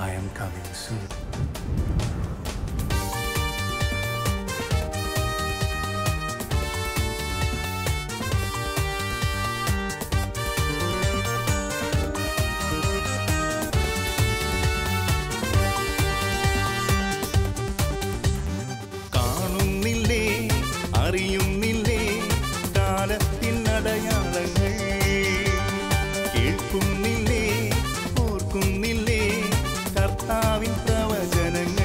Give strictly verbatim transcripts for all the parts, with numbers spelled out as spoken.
I am coming soon. കാണുന്നില്ലേ, അറിയുന്നില്ലേ കാലത്തിൻ അടയാളങ്ങൾ, കേൾക്കുന്നില്ലേ, ഓർക്കുന്നില്ലേ കർത്താവിൻ പ്രവചനങ്ങൾ.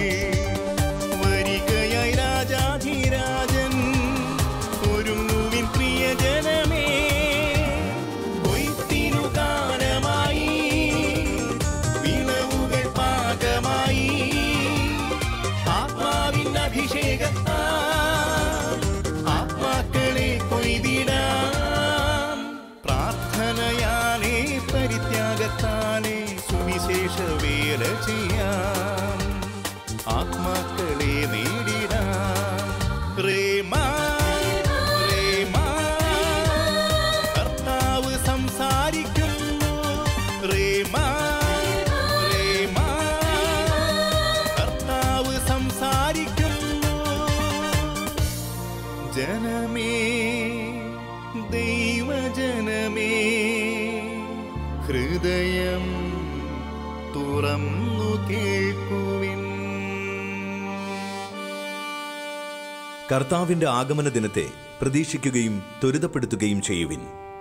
വരികയായി രാജാധിരാജൻ, ഒരുങ്ങുവിൻ പ്രിയജനമേ, കൊയ്ത്തിനു കാലമായി, വിളവുകൾ പാകമായി, ആത്മാവിൻ അഭിഷേകത്താൽ ആത്മാക്കളെ കൊയ്തിടാം. പ്രാർത്ഥനയാലേ പരിത്യാഗത്താലേ സുവിശേഷ വേല ചെയ്യാം, ആത്മാക്കളെ നേടിടാം. റേമാ റേമാ കർത്താവ് സംസാരിക്കുന്നു. റേമാ റേമാ കർത്താവ് സംസാരിക്കുന്നു. ജനമേ, ദൈവജനമേ, ഹൃദയം തുറന്നു കേൾക്കുവിൻ. കർത്താവിന്റെ ആഗമന ദിനത്തെ പ്രതീക്ഷിക്കുകയും ത്വരിതപ്പെടുത്തുകയും ചെയ്യുവിൻ.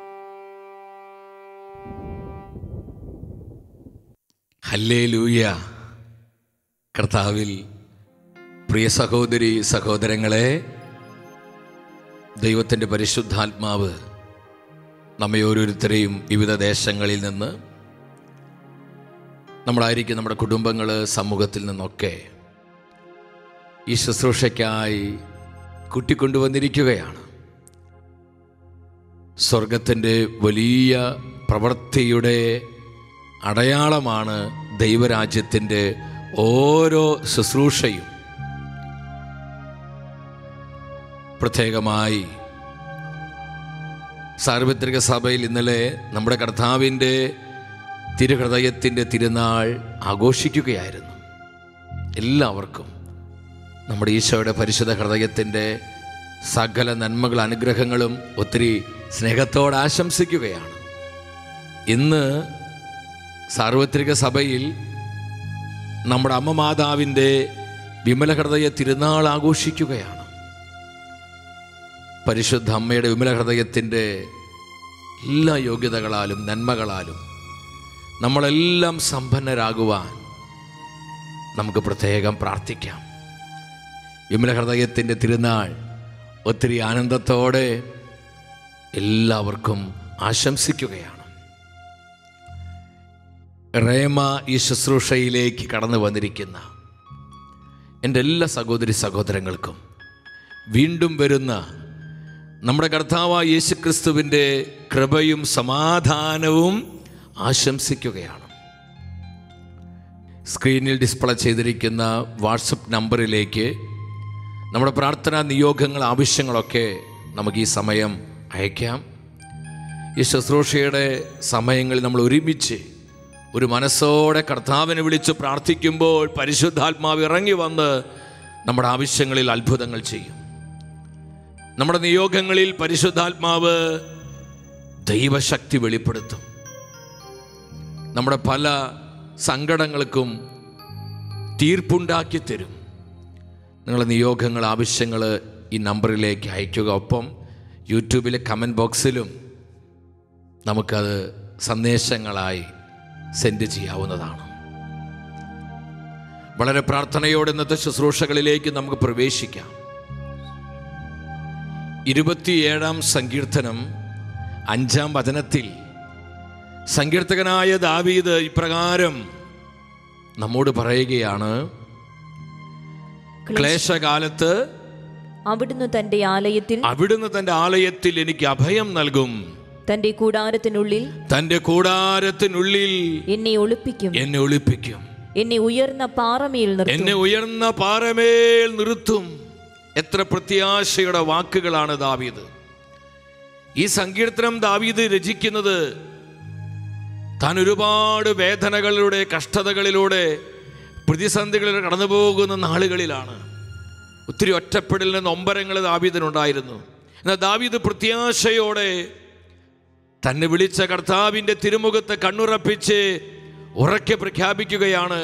ഹല്ലേലൂയ. കർത്താവിൽ പ്രിയ സഹോദരി സഹോദരങ്ങളെ, ദൈവത്തിൻ്റെ പരിശുദ്ധാത്മാവ് നമ്മെ ഓരോരുത്തരെയും വിവിധ ദേശങ്ങളിൽ നിന്ന്, നമ്മളായിരിക്കും നമ്മുടെ കുടുംബങ്ങൾ, സമൂഹത്തിൽ നിന്നൊക്കെ ഈ ശുശ്രൂഷയ്ക്കായി കൂട്ടിക്കൊണ്ടുവന്നിരിക്കുകയാണ്. സ്വർഗത്തിൻ്റെ വലിയ പ്രവൃത്തിയുടെ അടയാളമാണ് ദൈവരാജ്യത്തിൻ്റെ ഓരോ ശുശ്രൂഷയും. പ്രത്യേകമായി സാർവത്രിക സഭയിൽ ഇന്നലെ നമ്മുടെ കർത്താവിൻ്റെ തിരുഹൃദയത്തിൻ്റെ തിരുനാൾ ആഘോഷിക്കുകയായിരുന്നു. എല്ലാവർക്കും നമ്മുടെ ഈശോയുടെ പരിശുദ്ധ ഹൃദയത്തിൻ്റെ സകല നന്മകൾ, അനുഗ്രഹങ്ങളും ഒത്തിരി സ്നേഹത്തോടെ ആശംസിക്കുകയാണ്. ഇന്ന് സാർവത്രിക സഭയിൽ നമ്മുടെ അമ്മ മാതാവിൻ്റെ വിമല ഹൃദയ തിരുനാൾ ആഘോഷിക്കുകയാണ്. പരിശുദ്ധ അമ്മയുടെ വിമല ഹൃദയത്തിൻ്റെ എല്ലാ യോഗ്യതകളാലും നന്മകളാലും നമ്മളെല്ലാം സമ്പന്നരാകുവാൻ നമുക്ക് പ്രത്യേകം പ്രാർത്ഥിക്കാം. വിമല ഹൃദയത്തിൻ്റെ തിരുനാൾ ഒത്തിരി ആനന്ദത്തോടെ എല്ലാവർക്കും ആശംസിക്കുകയാണ്. റേമ ഈ ശുശ്രൂഷയിലേക്ക് കടന്നു വന്നിരിക്കുന്ന എൻ്റെ എല്ലാ സഹോദരി സഹോദരങ്ങൾക്കും വീണ്ടും വരുന്ന നമ്മുടെ കർത്താവായ യേശുക്രിസ്തുവിൻ്റെ കൃപയും സമാധാനവും ആശംസിക്കുകയാണ്. സ്ക്രീനിൽ ഡിസ്പ്ലേ ചെയ്തിരിക്കുന്ന വാട്സപ്പ് നമ്പറിലേക്ക് നമ്മുടെ പ്രാർത്ഥനാ നിയോഗങ്ങൾ, ആവശ്യങ്ങളൊക്കെ നമുക്ക് ഈ സമയം അയക്കാം. ഈ ശുശ്രൂഷയുടെ സമയങ്ങളിൽ നമ്മൾ ഒരുമിച്ച് ഒരു മനസ്സോടെ കർത്താവിനെ വിളിച്ച് പ്രാർത്ഥിക്കുമ്പോൾ പരിശുദ്ധാത്മാവ് ഇറങ്ങി വന്ന് നമ്മുടെ ആവശ്യങ്ങളിൽ അത്ഭുതങ്ങൾ ചെയ്യും. നമ്മുടെ നിയോഗങ്ങളിൽ പരിശുദ്ധാത്മാവ് ദൈവശക്തി വെളിപ്പെടുത്തും. നമ്മുടെ പല സങ്കടങ്ങൾക്കും തീർപ്പുണ്ടാക്കി തരും. നിങ്ങളുടെ നിയോഗങ്ങൾ, ആവശ്യങ്ങൾ ഈ നമ്പറിലേക്ക് അയയ്ക്കുക. ഒപ്പം യൂട്യൂബിലെ കമൻറ്റ് ബോക്സിലും നമുക്കത് സന്ദേശങ്ങളായി സെൻഡ് ചെയ്യാവുന്നതാണ്. വളരെ പ്രാർത്ഥനയോടെ ഇന്നത്തെ ശുശ്രൂഷകളിലേക്ക് നമുക്ക് പ്രവേശിക്കാം. ഇരുപത്തിയേഴാം സങ്കീർത്തനം അഞ്ചാം വചനത്തിൽ സങ്കീർത്തകനായ ദാവീദ് ഇപ്രകാരം നമ്മോട് പറയുകയാണ്: ക്ലേശകാലത്ത് അവിടുന്ന് തന്റെ ആലയത്തിൽ അവിടുന്ന് തന്റെ ആലയത്തിൽ എനിക്ക് അഭയം നൽകും. തന്റെ കൂടാരത്തിനുള്ളിൽ തന്റെ കൂടാരത്തിനുള്ളിൽ എന്നെ ഒളിപ്പിക്കും എന്നെ ഒളിപ്പിക്കും എന്നെ ഉയർന്ന പാറമേൽ നിർത്തും എന്നെ ഉയർന്ന പാറമേൽ നിർത്തും. എത്ര പ്രത്യാശയുടെ വാക്കുകളാണ് ദാവീദ്. ഈ സങ്കീർത്തനം ദാവീദ് രചിക്കുന്നത് താൻ ഒരുപാട് വേദനകളിലൂടെ, കഷ്ടതകളിലൂടെ, പ്രതിസന്ധികളിലൂടെ കടന്നു പോകുന്ന നാളുകളിലാണ്. ഒത്തിരി ഒറ്റപ്പെടലിന് നൊമ്പരങ്ങൾ ദാവീദിനുണ്ടായിരുന്നു. എന്നാൽ ദാവീദ് പ്രത്യാശയോടെ തന്നെ വിളിച്ച കർത്താവിൻ്റെ തിരുമുഖത്ത് കണ്ണുറപ്പിച്ച് ഉറക്കെ പ്രഖ്യാപിക്കുകയാണ്,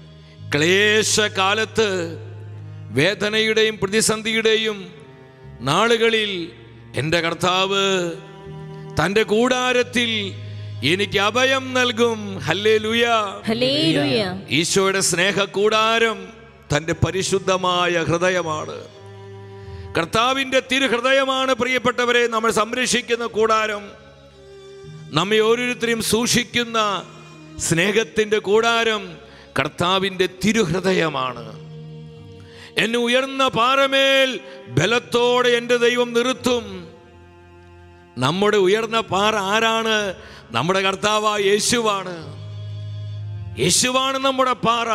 ക്ലേശകാലത്ത്, വേദനയുടെയും പ്രതിസന്ധിയുടെയും നാളുകളിൽ എൻ്റെ കർത്താവ് തൻ്റെ കൂടാരത്തിൽ എനിക്ക് അഭയം നൽകും. Hallelujah, hallelujah. ഈശോയുടെ സ്നേഹ കൂടാരം തൻ്റെ പരിശുദ്ധമായ ഹൃദയമാണ്. കർത്താവിൻ്റെ തിരുഹൃദയമാണ് പ്രിയപ്പെട്ടവരെ നമ്മൾ സംരക്ഷിക്കുന്ന കൂടാരം. നമ്മെ ഓരോരുത്തരെയും സൂക്ഷിക്കുന്ന സ്നേഹത്തിൻ്റെ കൂടാരം കർത്താവിൻ്റെ തിരുഹൃദയമാണ്. എന്നെ ഉയർന്ന പാറമേൽ ബലത്തോടെ എൻ്റെ ദൈവം നിർത്തും. നമ്മുടെ ഉയർന്ന പാറ ആരാണ്? നമ്മുടെ കർത്താവായ യേശുവാണ്. യേശുവാണ് നമ്മുടെ പാറ.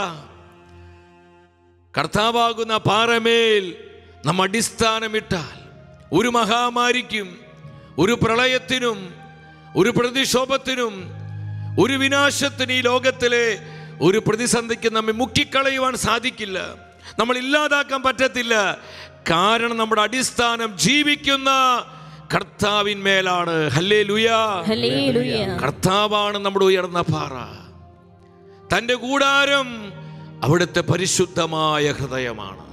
കർത്താവാകുന്ന പാറമേൽ നാം അടിസ്ഥാനമിട്ടാൽ ഒരു മഹാമാരിക്കും, ഒരു പ്രളയത്തിനും, ഒരു പ്രതിക്ഷോഭത്തിനും, ഒരു വിനാശത്തിന്, ഈ ലോകത്തിലെ ഒരു പ്രതിസന്ധിക്ക് നമ്മെ മുക്കിക്കളയുവാൻ സാധിക്കില്ല, നമ്മൾ ഇല്ലാതാക്കാൻ പറ്റത്തില്ല. കാരണം നമ്മുടെ അടിസ്ഥാനം ജീവിക്കുന്ന കർത്താവിന്മേലാണ്. Hallelujah, hallelujah. കർത്താവാണ് നമ്മുടെ ഉയർന്ന പാറ. തൻ്റെ കൂടാരം അവിടുത്തെ പരിശുദ്ധമായ ഹൃദയമാണ്.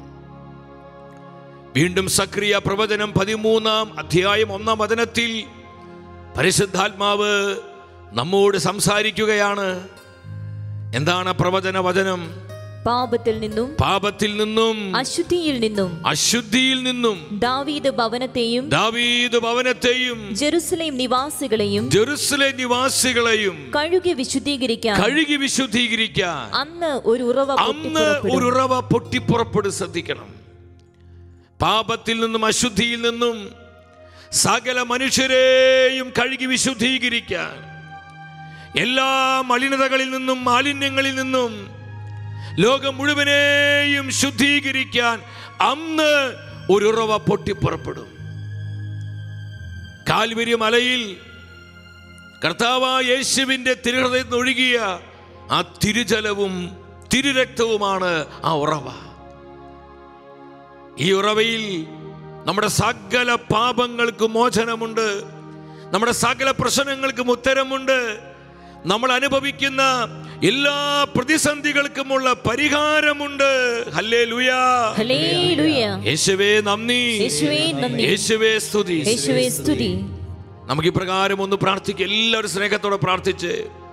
വീണ്ടും സക്രിയ പ്രവചനം പതിമൂന്നാം അധ്യായം ഒന്നാം വചനത്തിൽ പരിശുദ്ധാത്മാവ് നമ്മോട് സംസാരിക്കുകയാണ്. എന്താണ് പ്രവചന വചനം? പാപത്തിൽ നിന്നും പാപത്തിൽ നിന്നും അശുദ്ധിയിൽ നിന്നും അശുദ്ധിയിൽ നിന്നും ദാവീദ് ഭവനത്തെയും ദാവീദ് ഭവനത്തെയും ജെറുസലേം നിവാസികളെയും ജെറുസലേം നിവാസികളെയും കഴുകി വിശുദ്ധീകരിക്കാൻ കഴുകി വിശുദ്ധീകരിക്കാൻ അന്ന് ഒരു ഉറവ അന്ന് ഒരു ഉറവ പൊട്ടിപ്പുറപ്പെടും. ശ്രദ്ധിക്കണം. പാപത്തിൽ നിന്നും അശുദ്ധിയിൽ നിന്നും സകല മനുഷ്യരെയും കഴുകി വിശുദ്ധീകരിക്കാൻ, എല്ലാ മലിനതകളിൽ നിന്നും മാലിന്യങ്ങളിൽ നിന്നും ലോകം മുഴുവനെയും ശുദ്ധീകരിക്കാൻ അന്ന് ഒരു ഉറവ പൊട്ടിപ്പുറപ്പെടും. കാൽവരി മലയിൽ കർത്താവായ യേശുവിന്റെ തിരുഹൃദയത്തിൽ ഒഴുകിയ ആ തിരുജലവും തിരുരക്തവുമാണ് ആ ഉറവ. ഈ ഉറവയിൽ നമ്മുടെ സകല പാപങ്ങൾക്കും മോചനമുണ്ട്, നമ്മുടെ സകല പ്രശ്നങ്ങൾക്കും ഉത്തരമുണ്ട്, നമ്മൾ അനുഭവിക്കുന്ന എല്ലാ പ്രതിസന്ധികൾക്കുമുള്ള പരിഹാരമുണ്ട്. Hallelujah, hallelujah. യേശുവേ നന്ദി, യേശുവേ നന്ദി, യേശുവേ സ്തുതി, യേശുവേ സ്തുതി. നമുക്ക് ഇപ്രകാരം ഒന്ന് പ്രാർത്ഥിക്കാം. എല്ലാവരും സ്നേഹത്തോടെ പ്രാർത്ഥിച്ച്,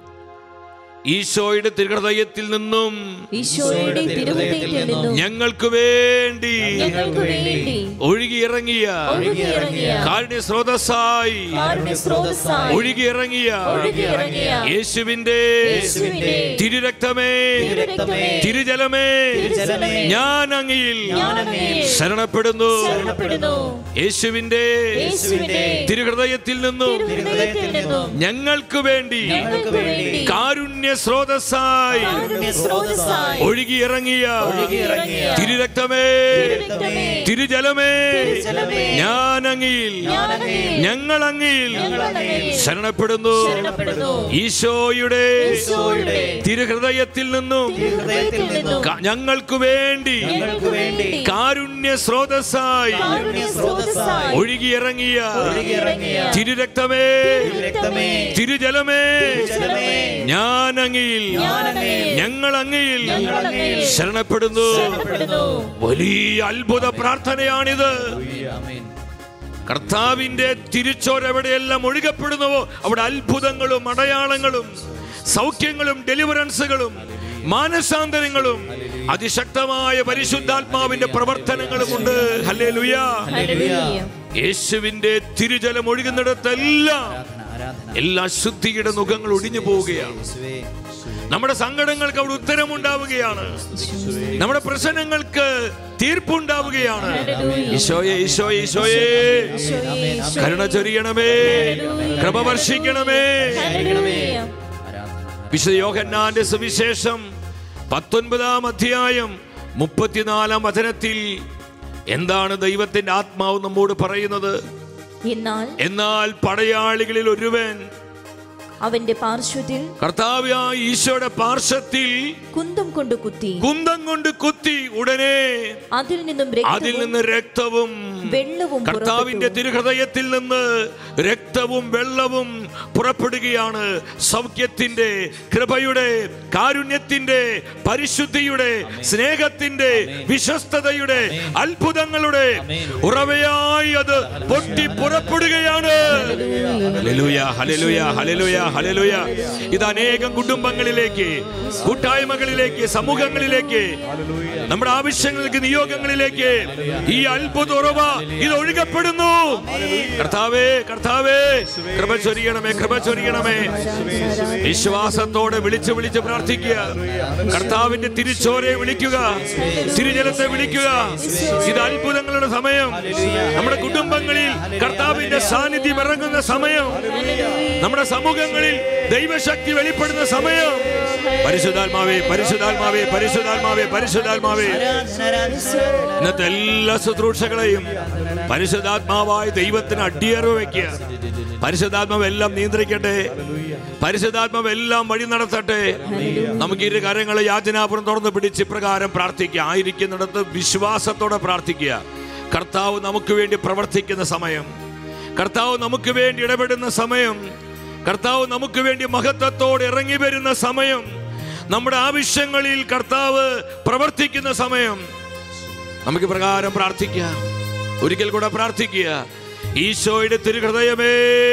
ഈശോയുടെ തിരുഹൃദയത്തിൽ നിന്നും ഈശോയുടെ തിരുഹൃദയത്തിൽ നിന്നും ഞങ്ങൾക്ക് വേണ്ടി ഞങ്ങൾക്ക് വേണ്ടി ഒഴുകിയിറങ്ങിയ ഒഴുകിയിറങ്ങിയ കാരുണ്യ സ്രോതസ്സായി കാരുണ്യ സ്രോതസ്സായി ഒഴുകിയിറങ്ങിയ ഒഴുകിയിറങ്ങിയ യേശുവിന്റെ യേശുവിന്റെ തിരുരക്തമേ, തിരുരക്തമേ, തിരുജലമേ, തിരുജലമേ, ഞാൻ അങ്ങയിൽ ഞാൻ അങ്ങയിൽ ശരണപ്പെടുന്നു. ശരണപ്പെടുന്നു. യേശുവിന്റെ യേശുവിന്റെ തിരുഹൃദയത്തിൽ നിന്നും തിരുഹൃദയത്തിൽ നിന്നും ഞങ്ങൾക്ക് വേണ്ടി ഞങ്ങൾക്ക് വേണ്ടി കാരുണ്യ സ്രോതസ്സായി കാരുണ്യ സ്രോതസ്സായി ഒഴുകിയിറങ്ങിയ ഒഴുകിയിറങ്ങിയ തിരുരക്തമേ, തിരുരക്തമേ, തിരുജലമേ, തിരുജലമേ, ഞാൻ അങ്ങയിൽ ഞാൻ അങ്ങയിൽ ഞങ്ങൾ അങ്ങയിൽ ഞങ്ങൾ അങ്ങയിൽ ശരണപ്പെടുന്നു. ശരണപ്പെടുന്നു. ഈശോയുടെ ഈശോയുടെ തിരുഹൃദയത്തിൽ നിന്നും തിരുഹൃദയത്തിൽ നിന്നും ക- ഞങ്ങൾക്ക് വേണ്ടി ഞങ്ങൾക്ക് വേണ്ടി കാരുണ്യ സ്രോതസ്സായി കാരുണ്യ സ്രോതസ്സായി ഒഴുകിയിറങ്ങിയ ഒഴുകിയിറങ്ങിയ തിരുരക്തമേ, തിരുരക്തമേ, തിരുജലമേ, തിരുജലമേ, ഞാൻ അങ്ങയിൽ ഞാൻ അങ്ങയിൽ ഞങ്ങൾ അങ്ങയിൽ ഞങ്ങൾ അങ്ങയിൽ ശരണപ്പെടുന്നു. ശരണപ്പെടുന്നു. വലിയ അത്ഭുത പ്രാർത്ഥനയാണിത്. കർത്താവിന്റെ തിരുച്ചോര എവിടെയെല്ലാം ഒഴുകപ്പെടുന്നുവോ അവിടെ അത്ഭുതങ്ങളും അടയാളങ്ങളും സൗഖ്യങ്ങളും ഡെലിവറൻസുകളും മാനസാന്തരങ്ങളും അതിശക്തമായ പരിശുദ്ധാത്മാവിന്റെ പ്രവർത്തനങ്ങളുമുണ്ട്. ഹല്ലേലൂയ. ഹല്ലേലൂയ. യേശുവിന്റെ തിരുജലം ഒഴുകുന്നിടത്തെല്ലാം എല്ലാ ശുദ്ധിയുടെ മുഖങ്ങൾ ഒടിഞ്ഞു പോവുകയാണ്. നമ്മുടെ സങ്കടങ്ങൾക്ക് അവിടെ ഉത്തരമുണ്ടാവുകയാണ്. നമ്മുടെ പ്രശ്നങ്ങൾക്ക് തീർപ്പുണ്ടാവുകയാണ്. ഈശോയെ, ഈശോയെ, ഈശോയെ, കരുണ ചൊരിയണമേ, കൃപ വർഷിക്കണമേ. ഹല്ലേലൂയ. വിശുദ്ധ യോഹന്നാന്റെ സുവിശേഷം പത്തൊൻപതാം അധ്യായം മുപ്പത്തിനാലാം വചനത്തിൽ എന്താണ് ദൈവത്തിന്റെ ആത്മാവ് നമ്മോട് പറയുന്നത്? എന്നാൽ എന്നാൽ പടയാളികളിൽ ഒരുവൻ അവന്റെ പാർശ്വത്തിൽ കർത്താവായ ഈശോയുടെ പാർശ്വത്തിൽ കുന്തം കൊണ്ട് കുത്തി കുന്തം കൊണ്ട് കുത്തി. ഉടനെ അതിൽ നിന്നും അതിൽ നിന്ന് രക്തവും വെള്ളവും കർത്താവിന്റെ തിരുഹൃദയത്തിൽ നിന്ന് രക്തവും വെള്ളവും പുറപ്പെടുകയാണ്. സൗഖ്യത്തിന്റെ, കൃപയുടെ, കാരുണ്യത്തിന്റെ, പരിശുദ്ധിയുടെ, സ്നേഹത്തിന്റെ, വിശ്വസ്തതയുടെ, അത്ഭുതങ്ങളുടെ ഉറവയായി അത് പൊട്ടി പുറപ്പെടുകയാണ്. Hallelujah, hallelujah, hallelujah, hallelujah. ഇത് അനേകം കുടുംബങ്ങളിലേക്ക്, കൂട്ടായ്മകളിലേക്ക്, സമൂഹങ്ങളിലേക്ക്, നമ്മുടെ ആവശ്യങ്ങൾക്ക്, നിയോഗങ്ങളിലേക്ക് ഈ അത്ഭുത ഉറവ ഇത് ഒഴുകപ്പെടുന്നു. കർത്താവേ, കർത്താവേ, കൃപ ചൊരിയണമേ, കൃപ ചൊരിയണമേ. വിശ്വാസത്തോടെ വിളിച്ച് വിളിച്ച് പ്രാർത്ഥിക്കുക. കർത്താവിന്റെ തിരുച്ചോരയെ വിളിക്കുക, തിരുജലത്തെ വിളിക്കുക. ഇത് അത്ഭുതങ്ങളുടെ സമയം. നമ്മുടെ കുടുംബങ്ങളിൽ കർത്താവിന്റെ സാന്നിധ്യം ഇറങ്ങുന്ന സമയം. നമ്മുടെ സമൂഹങ്ങളിൽ ദൈവശക്തി വെളിപ്പെടുന്ന സമയം. പരിശുദ്ധാത്മാവേ, പരിശുദ്ധാത്മാവേ, പരിശുദ്ധാത്മാവേ, പരിശുദ്ധാത്മാവേ. ഇന്നത്തെ എല്ലാ ശുശ്രൂഷകളെയും പരിശുദ്ധാത്മാവായ ദൈവത്തിന് അടിയറവ് വയ്ക്കുക. പരിശുദ്ധാത്മാവ് എല്ലാം നിയന്ത്രിക്കട്ടെ. പരിശുദ്ധാത്മാവ് എല്ലാം വഴി നടത്തട്ടെ. നമുക്ക് ഇരു കരങ്ങളെ യാചനാപുരം തുറന്ന് പിടിച്ച് ഇപ്രകാരം പ്രാർത്ഥിക്കുക. ആയിരിക്കുന്നിടത്ത് വിശ്വാസത്തോടെ പ്രാർത്ഥിക്കുക. കർത്താവ് നമുക്ക് വേണ്ടി പ്രവർത്തിക്കുന്ന സമയം, കർത്താവ് നമുക്ക് വേണ്ടി ഇടപെടുന്ന സമയം, കർത്താവ് നമുക്ക് വേണ്ടി മഹത്വത്തോടെ ഇറങ്ങി വരുന്ന സമയം, നമ്മുടെ ആവശ്യങ്ങളിൽ കർത്താവ് പ്രവർത്തിക്കുന്ന സമയം. നമുക്ക് പ്രകാരം പ്രാർത്ഥിക്കാം. ഒരിക്കൽ കൂടെ പ്രാർത്ഥിക്കുക. ഈശോയുടെ തിരുഹൃദയമേ,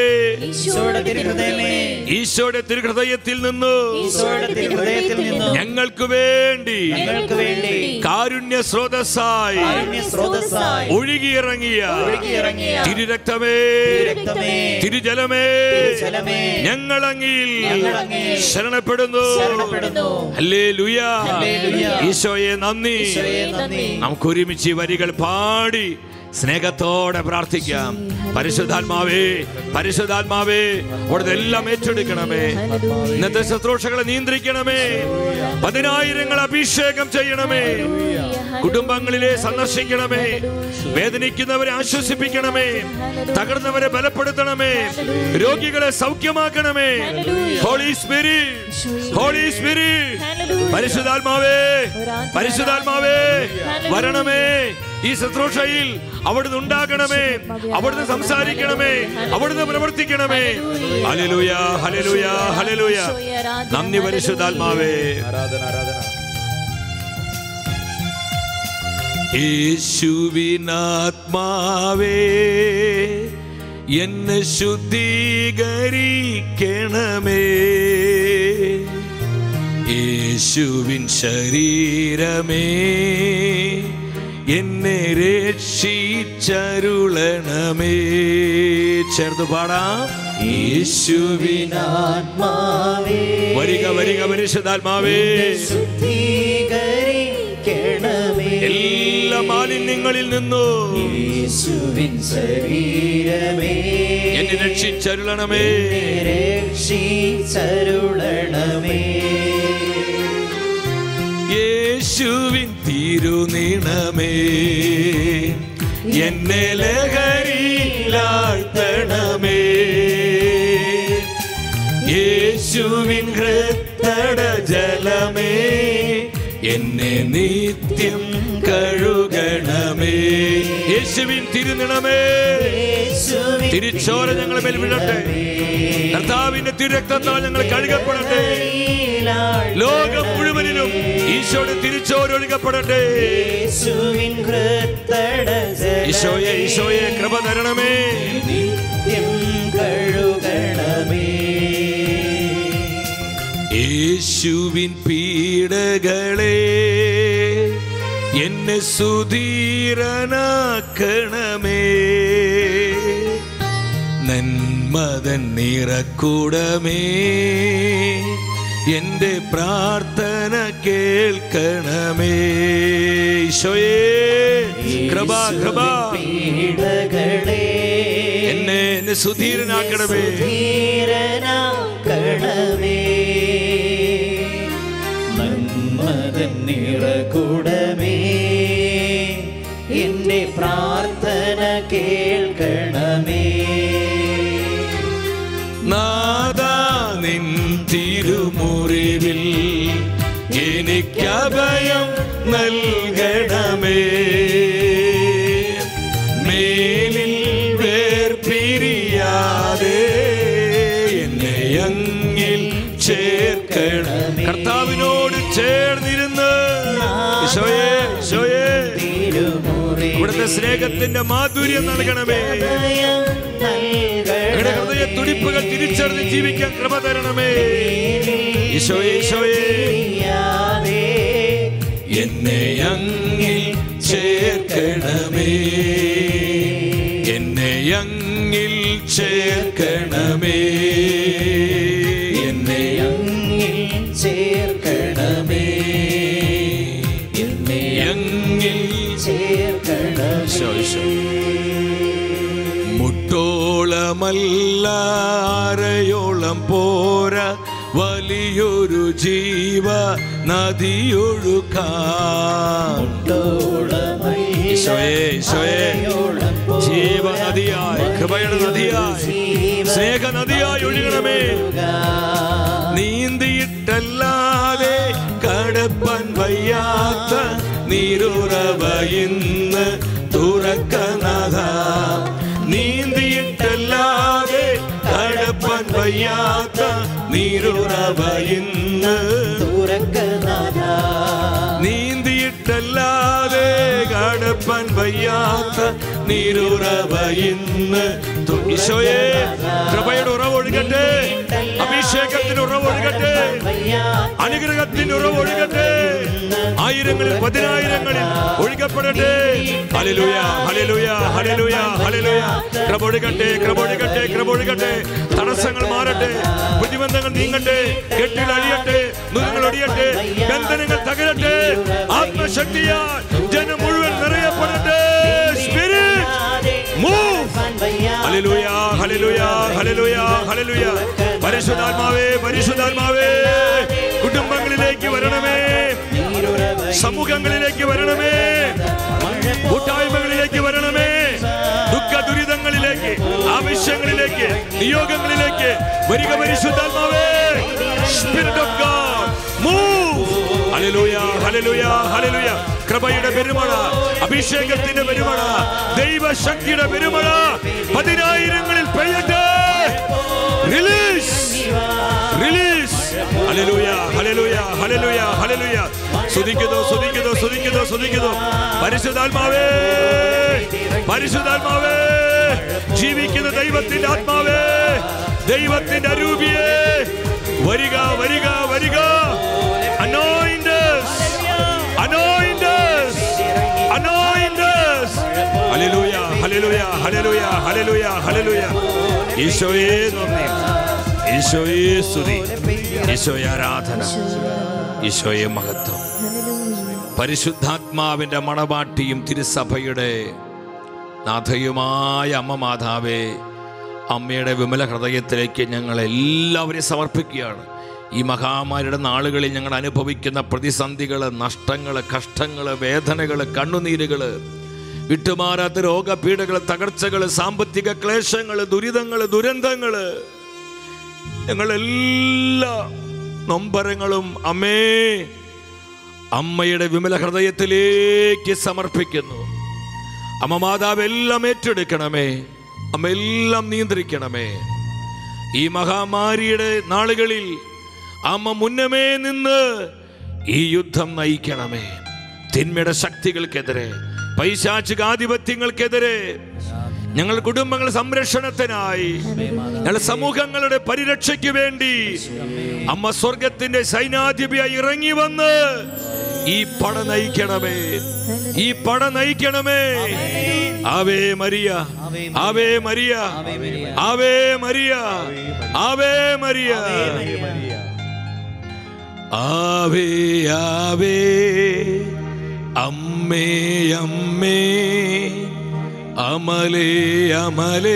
ഈശോയുടെ തിരുഹൃദയത്തിൽ നിന്ന് ഞങ്ങൾക്ക് വേണ്ടി കാരുണ്യ സ്രോതസ്സായി ഒഴുകിയിറങ്ങിയ തിരുരക്തമേ, തിരുജലമേ, ഞങ്ങൾ അങ്ങിൽ ശരണപ്പെടുന്നു. ഹല്ലേലൂയ. ഈശോയെ നന്ദി. നമുക്ക് ഒരുമിച്ച് ഈ വരികൾ പാടി സ്നേഹത്തോടെ പ്രാർത്ഥിക്കാം. പരിശുദ്ധാത്മാവേ, പരിശുദ്ധാത്മാവേ, അവിടുത്തെ എല്ലാം ഏറ്റെടുക്കണമേ. ഇന്നത്തെ ശുശ്രൂഷകളെ നിയന്ത്രിക്കണമേ. പതിനായിരങ്ങൾ അഭിഷേകം ചെയ്യണമേ. കുടുംബങ്ങളിലെ സന്ദർശിക്കണമേ. വേദനിക്കുന്നവരെ ആശ്വസിപ്പിക്കണമേ. തകർന്നവരെ ബലപ്പെടുത്തണമേ. രോഗികളെ സൗഖ്യമാക്കണമേ. ഹോളി സ്പിരിറ്റ്, ഹോളി സ്പിരിറ്റ്, പരിശുദ്ധാത്മാവേ, പരിശുദ്ധാത്മാവേ വരണമേ. ഈ ശുശ്രൂഷയിൽ അവിടുന്ന് ഉണ്ടാകണമേ, അവിടുന്ന് സംസാരിക്കണമേ, അവിടുന്ന് പ്രവർത്തിക്കണമേ. Hallelujah, hallelujah, hallelujah. നന്ദി പരിശുദ്ധാത്മാവേ. യേശുവിനാത്മാവേ, എന്നെ ശുദ്ധീകരിക്കണമേ. യേശുവിൻ ശരീരമേ, എന്നെ രക്ഷിച്ചരുളണമേ. ചേർത്ത് പാടാം. യേശുവിനാത്മാവേ, വരിക വരിക പരിശുദ്ധാത്മാവേ, എല്ലാ മാലിന്യങ്ങളിൽ നിന്നു യേശുവിൻ ശരീരമേ, എന്നെ രക്ഷിച്ചരുളണമേ, രക്ഷിച്ചരുളണമേ. യേശുവിൻ തിരുനിണമേ, എന്നെ ലഹരിയിലാഴ്ത്തണമേ. യേശുവിൻ ഹൃത്തട ജലമേ, എന്നെ നിത്യം കഴുകണമേ. യേശുവിൻ തിരുനിണമേ, തിരുച്ചോര ഞങ്ങളെ മേൽ വീഴട്ടെ. കർത്താവിന്റെ തിരുരക്തത്താൽ ഞങ്ങൾ കഴുകപ്പെടട്ടെ. ലോകം മുഴുവനിലും ഈശോയുടെ തിരുച്ചോര ഒഴുകപ്പെടട്ടെ. ഈശോയെ, ഈശോയെ കൃപ തരണമേ. യേശുവിൻ പീഡകളെ, എന്നെ സുധീരനാക്കണമേ. നന്മതൻ നിറക്കുടമേ, എന്റെ പ്രാർത്ഥന കേൾക്കണമേ. ഈശോയെ കൃപ, കൃപ, എന്നെ എന്നെ സുധീരനാക്കണമേ. നന്മതൻ നിറകുടമേ, എന്റെ പ്രാർത്ഥന കേൾക്കണമേ. നാദാ എനിക്കഭയം നൽകണമേ. മേലിൽ വേർപിരിയാതെ എന്നെ അങ്ങിൽ ചേർക്കണമേ. കർത്താവിനോട് ചേർന്നിരുന്ന് ഈശോയേ ഈശോയേ ഇവിടുത്തെ സ്നേഹത്തിന്റെ മാധുര്യം നൽകണമേ. ഹൃദയ തുടിപ്പുകൾ തിരിച്ചറിഞ്ഞ് ജീവിക്കാൻ കൃപ തരണമേ. ഈശോയേ ഈശോയേ എന്നെ അങ്ങിൽ ചേർക്കണമേ. എന്നെ അങ്ങിൽ ചേർക്കണമേ. എന്നെ അങ്ങിൽ ചേർക്കണമേ. എന്നെ അങ്ങിൽ ചേർക്കണമേ. മുട്ടോളമല്ല അരയോളം പോരാ വലിയൊരു ജീവ നദിയൊഴുകാൻ. ഈശോയേ ഈശോയേ ജീവ നദിയായി കൃപയുടെ നദിയായി സ്നേഹ നദിയായി ഒഴുകണമേ. നീന്തിയിട്ടല്ലാതെ കടപ്പാൻ വയ്യാത്ത നീരുറവ ഇന്ന് തുറക്കനാഥ. നീന്തിയിട്ടല്ലാതെ കടപ്പാൻ വയ്യാത്ത നീരുറവ ഇന്ന് തുറക്കനാഥ. നീന്തിയിട്ടല്ലാതെ കടപ്പാൻ വയ്യാത്ത നീരുറവ ഇന്ന്. ഈശോയേ കൃപയുടെ ഉറവൊഴുകട്ടെ, അഭിഷേകത്തിന് ഉറവൊഴുകട്ടെ, അനുഗ്രഹത്തിന് ഉറവൊഴുകട്ടെ. ആയിരങ്ങളിൽ പതിനായിരങ്ങളിൽ ഒഴുകപ്പെടട്ടെ. Hallelujah hallelujah hallelujah hallelujah. കൃപ ഒഴുകട്ടെ കൃപ ഒഴുകട്ടെ കൃപ ഒഴുകട്ടെ. തടസ്സങ്ങൾ മാറട്ടെ, പ്രതിബന്ധങ്ങൾ നീങ്ങട്ടെ, കെട്ടുകൾ അഴിയട്ടെ, നുകങ്ങൾ ഒടിയട്ടെ, ബന്ധനങ്ങൾ തകരട്ടെ. ആത്മശക്തിയാൽ ജനം മുഴുവൻ നിറയപ്പെടട്ടെ. Spirit move. Hallelujah hallelujah hallelujah hallelujah. പരിശുദ്ധാത്മാവേ പരിശുദ്ധാത്മാവേ കുടുംബങ്ങളിലേക്ക് വരണമേ, സമൂഹങ്ങളിലേക്ക് വരണമേ, കൂട്ടായ്മകളിലേക്ക് വരണമേ, ദുഃഖ ദുരിതങ്ങളിലേക്ക്, ആവശ്യങ്ങളിലേക്ക്, നിയോഗങ്ങളിലേക്ക് വരിക പരിശുദ്ധാത്മാവേ. Spirit of God move. Hallelujah hallelujah hallelujah. കൃപയുടെ പെരുമഴ, അഭിഷേകത്തിന്റെ പെരുമഴ, ദൈവശക്തിയുടെ പെരുമഴ പതിനായിരങ്ങളിൽ പെയ്യട്ടെ. Release release. Hallelujah hallelujah hallelujah hallelujah. സ്തുതിക്കുന്നു സ്തുതിക്കുന്നു സ്തുതിക്കുന്നു സ്തുതിക്കുന്നു. പരിശുദ്ധാത്മാവേ പരിശുദ്ധാത്മാവേ ജീവിക്കുന്ന ദൈവത്തിന്റെ ആത്മാവേ, ദൈവത്തിന്റെ അരൂപിയേ വരിക വരിക വരിക. Anoint us, anoint us, anoint us. Hallelujah, hallelujah, hallelujah, hallelujah, hallelujah. ഈശോയേ നന്ദി, ഈശോയേ സ്തുതി, ഈശോയെ ആരാധന, ഈശോയെ മഹത്വം. പരിശുദ്ധാത്മാവിന്റെ മണവാട്ടിയും തിരുസഭയുടെ നാഥയുമായ അമ്മ മാതാവേ, അമ്മയുടെ വിമല ഹൃദയത്തിലേക്ക് ഞങ്ങൾ എല്ലാവരെയും സമർപ്പിക്കുകയാണ്. ഈ മഹാമാരിയുടെ നാളുകളിൽ ഞങ്ങൾ അനുഭവിക്കുന്ന പ്രതിസന്ധികൾ, നഷ്ടങ്ങൾ, കഷ്ടങ്ങൾ, വേദനകൾ, കണ്ണുനീരുകൾ, വിട്ടുമാറാത്ത രോഗപീഠകൾ, തകർച്ചകൾ, സാമ്പത്തിക ക്ലേശങ്ങൾ, ദുരിതങ്ങൾ, ദുരന്തങ്ങൾ, ഞങ്ങളെല്ലാ നൊമ്പരങ്ങളും അമ്മേ അമ്മയുടെ വിമല ഹൃദയത്തിലേക്ക് സമർപ്പിക്കുന്നു. അമ്മ മാതാവ് എല്ലാം ഏറ്റെടുക്കണമേ, അമ്മ എല്ലാം നിയന്ത്രിക്കണമേ. ഈ മഹാമാരിയുടെ നാളുകളിൽ അമ്മ മുന്നമേ നിന്ന് ഈ യുദ്ധം നയിക്കണമേ. തിന്മയുടെ ശക്തികൾക്കെതിരെ, പൈശാചികാധിപത്യങ്ങൾക്കെതിരെ, ഞങ്ങൾ കുടുംബങ്ങൾ സംരക്ഷണത്തിനായി, ഞങ്ങളുടെ സമൂഹങ്ങളുടെ പരിരക്ഷയ്ക്ക് വേണ്ടി അമ്മ സ്വർഗത്തിന്റെ സൈന്യാധിപയായി ഇറങ്ങി വന്ന് ഈ പട നയിക്കണമേ, ഈ പട നയിക്കണമേ. ആവേ മരിയ, ആവേ മരിയ, ആവേ മരിയ, ആവേ മരിയ, ആവേ ആവേ അമ്മേ അമ്മേ, അമലേ അമലേ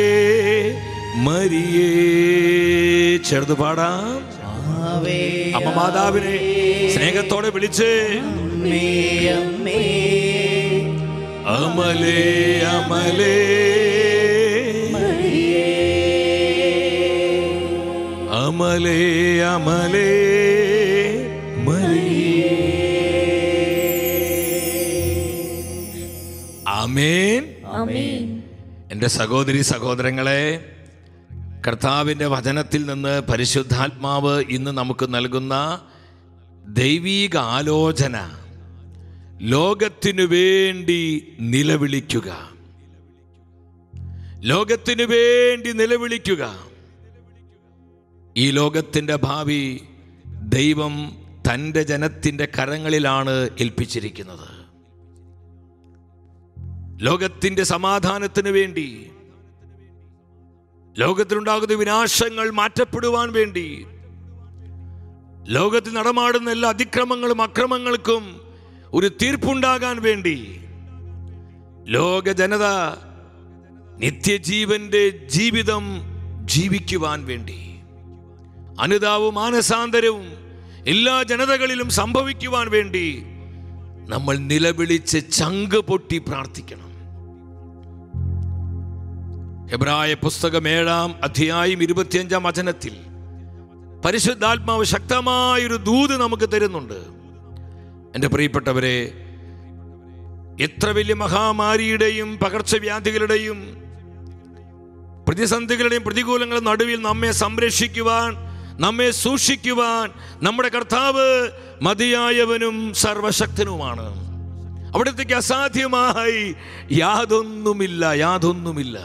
മരിയേ. ചേർത്ത് പാടാം. അമ്മ മാതാവിനെ സ്നേഹത്തോടെ വിളിച്ച് അമലേ അമലേ അമലേ അമലേ മരിയേ. ആമേൻ. ആമേൻ. എൻ്റെ സഹോദരി സഹോദരങ്ങളെ, കർത്താവിൻ്റെ വചനത്തിൽ നിന്ന് പരിശുദ്ധാത്മാവ് ഇന്ന് നമുക്ക് നൽകുന്ന ദൈവീക ആലോചന, ലോകത്തിനു വേണ്ടി നിലവിളിക്കുക. ലോകത്തിനു വേണ്ടി നിലവിളിക്കുക. ഈ ലോകത്തിൻ്റെ ഭാവി ദൈവം തൻ്റെ ജനത്തിൻ്റെ കരങ്ങളിലാണ് ഏൽപ്പിച്ചിരിക്കുന്നത്. ലോകത്തിൻ്റെ സമാധാനത്തിന് വേണ്ടി, ലോകത്തിലുണ്ടാകുന്ന വിനാശങ്ങൾ മാറ്റപ്പെടുവാൻ വേണ്ടി, ലോകത്തിൽ നടമാടുന്ന എല്ലാ അതിക്രമങ്ങളും അക്രമങ്ങൾക്കും ഒരു തീർപ്പുണ്ടാകാൻ വേണ്ടി, ലോക ജനത നിത്യജീവന്റെ ജീവിതം ജീവിക്കുവാൻ വേണ്ടി, അനുതാവും മാനസാന്തരവും എല്ലാ ജനതകളിലും സംഭവിക്കുവാൻ വേണ്ടി നമ്മൾ നിലവിളിച്ച് ചങ്ക് പൊട്ടി പ്രാർത്ഥിക്കണം. എബ്രായ പുസ്തകം ഏഴാം അധ്യായം ഇരുപത്തിയഞ്ചാം വചനത്തിൽ പരിശുദ്ധാത്മാവ് ശക്തമായൊരു ദൂത് നമുക്ക് തരുന്നുണ്ട്. എൻ്റെ പ്രിയപ്പെട്ടവരെ, എത്ര വലിയ മഹാമാരിയുടെയും പകർച്ചവ്യാധികളുടെയും പ്രതിസന്ധികളുടെയും പ്രതികൂലങ്ങളുടെ നടുവിൽ നമ്മെ സംരക്ഷിക്കുവാൻ, നമ്മെ സൂക്ഷിക്കുവാൻ നമ്മുടെ കർത്താവ് മതിയായവനും സർവശക്തനുമാണ്. അവിടത്തേക്ക് അസാധ്യമായി യാതൊന്നുമില്ല, യാതൊന്നുമില്ല.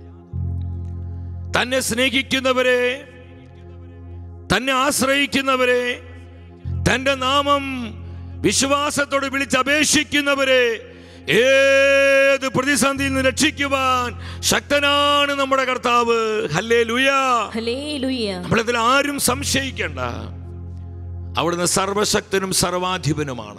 തന്നെ സ്നേഹിക്കുന്നവരെ, തന്നെ ആശ്രയിക്കുന്നവരെ, തൻ്റെ നാമം വിശ്വാസത്തോടെ വിളിച്ചപേക്ഷിക്കുന്നവരെ ഏത് പ്രതിസന്ധിയിൽ നിന്ന് രക്ഷിക്കുവാൻ ശക്തനാണ് നമ്മുടെ കർത്താവ്. Hallelujah, hallelujah. നമ്മളതിൽ ആരും സംശയിക്കേണ്ട. അവിടുന്ന് സർവശക്തനും സർവാധിപനുമാണ്.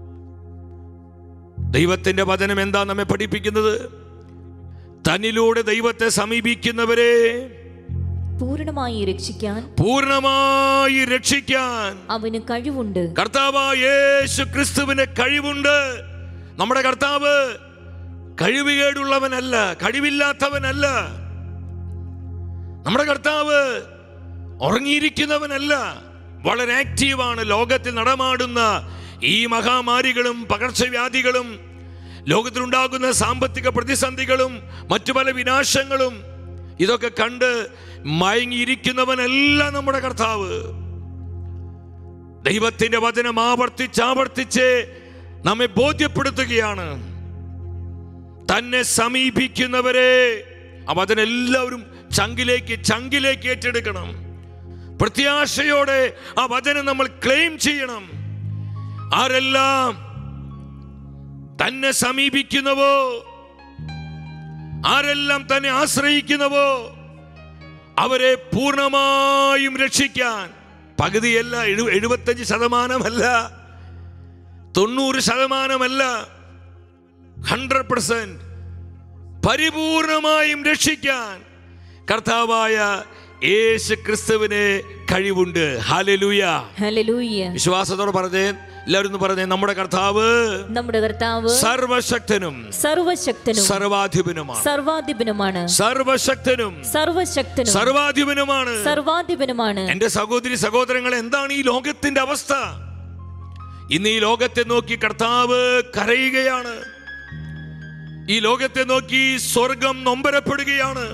ദൈവത്തിന്റെ വചനം എന്താ നമ്മെ പഠിപ്പിക്കുന്നത്? തന്നിലൂടെ ദൈവത്തെ സമീപിക്കുന്നവരെ പൂർണ്ണമായി രക്ഷിക്കാൻ പൂർണ്ണമായി രക്ഷിക്കാൻ അവന് കഴിവുണ്ട്. കർത്താവായ യേശു ക്രിസ്തുവിന് കഴിവുണ്ട്. നമ്മുടെ കർത്താവ് കഴിവുകേടുള്ളവനല്ല, കഴിവില്ലാത്തവനല്ല. നമ്മുടെ കർത്താവ് ഉറങ്ങിയിരിക്കുന്നവനല്ല, വളരെ ആക്റ്റീവാണ്. ലോകത്തിൽ നടമാടുന്ന ഈ മഹാമാരികളും പകർച്ചവ്യാധികളും, ലോകത്തിലുണ്ടാകുന്ന സാമ്പത്തിക പ്രതിസന്ധികളും മറ്റു പല വിനാശങ്ങളും, ഇതൊക്കെ കണ്ട് മയങ്ങിയിരിക്കുന്നവനല്ല നമ്മുടെ കർത്താവ്. ദൈവത്തിന്റെ വചനം ആവർത്തിച്ചാവർത്തിച്ച് നമ്മെ ബോധ്യപ്പെടുത്തുകയാണ്. തന്നെ സമീപിക്കുന്നവരെ, ആ വചനം എല്ലാവരും ചങ്കിലേക്ക് ചങ്കിലേക്ക് ഏറ്റെടുക്കണം. പ്രത്യാശയോടെ ആ വചനം നമ്മൾ ക്ലെയിം ചെയ്യണം. ആരെല്ലാം തന്നെ സമീപിക്കുന്നവോ, ആരെല്ലാം തന്നെ ആശ്രയിക്കുന്നവോ അവരെ പൂർണ്ണമായും രക്ഷിക്കാൻ, പകുതിയല്ല, എഴു എഴുപത്തഞ്ച് ശതമാനമല്ല, തൊണ്ണൂറ് ശതമാനമല്ല, ഹൺഡ്രഡ് പെർസെന്റ് പരിപൂർണമായും രക്ഷിക്കാൻ കർത്താവായ യേശു ക്രിസ്തുവിന് കഴിവുണ്ട്. Hallelujah, hallelujah. വിശ്വാസത്തോടെ പറഞ്ഞേ, എല്ലാവരും പറഞ്ഞേ, നമ്മുടെ കർത്താവ് നമ്മുടെ കർത്താവ് സർവശക്തനും സർവശക്തനും സർവാധിപനുമാണ്. സർവാധിപനുമാണ്. സർവശക്തനും സർവശക്തനും സർവാധിപനുമാണ്. സർവാധിപനുമാണ്. എന്റെ സഹോദരി സഹോദരങ്ങൾ, എന്താണ് ഈ ലോകത്തിന്റെ അവസ്ഥ? ഇന്ന് ഈ ലോകത്തെ നോക്കി കർത്താവ് കരയുകയാണ്. ഈ ലോകത്തെ നോക്കി സ്വർഗം നൊമ്പരപ്പെടുകയാണ്.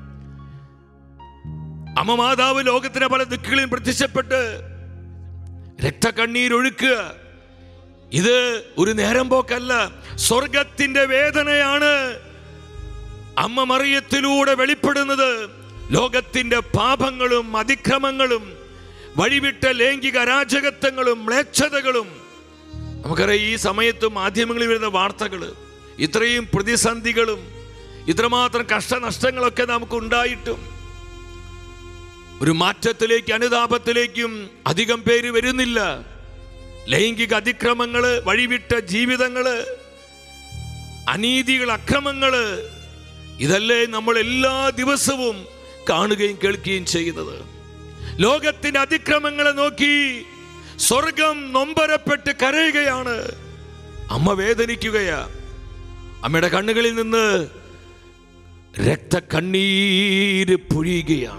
അമ്മ മാതാവ് ലോകത്തിന്റെ പല ദിക്കുകളിൽ പ്രത്യക്ഷപ്പെട്ട് രക്തക്കണ്ണീരൊഴുക്കുക. ഇത് ഒരു നേരം പോക്കല്ല, സ്വർഗത്തിന്റെ വേദനയാണ് അമ്മ മറിയത്തിലൂടെ വെളിപ്പെടുന്നത്. ലോകത്തിന്റെ പാപങ്ങളും അതിക്രമങ്ങളും വഴിവിട്ട ലൈംഗിക അരാജകത്വങ്ങളും മ്ലേച്ഛതകളും, നമുക്കറിയാം ഈ സമയത്ത് മാധ്യമങ്ങളിൽ വരുന്ന വാർത്തകൾ, ഇത്രയും പ്രതിസന്ധികളും ഇത്രമാത്രം കഷ്ടനഷ്ടങ്ങളൊക്കെ നമുക്ക് ഉണ്ടായിട്ടും ഒരു മാറ്റത്തിലേക്ക്, അനുതാപത്തിലേക്കും അധികം പേര് വരുന്നില്ല. ലൈംഗിക അതിക്രമങ്ങള്, വഴിവിട്ട ജീവിതങ്ങള്, അനീതികൾ, അക്രമങ്ങള്, ഇതല്ലേ നമ്മൾ എല്ലാ ദിവസവും കാണുകയും കേൾക്കുകയും ചെയ്യുന്നത്. ലോകത്തിന്റെ അതിക്രമങ്ങളെ നോക്കി സ്വർഗം നൊമ്പരപ്പെട്ട് കരയുകയാണ്. അമ്മ വേദനിക്കുകയാ. അമ്മയുടെ കണ്ണുകളിൽ നിന്ന് രക്തക്കണ്ണീര് പൊഴിയുകയാണ്.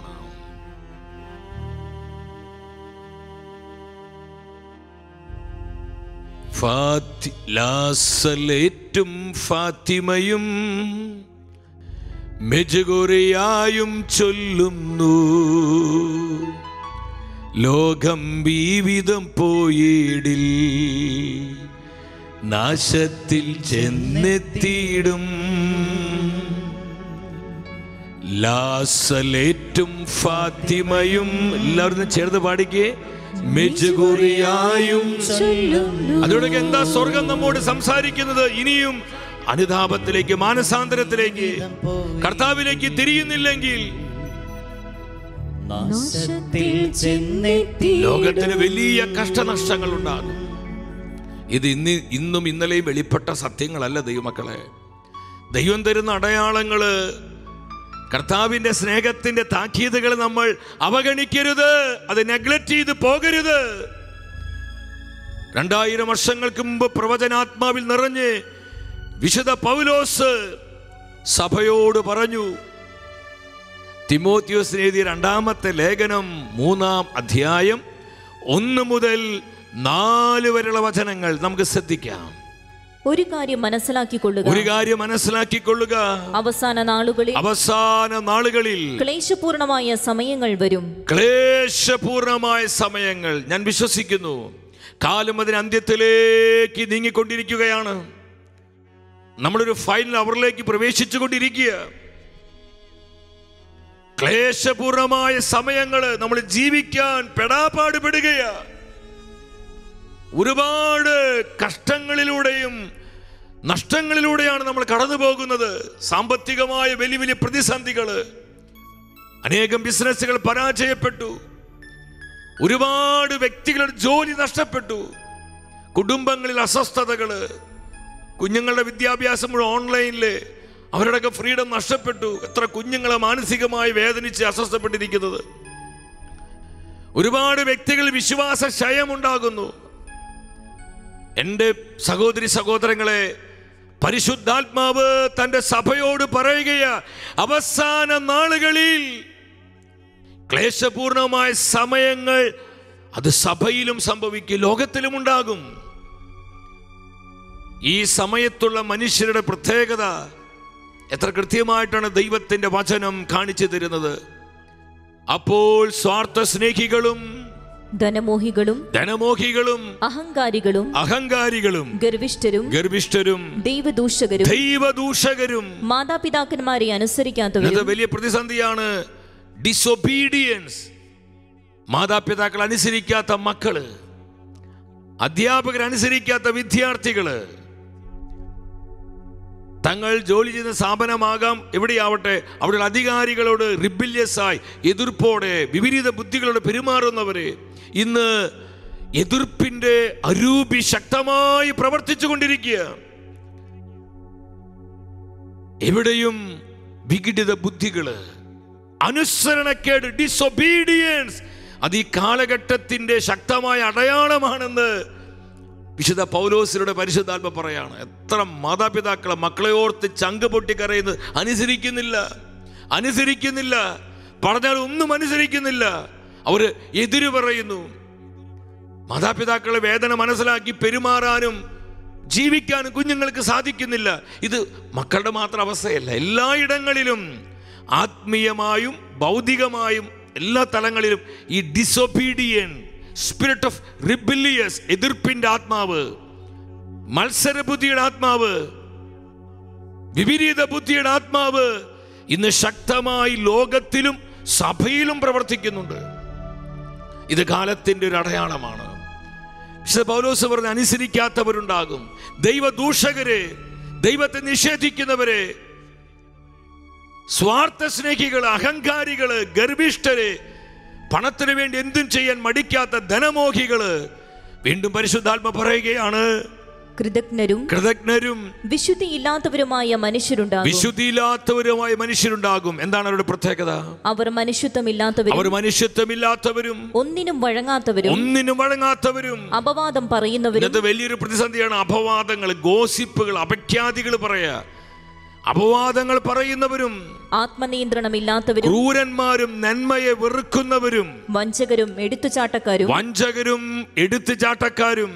ഫാത്തി ലാസലേറ്റും ഫാത്തിമയും മെജുഗുറിയായും ചൊല്ലുന്നു, ലോകം വിവിധം പോയിടിൽ നാശത്തിൽ ചെന്നെത്തിയിടും. ലാസലേറ്റും ഫാത്തിമയും എല്ലാവരും ചേർന്ന് പാടിക്കേ. മെജുഗുറിയായും. അതോടെ എന്താ സ്വർഗം നമ്മോട് സംസാരിക്കുന്നത്? ഇനിയും അനുതാപത്തിലേക്ക്, മാനസാന്തരത്തിലേക്ക്, കർത്താവിലേക്ക് തിരിയുന്നില്ലെങ്കിൽ ലോകത്തിന് വലിയ കഷ്ടനഷ്ടങ്ങൾ ഉണ്ടാകും. ഇത് ഇന്ന് ഇന്നും ഇന്നലെയും വെളിപ്പെട്ട സത്യങ്ങളല്ല ദൈവമക്കളെ. ദൈവം തരുന്ന അടയാളങ്ങള്, കർത്താവിന്റെ സ്നേഹത്തിന്റെ താക്കീതുകൾ നമ്മൾ അവഗണിക്കരുത്, അത് നെഗ്ലക്ട് ചെയ്ത് പോകരുത്. രണ്ടായിരം വർഷങ്ങൾക്ക് മുമ്പ് പ്രവചനാത്മാവിൽ നിറഞ്ഞ് വിശുദ്ധ പൗലോസ് സഭയോട് പറഞ്ഞു. തിമോത്തിയോസിന് എഴുതിയ രണ്ടാമത്തെ ലേഖനം മൂന്നാം അധ്യായം ഒന്ന് മുതൽ നാല് വരെയുള്ള വചനങ്ങൾ നമുക്ക് ശ്രദ്ധിക്കാം. ഒരു കാര്യം മനസ്സിലാക്കിക്കൊള്ളുക, ഒരു കാര്യം മനസ്സിലാക്കിക്കൊള്ളുക, അവസാന നാളുകളിൽ അവസാന നാളുകളിൽ ക്ലേശപൂർണമായ സമയങ്ങൾ വരും. ക്ലേശപൂർണമായ സമയങ്ങൾ. ഞാൻ വിശ്വസിക്കുന്നു കാലം അതിന് അന്ത്യത്തിലേക്ക് നീങ്ങിക്കൊണ്ടിരിക്കുകയാണ്. നമ്മളൊരു ഫൈനൽ അവറിലേക്ക് പ്രവേശിച്ചു കൊണ്ടിരിക്കുക. ക്ലേശപൂർണമായ സമയങ്ങള് നമ്മൾ ജീവിക്കാൻ പെടാപ്പാട് പെടുകയാ. ഒരുപാട് കഷ്ടങ്ങളിലൂടെയും നഷ്ടങ്ങളിലൂടെയാണ് നമ്മൾ കടന്നു പോകുന്നത്. സാമ്പത്തികമായ വലിയ വലിയ പ്രതിസന്ധികള്, അനേകം ബിസിനസ്സുകൾ പരാജയപ്പെട്ടു, ഒരുപാട് വ്യക്തികളുടെ ജോലി നഷ്ടപ്പെട്ടു, കുടുംബങ്ങളിൽ അസ്വസ്ഥതകള്, കുഞ്ഞുങ്ങളുടെ വിദ്യാഭ്യാസം മുഴുവൻ ഓൺലൈനില്, അവരുടെയൊക്കെ ഫ്രീഡം നഷ്ടപ്പെട്ടു. എത്ര കുഞ്ഞുങ്ങളെ മാനസികമായി വേദനിച്ച് അസ്വസ്ഥപ്പെട്ടിരിക്കുന്നത്. ഒരുപാട് വ്യക്തികൾ വിശ്വാസ ക്ഷയമുണ്ടാകുന്നു. എൻ്റെ സഹോദരി സഹോദരങ്ങളെ, പരിശുദ്ധാത്മാവ് തൻ്റെ സഭയോട് പറയുകയാ, അവസാന നാളുകളിൽ ക്ലേശപൂർണമായ സമയങ്ങൾ അത് സഭയിലും സംഭവിക്കും, ലോകത്തിലും ഉണ്ടാകും. ഈ സമയത്തുള്ള മനുഷ്യരുടെ പ്രത്യേകത എത്ര കൃത്യമായിട്ടാണ് ദൈവത്തിന്റെ വചനം കാണിച്ചു തരുന്നത്. അപ്പോൾ സ്വാർത്ഥ സ്നേഹികളും ധനമോഹികളും ധനമോഹികളും അഹങ്കാരികളും അഹങ്കാരികളും ഗർവിഷ്ഠരും ഗർവിഷ്ഠരും ദൈവദൂഷകരും ദൈവദൂഷകരും മാതാപിതാക്കന്മാരെ അനുസരിക്കാത്തവരും. വലിയ പ്രതിസന്ധിയാണ് ഡിസൊബീഡിയൻസ്. മാതാപിതാക്കൾ അനുസരിക്കാത്ത മക്കള്, അധ്യാപകർ അനുസരിക്കാത്ത വിദ്യാർത്ഥികള്, തങ്ങൾ ജോലി ചെയ്യുന്ന സ്ഥാപനമാകാം എവിടെയാവട്ടെ, അവിടെയുള്ള അധികാരികളോട് റിബില്യസ് ആയി, എതിർപ്പോടെ, വിപരീത ബുദ്ധികളോട് പെരുമാറുന്നവരെ ഇന്ന് എതിർപ്പിന്റെ അരൂപി ശക്തമായി പ്രവർത്തിച്ചു കൊണ്ടിരിക്കുക. എവിടെയും വിഘടിത ബുദ്ധികള്, അനുസരണക്കേട്, ഡിസൊബീഡിയൻസ്, അത് ഈ കാലഘട്ടത്തിന്റെ ശക്തമായ അടയാളമാണെന്ന് വിശുദ്ധ പൗലോസിലൂടെ പരിശുദ്ധാത്മ പറയാണ്. എത്ര മാതാപിതാക്കളെ മക്കളെ ഓർത്ത് ചങ്ക് പൊട്ടിക്കരയുന്നത്. അനുസരിക്കുന്നില്ല, അനുസരിക്കുന്നില്ല, പറഞ്ഞാൽ ഒന്നും അനുസരിക്കുന്നില്ല. അവര് എതിര് പറയുന്നു. മാതാപിതാക്കളെ വേദന മനസ്സിലാക്കി പെരുമാറാനും ജീവിക്കാനും കുഞ്ഞുങ്ങൾക്ക് സാധിക്കുന്നില്ല. ഇത് മക്കളുടെ മാത്രം അവസ്ഥയല്ല, എല്ലായിടങ്ങളിലും ആത്മീയമായും ഭൗതികമായും എല്ലാ തലങ്ങളിലും ഈ ഡിസൊബീഡിയൻ സ്പിരിറ്റ് ഓഫ് റിബിലിയസ്, എതിർപ്പിന്റെ ആത്മാവ്, മത്സരബുദ്ധിയുടെ ആത്മാവ്, വിപരീത ബുദ്ധിയുടെ ആത്മാവ് ഇന്ന് ശക്തമായി ലോകത്തിലും സഭയിലും പ്രവർത്തിക്കുന്നുണ്ട്. ഇത് കാലത്തിന്റെ ഒരു അടയാളമാണ്. പൗലോസ് പറഞ്ഞ അനുസരിക്കാത്തവരുണ്ടാകും, ദൈവദൂഷകരെ, ദൈവത്തെ നിഷേധിക്കുന്നവരെ, സ്വാർത്ഥ സ്നേഹികള്, അഹങ്കാരികള്, ഗർഭിഷ്ഠര്, പണത്തിന് വേണ്ടി എന്തും ചെയ്യാൻ മടിക്കാത്ത ധനമോഹികള്. വീണ്ടും പരിശുദ്ധാത്മ പറയുകയാണ്, കൃതജ്ഞരും കൃതജ്ഞരും വിശുദ്ധിയില്ലാത്തവരുമായ മനുഷ്യരുണ്ടാകും. വിശുദ്ധിയില്ലാത്തവരുമായ മനുഷ്യരുണ്ടാകും. എന്താണ് അവരുടെ പ്രത്യേകത? അവർ മനുഷ്യത്വമില്ലാത്തവരും അവർ മനുഷ്യത്വമില്ലാത്തവരും ഒന്നിനും വഴങ്ങാത്തവരും ഒന്നിനും വഴങ്ങാത്തവരും അപവാദം പറയുന്നവരും. ഇത് വലിയൊരു പ്രതിസന്ധിയാണ്. അപവാദങ്ങൾ, ഗോസിപ്പുകൾ, അപഖ്യാതികൾ പറയാ, അപവാദങ്ങൾ പറയുന്നവരും, ആത്മനിയന്ത്രണമില്ലാത്തവരും, ക്രൂരന്മാരും, നന്മയെ വെറുക്കുന്നവരും, വഞ്ചകരും, എടുത്തുചാട്ടക്കാരും വഞ്ചകരും എടുത്തുചാട്ടക്കാരും,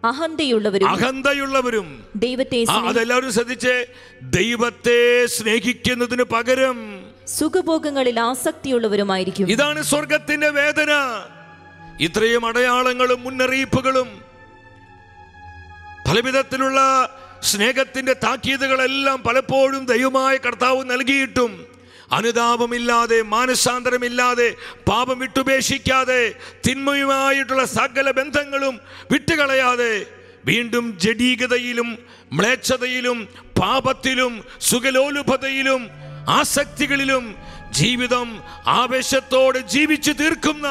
അഹന്തയുള്ളവരും അഹന്തയുള്ളവരും ദൈവത്തെ ആ, അതെല്ലാവരും ശ്രദ്ധിച്ചേ. ദൈവത്തെ സ്നേഹിക്കുന്നതിന് പകരം സുഖഭോഗങ്ങളിൽ ആസക്തിയുള്ളവരുമായിരിക്കും. ഇതാണ് സ്വർഗത്തിന്റെ വേദന. ഇത്രയും അടയാളങ്ങളും മുന്നറിയിപ്പുകളും പലവിധത്തിലുള്ള സ്നേഹത്തിന്റെ താക്കീതുകളെല്ലാം പലപ്പോഴും ദൈവമായ കർത്താവ് നൽകിയിട്ടും അനുതാപമില്ലാതെ, മാനസാന്തരമില്ലാതെ, പാപം വിട്ടുപേക്ഷിക്കാതെ, തിന്മയുമായിട്ടുള്ള സകല ബന്ധങ്ങളും വിട്ടുകളയാതെ വീണ്ടും ജഡീകതയിലും മ്ലേച്ഛതയിലും പാപത്തിലും സുഖലോലുപതയിലും ആസക്തികളിലും ജീവിതം ആവേശത്തോടെ ജീവിച്ചു തീർക്കുന്ന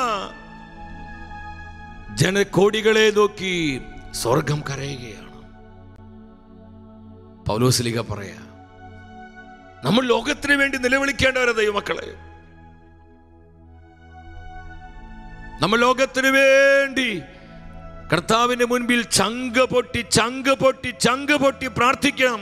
ജനകോടികളെ നോക്കി സ്വർഗം കരയുകയാണ്. പൗലോസ്ലീഹ പറയാ, നമ്മൾ ലോകത്തിന് വേണ്ടി നിലവിളിക്കേണ്ടവരെ ദൈവമക്കളെ. നമ്മൾ ലോകത്തിന് വേണ്ടി കർത്താവിന്റെ മുൻപിൽ ചങ്ക് പൊട്ടി ചങ്ക് പൊട്ടി ചങ്ക് പൊട്ടി പ്രാർത്ഥിക്കണം.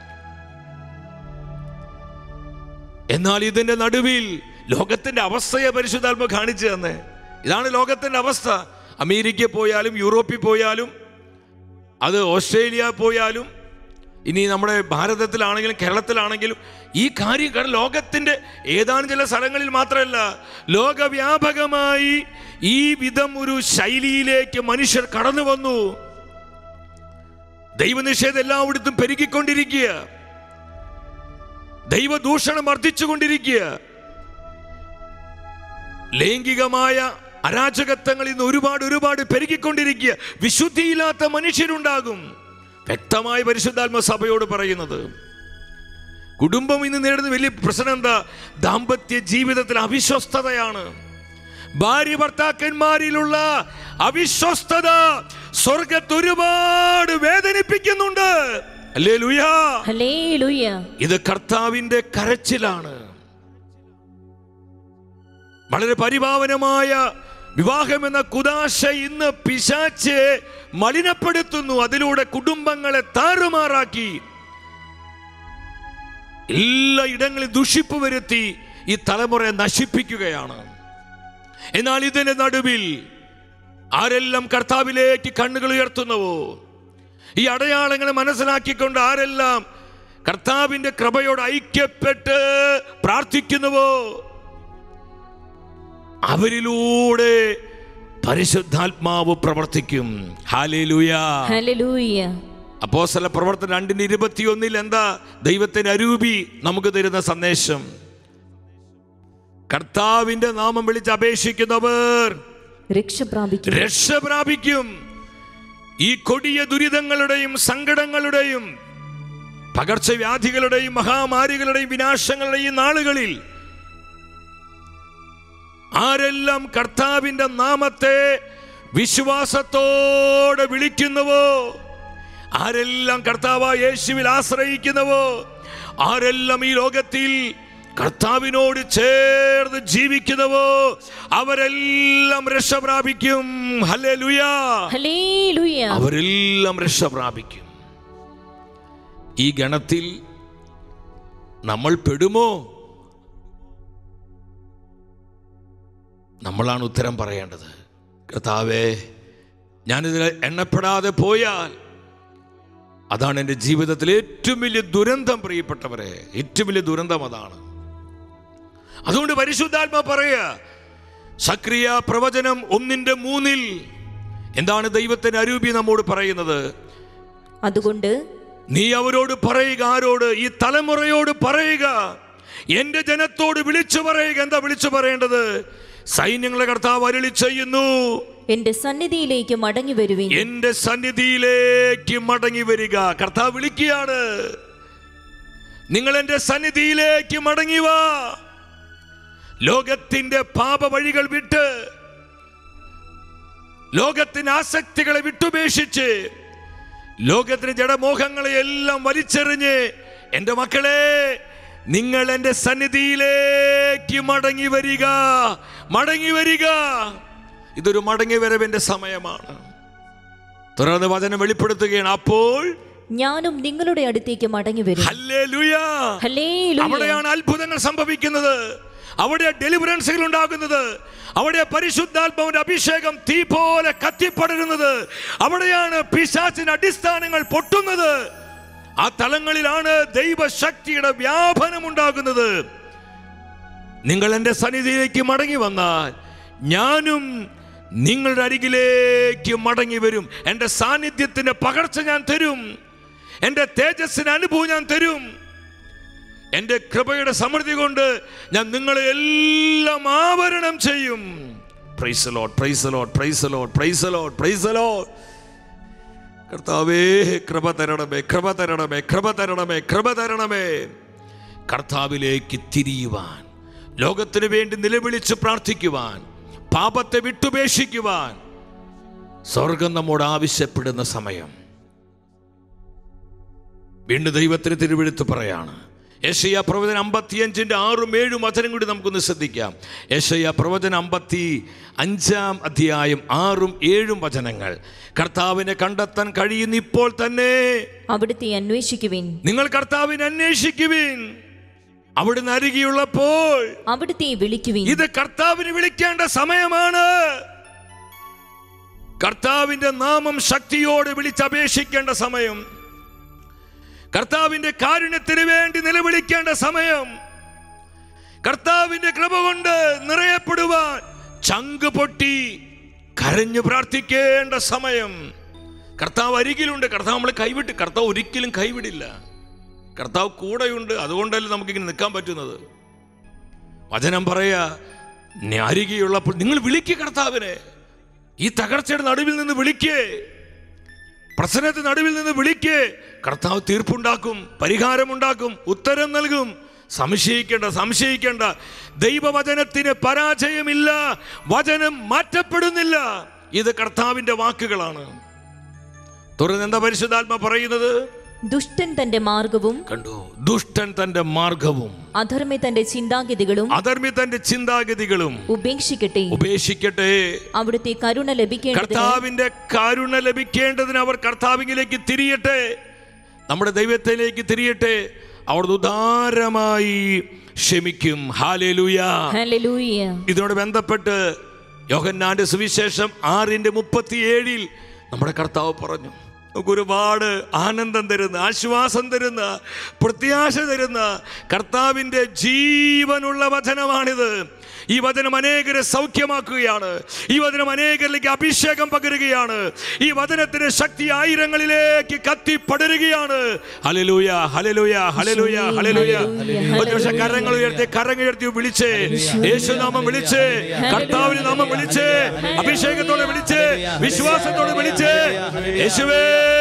എന്നാൽ ഇതിന്റെ നടുവിൽ ലോകത്തിന്റെ അവസ്ഥയെ പരിശുദ്ധാത്മ കാണിച്ചു തന്നെ. ഇതാണ് ലോകത്തിന്റെ അവസ്ഥ. അമേരിക്ക പോയാലും, യൂറോപ്പിൽ പോയാലും, അത് ഓസ്ട്രേലിയ പോയാലും, ഇനി നമ്മുടെ ഭാരതത്തിലാണെങ്കിലും കേരളത്തിലാണെങ്കിലും ഈ കാര്യം കാരണം ലോകത്തിന്റെ ഏതാനും ചില സ്ഥലങ്ങളിൽ മാത്രമല്ല, ലോകവ്യാപകമായി ഈ വിധം ഒരു ശൈലിയിലേക്ക് മനുഷ്യർ കടന്നു വന്നു. ദൈവനിഷേധം എല്ലായിടത്തും പെരുകിക്കൊണ്ടിരിക്കുക, ദൈവദൂഷണം വർദ്ധിച്ചുകൊണ്ടിരിക്കുക, ലൈംഗികമായ അരാജകത്വങ്ങൾ ഇന്ന് ഒരുപാട് ഒരുപാട് പെരുകിക്കൊണ്ടിരിക്കുക. വിശുദ്ധിയില്ലാത്ത മനുഷ്യരുണ്ടാകും. വ്യക്തമായി പരിശുദ്ധാത്മ സഭയോട് പറയുന്നത്, കുടുംബം ഇന്ന് നേരിടുന്ന വലിയ പ്രശ്നം എന്താ? ദാമ്പത്യ ജീവിതത്തിൽ അവിശ്വസ്തതയാണ്. ഭാര്യ ഭർത്താക്കന്മാരിലുള്ള അവിശ്വസ്തത സ്വർഗത്ത് ഒരുപാട് വേദനിപ്പിക്കുന്നുണ്ട്. Hallelujah, hallelujah. ഇത് കർത്താവിന്റെ കരച്ചിലാണ്. വളരെ പരിപാവനമായ വിവാഹം എന്ന കുദാശ ഇന്ന് പിശാച് മലിനപ്പെടുത്തുന്നു. അതിലൂടെ കുടുംബങ്ങളെ താറുമാറാക്കി എല്ലാ ഇടങ്ങളിൽ ദുഷിപ്പ് വരുത്തി ഈ തലമുറയെ നശിപ്പിക്കുകയാണ്. എന്നാൽ ഇതിന്റെ നടുവിൽ ആരെല്ലാം കർത്താവിലേക്ക് കണ്ണുകൾ ഉയർത്തുന്നുവോ, ഈ അടയാളങ്ങളെ മനസ്സിലാക്കിക്കൊണ്ട് ആരെല്ലാം കർത്താവിന്റെ കൃപയോട് ഐക്യപ്പെട്ട് പ്രാർത്ഥിക്കുന്നുവോ, അവരിലൂടെ പരിശുദ്ധാത്മാവ് പ്രവർത്തിക്കും. Hallelujah, hallelujah. അപ്പോസ്തല പ്രവർത്തനം രണ്ടിന് ഇരുപത്തിയൊന്നിൽ എന്താ ദൈവത്തിന്റെ അരൂപി നമുക്ക് തരുന്ന സന്ദേശം? കർത്താവിന്റെ നാമം വിളിച്ച് അപേക്ഷിക്കുന്നവർ രക്ഷ പ്രാപിക്കും, രക്ഷ പ്രാപിക്കും. ഈ കൊടിയ ദുരിതങ്ങളുടെയും സങ്കടങ്ങളുടെയും പകർച്ചവ്യാധികളുടെയും മഹാമാരികളുടെയും വിനാശങ്ങളുടെയും നാളുകളിൽ ആരെല്ലാം കർത്താവിന്റെ നാമത്തെ വിശ്വാസത്തോടെ വിളിക്കുന്നുവോ, ആരെല്ലാം കർത്താവായ യേശുവിൽ ആശ്രയിക്കുന്നുവോ, ആരെല്ലാം ഈ ലോകത്തിൽ കർത്താവിനോട് ചേർന്ന് ജീവിക്കുന്നുവോ, അവരെല്ലാം രക്ഷ പ്രാപിക്കും. Hallelujah, hallelujah. അവരെല്ലാം രക്ഷ പ്രാപിക്കും. ഈ ഗണത്തിൽ നമ്മൾ പെടുമോ? നമ്മളാണ് ഉത്തരം പറയേണ്ടത്. കർത്താവേ, ഞാനിതിൽ എണ്ണപ്പെടാതെ പോയാൽ അതാണ് എൻ്റെ ജീവിതത്തിലെ ഏറ്റവും വലിയ ദുരന്തം. പ്രിയപ്പെട്ടവരെ, ഏറ്റവും വലിയ ദുരന്തം അതാണ്. അതുകൊണ്ട് പരിശുദ്ധാത്മാ പറയുക, സക്രിയ പ്രവചനം ഒന്നിന്റെ മൂന്നിൽ എന്താണ് ദൈവത്തിന്റെ അരൂപി നമ്മോട് പറയുന്നത്? അതുകൊണ്ട് നീ അവരോട് പറയുക. ആരോട്? ഈ തലമുറയോട് പറയുക, എന്റെ ജനത്തോട് വിളിച്ചു പറയുക. എന്താ വിളിച്ചു പറയേണ്ടത്? സൈന്യങ്ങളുടെ കർത്താവ് അരുളി ചെയ്യുന്നു, എന്റെ സന്നിധിയിലേക്ക് മടങ്ങി വരുവിൻ. എന്റെ സന്നിധിയിലേക്ക് മടങ്ങി വരിക. കർത്താവ് വിളിക്കുകയാണ്, നിങ്ങൾ എന്റെ സന്നിധിയിലേക്ക് മടങ്ങി വാ. ലോകത്തിന്റെ പാപ വഴികൾ വിട്ട്, ലോകത്തിന്റെ ആസക്തികളെ വിട്ടുപേക്ഷിച്ച്, ലോകത്തിന്റെ ജഡമോഹങ്ങളെ എല്ലാം വലിച്ചെറിഞ്ഞ്, എന്റെ മക്കളെ, നിങ്ങൾ എന്റെ സന്നിധിയിലേക്ക് മടങ്ങി വരിക, മടങ്ങി വരിക. ഇതൊരു മടങ്ങി വരവിന്റെ സമയമാണ്. തുടർന്ന് വചനം വെളിപ്പെടുത്തുകയാണ്, അപ്പോൾ ഞാനും നിങ്ങളുടെ അടുത്തേക്ക് മടങ്ങി വരും. Hallelujah, hallelujah. അവിടെയാണ് അത്ഭുതങ്ങൾ സംഭവിക്കുന്നത്. അവിടെ ഡെലിവറൻസുകൾ ഉണ്ടാകുന്നത്, അവിടെ പരിശുദ്ധാത്മാവിന്റെ അഭിഷേകം തീ പോലെ കത്തിപ്പടരുന്നത്, അവിടെയാണ് പിശാചിന്റെ അടിസ്ഥാനങ്ങൾ പൊട്ടുന്നത്. ആ തലങ്ങളിലാണ് ദൈവശക്തിയുടെ വ്യാപനം ഉണ്ടാകുന്നത്. നിങ്ങൾ എൻ്റെ സന്നിധിയിലേക്ക് മടങ്ങി വന്നാൽ ഞാനും നിങ്ങളുടെ അരികിലേക്ക് മടങ്ങി വരും. എൻ്റെ സാന്നിധ്യത്തിന്റെ പകർച്ച ഞാൻ തരും, എൻ്റെ തേജസ്സിന് അനുഭവം ഞാൻ തരും. എൻ്റെ കൃപയുടെ സമൃദ്ധി കൊണ്ട് ഞാൻ നിങ്ങളെ എല്ലാം ആവരണം ചെയ്യും. Praise the lord, praise the lord, praise the lord, praise the lord, praise the lord. കർത്താവേ കൃപ തരണമേ, കൃപ തരണമേ, കൃപ തരണമേ, കൃപ തരണമേ. കർത്താവിലേക്ക് തിരിയുവാൻ, ലോകത്തിന് വേണ്ടി നിലവിളിച്ച് പ്രാർത്ഥിക്കുവാൻ, പാപത്തെ വിട്ടുപേക്ഷിക്കുവാൻ സ്വർഗം നമ്മോട് ആവശ്യപ്പെടുന്ന സമയം. വീണ്ടും ദൈവത്തിന് തിരുവെഴുത്ത് പറയാണ്. യെശയ്യാ പ്രവചനം അമ്പത്തിയഞ്ചിന്റെ ആറും ഏഴും വചനം കൂടി നമുക്കൊന്ന് ശ്രദ്ധിക്കാം. യെശയ്യാ പ്രവചനം അമ്പത്തി അഞ്ചാം അധ്യായം ആറും ഏഴും വചനങ്ങൾ. കർത്താവിനെ കണ്ടെത്താൻ കഴിയുന്ന ഇപ്പോൾ തന്നെ അവിടുത്തെ അന്വേഷിക്കുവിൻ. നിങ്ങൾ കർത്താവിനെ അന്വേഷിക്കുവിൻ. അവിടുന്ന് അരികെയുള്ളപ്പോൾ അവിടുത്തെ വിളിക്കുവിൻ. ഇത് കർത്താവിനെ വിളിക്കേണ്ട സമയമാണ്. കർത്താവിന്റെ നാമം ശക്തിയോടെ വിളിച്ചപേക്ഷിക്കേണ്ട സമയം. കർത്താവിന്റെ കാരുണ്യത്തിന് വേണ്ടി നിലവിളിക്കേണ്ട സമയം. കർത്താവിന്റെ കൃപ കൊണ്ട് നിറയപ്പെടുവാൻ ചങ്ക് പൊട്ടി കരഞ്ഞു പ്രാർത്ഥിക്കേണ്ട സമയം. കർത്താവ് അരികിലുണ്ട്. കർത്താവ് നമ്മളെ കൈവിട്ട്, കർത്താവ് ഒരിക്കലും കൈവിടില്ല. കർത്താവ് കൂടെയുണ്ട്. അതുകൊണ്ടല്ലേ നമുക്കിങ്ങനെ നിൽക്കാൻ പറ്റുന്നത്. വചനം പറയാ, അരികെയുള്ളപ്പോൾ നിങ്ങൾ വിളിക്കുക കർത്താവിനെ. ഈ തകർച്ചയുടെ നടുവിൽ നിന്ന് വിളിക്കേ, പ്രശ്നത്തിന്റെ നടുവിൽ നിന്ന് വിളിക്കേ. കർത്താവ് തീർപ്പുണ്ടാക്കും, പരിഹാരമുണ്ടാക്കും, ഉത്തരം നൽകും. സംശയിക്കേണ്ട, സംശയിക്കേണ്ട. ദൈവവചനത്തിന് പരാജയമില്ല. വചനം മാറ്റപ്പെടുന്നില്ല. ഇത് കർത്താവിന്റെ വാക്കുകളാണ്. തുടർന്ന് എന്താ പരിശുദ്ധാത്മ പറയുന്നത്? ദുഷ്ടൻ തന്റെ മാർഗവും കണ്ടു, ദുഷ്ടൻ തന്റെ മാർഗവും അധർമ്മി തന്റെ ചിന്താഗതികളും അധർമ്മി തന്റെ ചിന്താഗതികളും ഉപേക്ഷിക്കട്ടെ ഉപേക്ഷിക്കട്ടെ അവിടുത്തെ കരുണ ലഭിക്കേണ്ടതിന് കർത്താവിന്റെ കരുണ ലഭിക്കേണ്ടതിന് അവർ കർത്താവിലേക്ക് തിരിയട്ടെ, നമ്മുടെ ദൈവത്തിലേക്ക് തിരിയട്ടെ. അവർ ഉദാരമായി ക്ഷമിക്കും. Hallelujah, hallelujah. ഇതിനോട് ബന്ധപ്പെട്ട് യോഹന്നാന്റെ സുവിശേഷം ആറിന്റെ മുപ്പത്തിയേഴിൽ നമ്മുടെ കർത്താവ് പറഞ്ഞു, ഒരുപാട് ആനന്ദം തരുന്ന, ആശ്വാസം തരുന്ന, പ്രത്യാശ തരുന്ന കർത്താവിൻ്റെ ജീവനുള്ള വചനമാണിത്. ഈ വചനം അനേകരെ സൗഖ്യമാക്കുകയാണ്. ഈ വചനം അനേകരിലേക്ക് അഭിഷേകം പകരുകയാണ്. ഈ വചനത്തിന്റെ ശക്തി ആയിരങ്ങളിലേക്ക് കത്തി പടരുകയാണ്. Hallelujah, hallelujah, hallelujah, hallelujah. ഒരു നിമിഷം കരങ്ങൾ ഉയർത്തി, കരങ്ങൾ ഉയർത്തി വിളിച്ച് യേശുനാമം വിളിച്ച്, കർത്താവിന്റെ നാമം വിളിച്ച്, അഭിഷേകത്തോടെ വിളിച്ച്, വിശ്വാസത്തോടെ വിളിച്ച്, യേശുവേ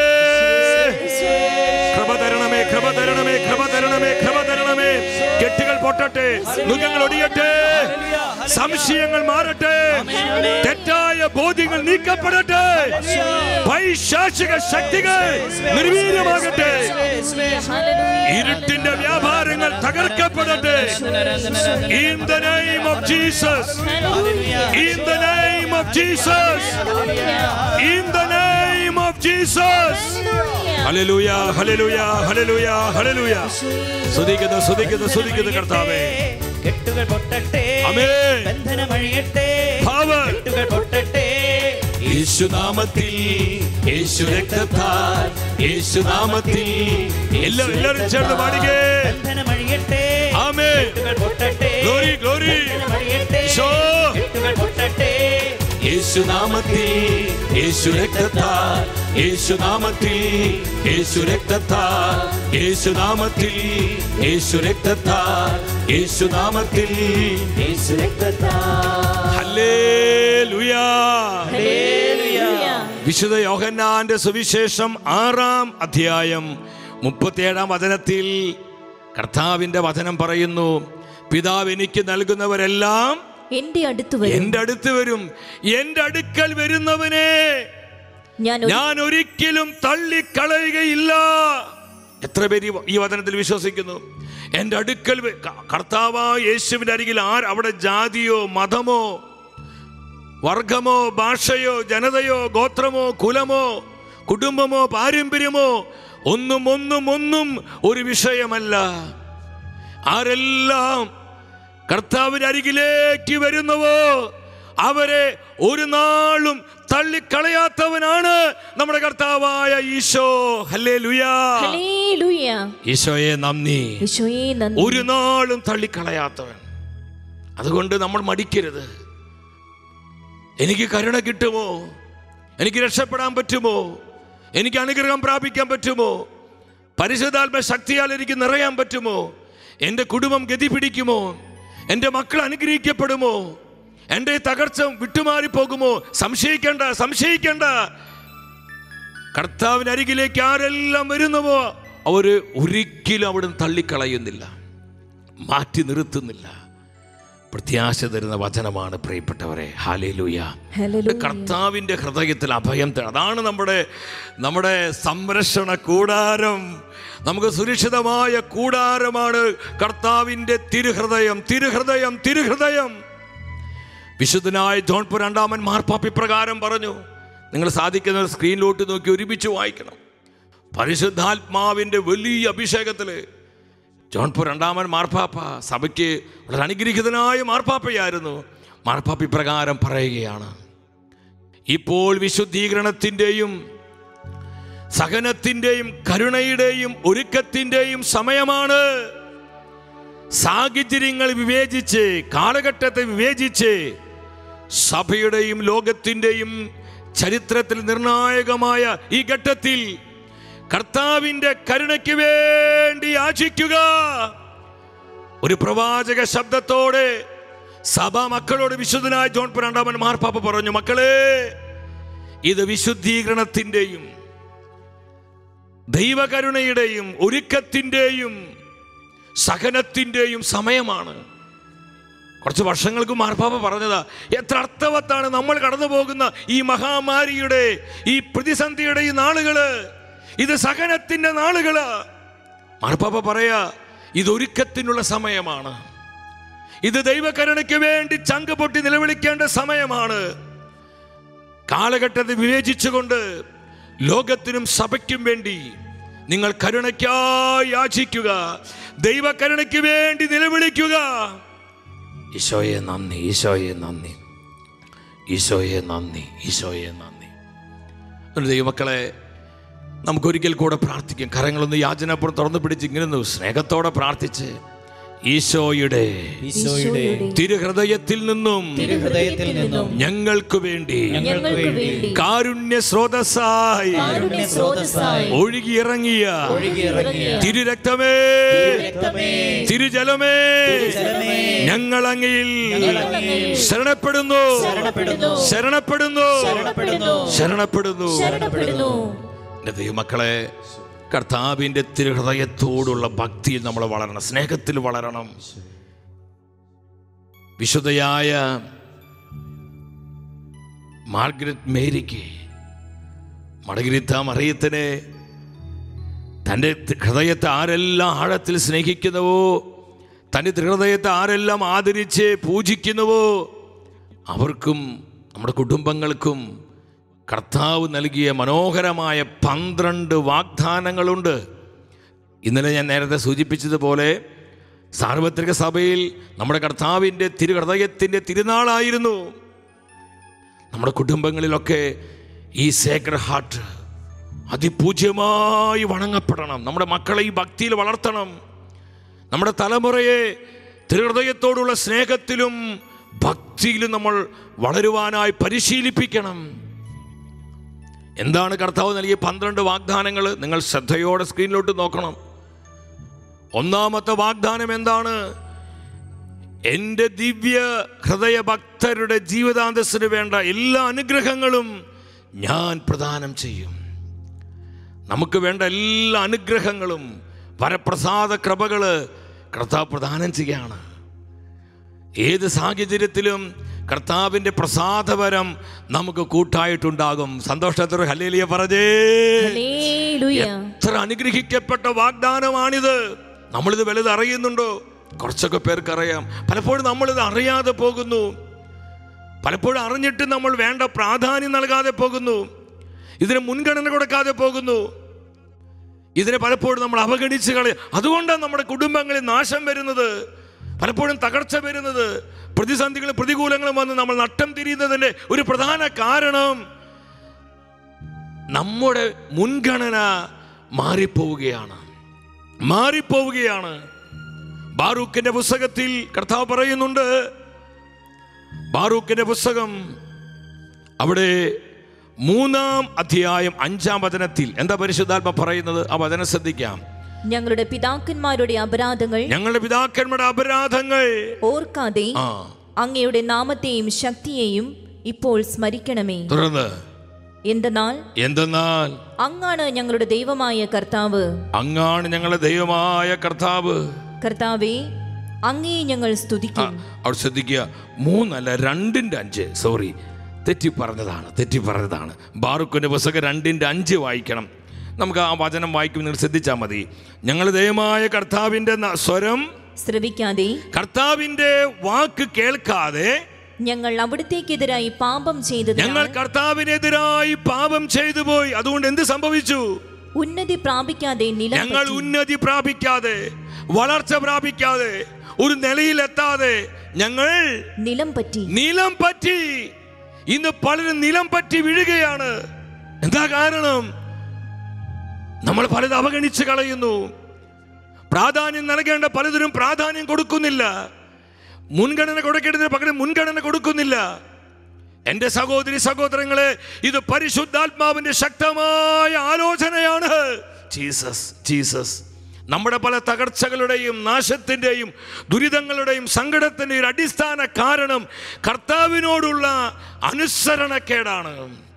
കൃപ തരണമേ, കൃപ തരണമേ, കൃപ തരണമേ, കൃപ തരണമേ. കെട്ടുകൾ പൊട്ടട്ടെ, നുകങ്ങൾ ഒടിയട്ടെ, സംശയങ്ങൾ മാറട്ടെ, തെറ്റായ ബോധ്യങ്ങൾ നീക്കപ്പെടട്ടെ, പൈശാചിക ശക്തികൾ നിർവീര്യമാകട്ടെ, ഇരുട്ടിന്റെ വ്യാപാരങ്ങൾ തകർക്കപ്പെടട്ടെ. In the name of Jesus, in the name of Jesus, in the name of Jesus. Hallelujah, hallelujah, hallelujah, hallelujah. സ്തുതിക്കുന്നു, സ്തുതിക്കുന്നു, സ്തുതിക്കുന്നു കർത്താവേ. കെട്ടുകൾ പൊട്ടട്ടെ, ആമേൻ. ബന്ധനം അഴിയട്ടെ, പവർ. കെട്ടുകൾ പൊട്ടട്ടെ. യേശുനാമത്തിൽ, യേശു രക്തത്താൽ, യേശുനാമത്തിൽ എല്ലാവരും ചേർന്ന് പാടുകേ. ബന്ധനം അഴിയട്ടെ, ആമേൻ. കെട്ടുകൾ പൊട്ടട്ടെ, ഗ്ലോറി, ഗ്ലോറി. ബന്ധനം അഴിയട്ടെ, ഈശോ. കെട്ടുകൾ പൊട്ടട്ടെ. യേശുനാമത്തിൽ, യേശു രക്തത്താൽ, യേശുനാമത്തിൽ, യേശു രക്തത്താൽ, യേശുനാമത്തിൽ, യേശു രക്തത്താൽ, യേശുനാമത്തിൽ, യേശു രക്തത്താൽ. ഹല്ലേലൂയ. ഹല്ലേലൂയ. വിശുദ്ധ യോഹന്നാന്റെ സുവിശേഷം ആറാം അധ്യായം മുപ്പത്തിയേഴാം വചനത്തിൽ കർത്താവിന്റെ വചനം പറയുന്നു, പിതാവ് എനിക്ക് നൽകുന്നവരെല്ലാം എന്റെ അടുത്ത് വരും. എന്റെ അടുത്ത് വരും. എന്റെ അടുക്കൽ വരുന്നവനെ ഞാൻ ഞാൻ ഒരിക്കലും തള്ളിക്കളയുകയില്ല. എത്ര പേര് ഈ വചനത്തിൽ വിശ്വസിക്കുന്നു? എന്റെ അടുക്കൽ കർത്താവായ യേശുവിന്റെ അരികിൽ ആർ അവിടെ ജാതിയോ മതമോ വർഗമോ ഭാഷയോ ജനതയോ ഗോത്രമോ കുലമോ കുടുംബമോ പാരമ്പര്യമോ ഒന്നും ഒന്നും ഒന്നും ഒരു വിഷയമല്ല. ആരെല്ലാം കർത്താവിന്റെ അരികിലേക്ക് വരുന്നുവോ അവരെ ഒരു നാളും തള്ളിക്കളയാത്തവനാണ് നമ്മുടെ കർത്താവായ ഈശോ. ഹല്ലേലൂയ, ഹല്ലേലൂയ. ഈശോയെ നന്ദി. ഈശോയെ നന്ദി. ഒരു നാളും തള്ളിക്കളയാത്തവൻ. അതുകൊണ്ട് നമ്മൾ മടിക്കരുത്. എനിക്ക് കരുണ കിട്ടുമോ, എനിക്ക് രക്ഷപ്പെടാൻ പറ്റുമോ, എനിക്ക് അനുഗ്രഹം പ്രാപിക്കാൻ പറ്റുമോ, പരിശുദ്ധാത്മ ശക്തിയാൽ എനിക്ക് നിറയാൻ പറ്റുമോ, എൻ്റെ കുടുംബം ഗതി പിടിക്കുമോ, എൻ്റെ മക്കൾ അനുഗ്രഹിക്കപ്പെടുമോ, എൻ്റെ തകർച്ച വിട്ടുമാറി പോകുമോ? സംശയിക്കേണ്ട, സംശയിക്കേണ്ട. കർത്താവിന് അരികിലേക്ക് ആരെല്ലാം വരുന്നുവോ അവർ ഒരിക്കലും അവിടുന്ന് തള്ളിക്കളയുന്നില്ല, മാറ്റി നിർത്തുന്നില്ല. പ്രത്യാശ തരുന്ന വചനമാണ് പ്രിയപ്പെട്ടവരെ. ഹല്ലേലൂയ. കർത്താവിൻ്റെ ഹൃദയത്തിൽ അഭയം തേടും. അതാണ് നമ്മുടെ നമ്മുടെ സംരക്ഷണ കൂടാരം. നമുക്ക് സുരക്ഷിതമായ കൂടാരമാണ് കർത്താവിൻ്റെ തിരുഹൃദയം, തിരുഹൃദയം, തിരുഹൃദയം. വിശുദ്ധനായ ജോൺ പോൾ രണ്ടാമൻ മാർപ്പാപ്പ ഇപ്രകാരം പറഞ്ഞു. നിങ്ങൾ സാധിക്കുന്ന സ്ക്രീനിലോട്ട് നോക്കി ഒരുമിച്ച് വായിക്കണം. പരിശുദ്ധാത്മാവിൻ്റെ വലിയ അഭിഷേകത്തിൽ ജോൺ പോൾ രണ്ടാമൻ മാർപ്പാപ്പ സഭയ്ക്ക് വളരെ അനുഗ്രഹീതനായ മാർപ്പാപ്പയായിരുന്നു. മാർപ്പാപ്പ ഇപ്രകാരം പറയുകയാണ്: ഇപ്പോൾ വിശുദ്ധീകരണത്തിൻ്റെയും സഹനത്തിൻ്റെയും കരുണയുടെയും ഒരുക്കത്തിൻ്റെയും സമയമാണ്. സാഹചര്യങ്ങൾ വിവേചിച്ച്, കാലഘട്ടത്തെ വിവേചിച്ച് സഭയുടെയും ലോകത്തിൻ്റെയും ചരിത്രത്തിൽ നിർണായകമായ ഈ ഘട്ടത്തിൽ കർത്താവിൻ്റെ കരുണയ്ക്ക് വേണ്ടി യാചിക്കുക. ഒരു പ്രവാചക ശബ്ദത്തോടെ സഭ മക്കളോട് വിശുദ്ധനായ ജോൺ പോൾ രണ്ടാമൻ മാർപ്പാപ്പ പറഞ്ഞു: മക്കളെ, ഇത് വിശുദ്ധീകരണത്തിൻ്റെയും ദൈവകരുണയുടെയും ഒരുക്കത്തിൻ്റെയും സഹനത്തിൻ്റെയും സമയമാണ്. കുറച്ച് വർഷങ്ങൾക്ക് മാർപ്പാപ്പ പറഞ്ഞതാ. എത്ര അർത്ഥവത്താണ് നമ്മൾ കടന്നു പോകുന്ന ഈ മഹാമാരിയുടെ, ഈ പ്രതിസന്ധിയുടെ ഈ നാളുകള്. ഇത് സഹനത്തിന്റെ നാളുകള്. മാർപ്പാപ്പ പറയാ, ഇതൊരുക്കത്തിനുള്ള സമയമാണ്. ഇത് ദൈവകരുണയ്ക്ക് വേണ്ടി ചങ്ക് പൊട്ടി നിലവിളിക്കേണ്ട സമയമാണ്. കാലഘട്ടത്തെ വിവേചിച്ചുകൊണ്ട് ലോകത്തിനും സഭയ്ക്കും വേണ്ടി നിങ്ങൾ കരുണയ്ക്കായി യാചിക്കുക, ദൈവകരുണയ്ക്ക് വേണ്ടി നിലവിളിക്കുക. ഈശോയെ നന്ദി, ഈശോയെ നന്ദി, ഈശോയെ നന്ദി, ഈശോയെ നന്ദി. ദൈവമക്കളെ, നമുക്കൊരിക്കൽ കൂടെ പ്രാർത്ഥിക്കാം. കരങ്ങളൊന്ന് യാചനപ്പുറം തുറന്നു പിടിച്ച് ഇങ്ങനെ സ്നേഹത്തോടെ പ്രാർത്ഥിച്ച് ഈശോയുടെ തിരുഹൃദയത്തിൽ നിന്നും ഞങ്ങൾക്ക് വേണ്ടി കാരുണ്യ സ്രോതസ്സായി ഒഴുകിയിറങ്ങിയ തിരുരക്തമേ, തിരുജലമേ, ഞങ്ങൾ അങ്ങയിൽ ശരണപ്പെടുന്നു, ശരണപ്പെടുന്നു, ശരണപ്പെടുന്നു. എൻ്റെ ദൈവമക്കളെ, കർത്താവിൻ്റെ തിരുഹൃദയത്തോടുള്ള ഭക്തിയിൽ നമ്മൾ വളരണം, സ്നേഹത്തിൽ വളരണം. വിശുദ്ധയായ മാർഗരറ്റ് മേരിക്ക്, മർഗരീത്ത മറിയത്തിനെ തൻ്റെ ഹൃദയത്തെ ആരെല്ലാം ആഴത്തിൽ സ്നേഹിക്കുന്നുവോ, തൻ്റെ ഹൃദയത്തെ ആരെല്ലാം ആദരിച്ച് പൂജിക്കുന്നുവോ അവർക്കും നമ്മുടെ കുടുംബങ്ങൾക്കും കർത്താവ് നൽകിയ മനോഹരമായ പന്ത്രണ്ട് വാഗ്ദാനങ്ങളുണ്ട്. ഇന്നലെ ഞാൻ നേരത്തെ സൂചിപ്പിച്ചതുപോലെ സാർവത്രിക സഭയിൽ നമ്മുടെ കർത്താവിൻ്റെ തിരുഹൃദയത്തിൻ്റെ തിരുനാളായിരുന്നു. നമ്മുടെ കുടുംബങ്ങളിലൊക്കെ ഈ സേക്രഡ് ഹാർട്ട് അതിപൂജ്യമായി വണങ്ങപ്പെടണം. നമ്മുടെ മക്കളെ ഈ ഭക്തിയിൽ വളർത്തണം. നമ്മുടെ തലമുറയെ തിരുഹൃദയത്തോടുള്ള സ്നേഹത്തിലും ഭക്തിയിലും നമ്മൾ വളരുവാനായി പരിശീലിപ്പിക്കണം. എന്താണ് കർത്താവ് നൽകിയ പന്ത്രണ്ട് വാഗ്ദാനങ്ങൾ? നിങ്ങൾ ശ്രദ്ധയോടെ സ്ക്രീനിലോട്ട് നോക്കണം. ഒന്നാമത്തെ വാഗ്ദാനം എന്താണ്? എൻ്റെ ദിവ്യ ഹൃദയ ഭക്തരുടെ ജീവിതാന്തസ്സിന് വേണ്ട എല്ലാ അനുഗ്രഹങ്ങളും ഞാൻ പ്രദാനം ചെയ്യും. നമുക്ക് വേണ്ട എല്ലാ അനുഗ്രഹങ്ങളും വരപ്രസാദ കൃപകള് കർത്താവ് പ്രദാനം ചെയ്യാണ്. ഏത് സാഹചര്യത്തിലും കർത്താവിൻ്റെ പ്രസാദവരം നമുക്ക് കൂട്ടായിട്ടുണ്ടാകും. സന്തോഷത്തോടെ ഹല്ലേലൂയ പറഞ്ഞേ. എത്ര അനുഗ്രഹിക്കപ്പെട്ട വാഗ്ദാനമാണിത്. നമ്മളിത് വലുത് അറിയുന്നുണ്ടോ? കുറച്ചൊക്കെ പേർക്കറിയാം. പലപ്പോഴും നമ്മളിത് അറിയാതെ പോകുന്നു. പലപ്പോഴും അറിഞ്ഞിട്ട് നമ്മൾ വേണ്ട പ്രാധാന്യം നൽകാതെ പോകുന്നു. ഇതിന് മുൻഗണന കൊടുക്കാതെ പോകുന്നു. ഇതിനെ പലപ്പോഴും നമ്മൾ അവഗണിച്ച് കളയും. അതുകൊണ്ടാണ് നമ്മുടെ കുടുംബങ്ങളിൽ നാശം വരുന്നത്. പലപ്പോഴും തകർച്ച വരുന്നത്, പ്രതിസന്ധികളും പ്രതികൂലങ്ങളും വന്ന് നമ്മൾ നട്ടം തിരിയുന്നതിൻ്റെ ഒരു പ്രധാന കാരണം നമ്മുടെ മുൻഗണന മാറിപ്പോവുകയാണ് മാറിപ്പോവുകയാണ് ബാറൂക്കിന്റെ പുസ്തകത്തിൽ കർത്താവ് പറയുന്നുണ്ട്, ബാറൂക്കിന്റെ പുസ്തകം അവിടെ മൂന്നാം അധ്യായം അഞ്ചാം വചനത്തിൽ എന്താ പരിശുദ്ധാത്മ പറയുന്നത്? ആ വചനം ശ്രദ്ധിക്കാം. ഞങ്ങളുടെ പിതാക്കന്മാരുടെ അപരാധങ്ങൾ ഞങ്ങളുടെ പിതാക്കന്മാരുടെ അപരാധങ്ങൾ ഓർക്കാതെ അങ്ങയുടെ നാമത്തെയും ശക്തിയെയും ഇപ്പോൾ സ്മരിക്കണമേ. തുടർന്ന് എന്തെന്നാൽ എന്തെന്നാൽ അങ്ങാണ് ഞങ്ങളുടെ ദൈവമായ കർത്താവ് അങ്ങാണ് ഞങ്ങളുടെ ദൈവമായ കർത്താവ്. കർത്താവേ, അങ്ങേ ഞങ്ങൾ സ്തുതിക്കും. അവിടെ ശ്രദ്ധിക്കുക, മൂന്നല്ല രണ്ടിന്റെ അഞ്ച്. സോറി, തെറ്റി പറഞ്ഞതാണ് തെറ്റി പറഞ്ഞതാണ് ബാറൂക്കിന്റെ പുസ്തകം രണ്ടിന്റെ അഞ്ച് വായിക്കണം. നമുക്ക് ആ വചനം വായിക്കും, നിങ്ങൾ ശ്രദ്ധിച്ചാൽ മതി. ഞങ്ങൾ ദൈവമായ കർത്താവിന്റെ സ്വരം ശ്രവിക്കാതെ, കർത്താവിന്റെ വാക്ക് കേൾക്കാതെ ഞങ്ങൾ അവിടത്തേക്കെതിരായി പാപം ചെയ്തത് ഞങ്ങൾ കർത്താവിനെതിരായി പാപം ചെയ്തു പോയി. അതുകൊണ്ട് എന്ത് സംഭവിച്ചു? ഉന്നതി പ്രാപിക്കാതെ നിലം ഞങ്ങൾ ഉന്നതി പ്രാപിക്കാതെ, വളർച്ച പ്രാപിക്കാതെ, ഒരു നിലയിലെത്താതെ ഞങ്ങൾ നിലം പറ്റി നിലം പറ്റി. ഇന്ന് പലരും നിലം പറ്റി വീഴുകയാണ്. എന്താ കാരണം? നമ്മൾ പലതും അവഗണിച്ച് കളയുന്നു. പ്രാധാന്യം നൽകേണ്ട പലതിനും പ്രാധാന്യം കൊടുക്കുന്നില്ല. മുൻഗണന കൊടുക്കേണ്ടതിന് പകരം മുൻഗണന കൊടുക്കുന്നില്ല. എന്റെ സഹോദരി സഹോദരങ്ങളെ, ഇത് പരിശുദ്ധാത്മാവിന്റെ ശക്തമായ ആലോചനയാണ്. ജീസസ് ജീസസ് നമ്മുടെ പല തകർച്ചകളുടെയും നാശത്തിൻ്റെയും ദുരിതങ്ങളുടെയും സങ്കടത്തിൻ്റെയും അടിസ്ഥാന കാരണം കർത്താവിനോടുള്ള അനുസരണക്കേടാണ്.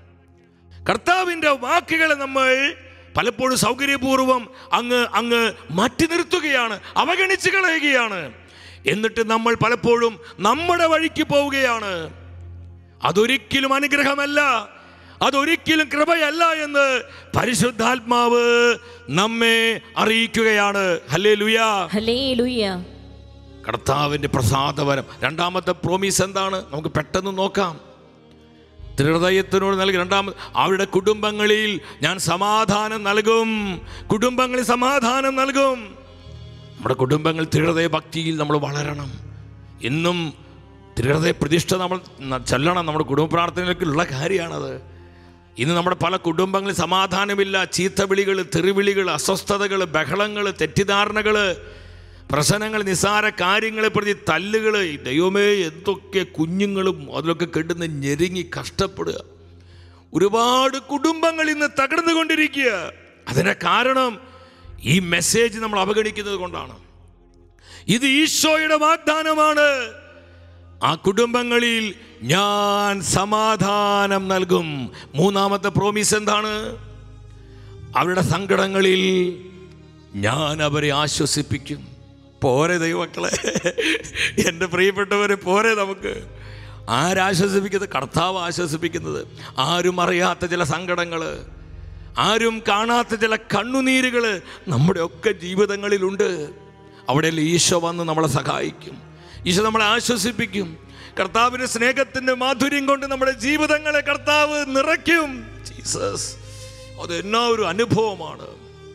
കർത്താവിൻ്റെ വാക്കുകളെ നമ്മൾ പലപ്പോഴും സൗകര്യപൂർവ്വം അങ്ങ് അങ്ങ് മാറ്റി നിർത്തുകയാണ്, അവഗണിച്ച് കളയുകയാണ്. എന്നിട്ട് നമ്മൾ പലപ്പോഴും നമ്മുടെ വഴിക്ക് പോവുകയാണ്. അതൊരിക്കലും അനുഗ്രഹമല്ല, അതൊരിക്കലും കൃപയല്ല എന്ന് പരിശുദ്ധാത്മാവ് നമ്മെ അറിയിക്കുകയാണ്. Hallelujah, hallelujah. കർത്താവിന്റെ പ്രസാദവരം. രണ്ടാമത്തെ പ്രോമിസ് എന്താണ്? നമുക്ക് പെട്ടെന്ന് നോക്കാം. ഹൃദയത്തിനോട് നൽകി രണ്ടാമത്, അവരുടെ കുടുംബങ്ങളിൽ ഞാൻ സമാധാനം നൽകും. കുടുംബങ്ങളിൽ സമാധാനം നൽകും. നമ്മുടെ കുടുംബങ്ങൾ തിരുഹൃദയ ഭക്തിയിൽ നമ്മൾ വളരണം. ഇന്നും തിരുഹൃദയ പ്രതിഷ്ഠ നമ്മൾ ചെല്ലണം. നമ്മുടെ കുടുംബ പ്രാർത്ഥനയിലേക്കുള്ള കാര്യമാണത്. ഇന്ന് നമ്മുടെ പല കുടുംബങ്ങളിൽ സമാധാനമില്ല. ചീത്തവിളികൾ, തെറിവിളികൾ, അസ്വസ്ഥതകൾ, ബഹളങ്ങൾ, തെറ്റിദ്ധാരണകൾ, പ്രശ്നങ്ങൾ, നിസ്സാര കാര്യങ്ങളെ പ്രതി തല്ലുകൾ. ദൈവമേ, എന്തൊക്കെ കുഞ്ഞുങ്ങളും അതിലൊക്കെ കെട്ടുന്ന ഞെരുങ്ങി കഷ്ടപ്പെടുക. ഒരുപാട് കുടുംബങ്ങൾ ഇന്ന് തകർന്നുകൊണ്ടിരിക്കുക. അതിന് കാരണം ഈ മെസ്സേജ് നമ്മൾ അവഗണിക്കുന്നത് കൊണ്ടാണ്. ഇത് ഈശോയുടെ വാഗ്ദാനമാണ്. ആ കുടുംബങ്ങളിൽ ഞാൻ സമാധാനം നൽകും. മൂന്നാമത്തെ പ്രോമിസ് എന്താണ്? അവരുടെ സങ്കടങ്ങളിൽ ഞാൻ അവരെ ആശ്വസിപ്പിക്കും. പോരെ ദൈവമക്കളെ, എൻ്റെ പ്രിയപ്പെട്ടവരെ, പോരെ നമുക്ക്. ആരാശ്വസിപ്പിക്കുന്നത്? കർത്താവ് ആശ്വസിപ്പിക്കുന്നത്. ആരും അറിയാത്ത ചില സങ്കടങ്ങൾ, ആരും കാണാത്ത ചില കണ്ണുനീരുകൾ നമ്മുടെയൊക്കെ ജീവിതങ്ങളിലുണ്ട്. അവിടെ ഈശോ വന്ന് നമ്മളെ സഹായിക്കും. ഈശോ നമ്മളെ ആശ്വസിപ്പിക്കും. കർത്താവിൻ്റെ സ്നേഹത്തിൻ്റെ മാധുര്യം കൊണ്ട് നമ്മുടെ ജീവിതങ്ങളെ കർത്താവ് നിറയ്ക്കും. ജീസസ്, അത് എന്നാ ഒരു അനുഭവമാണ്.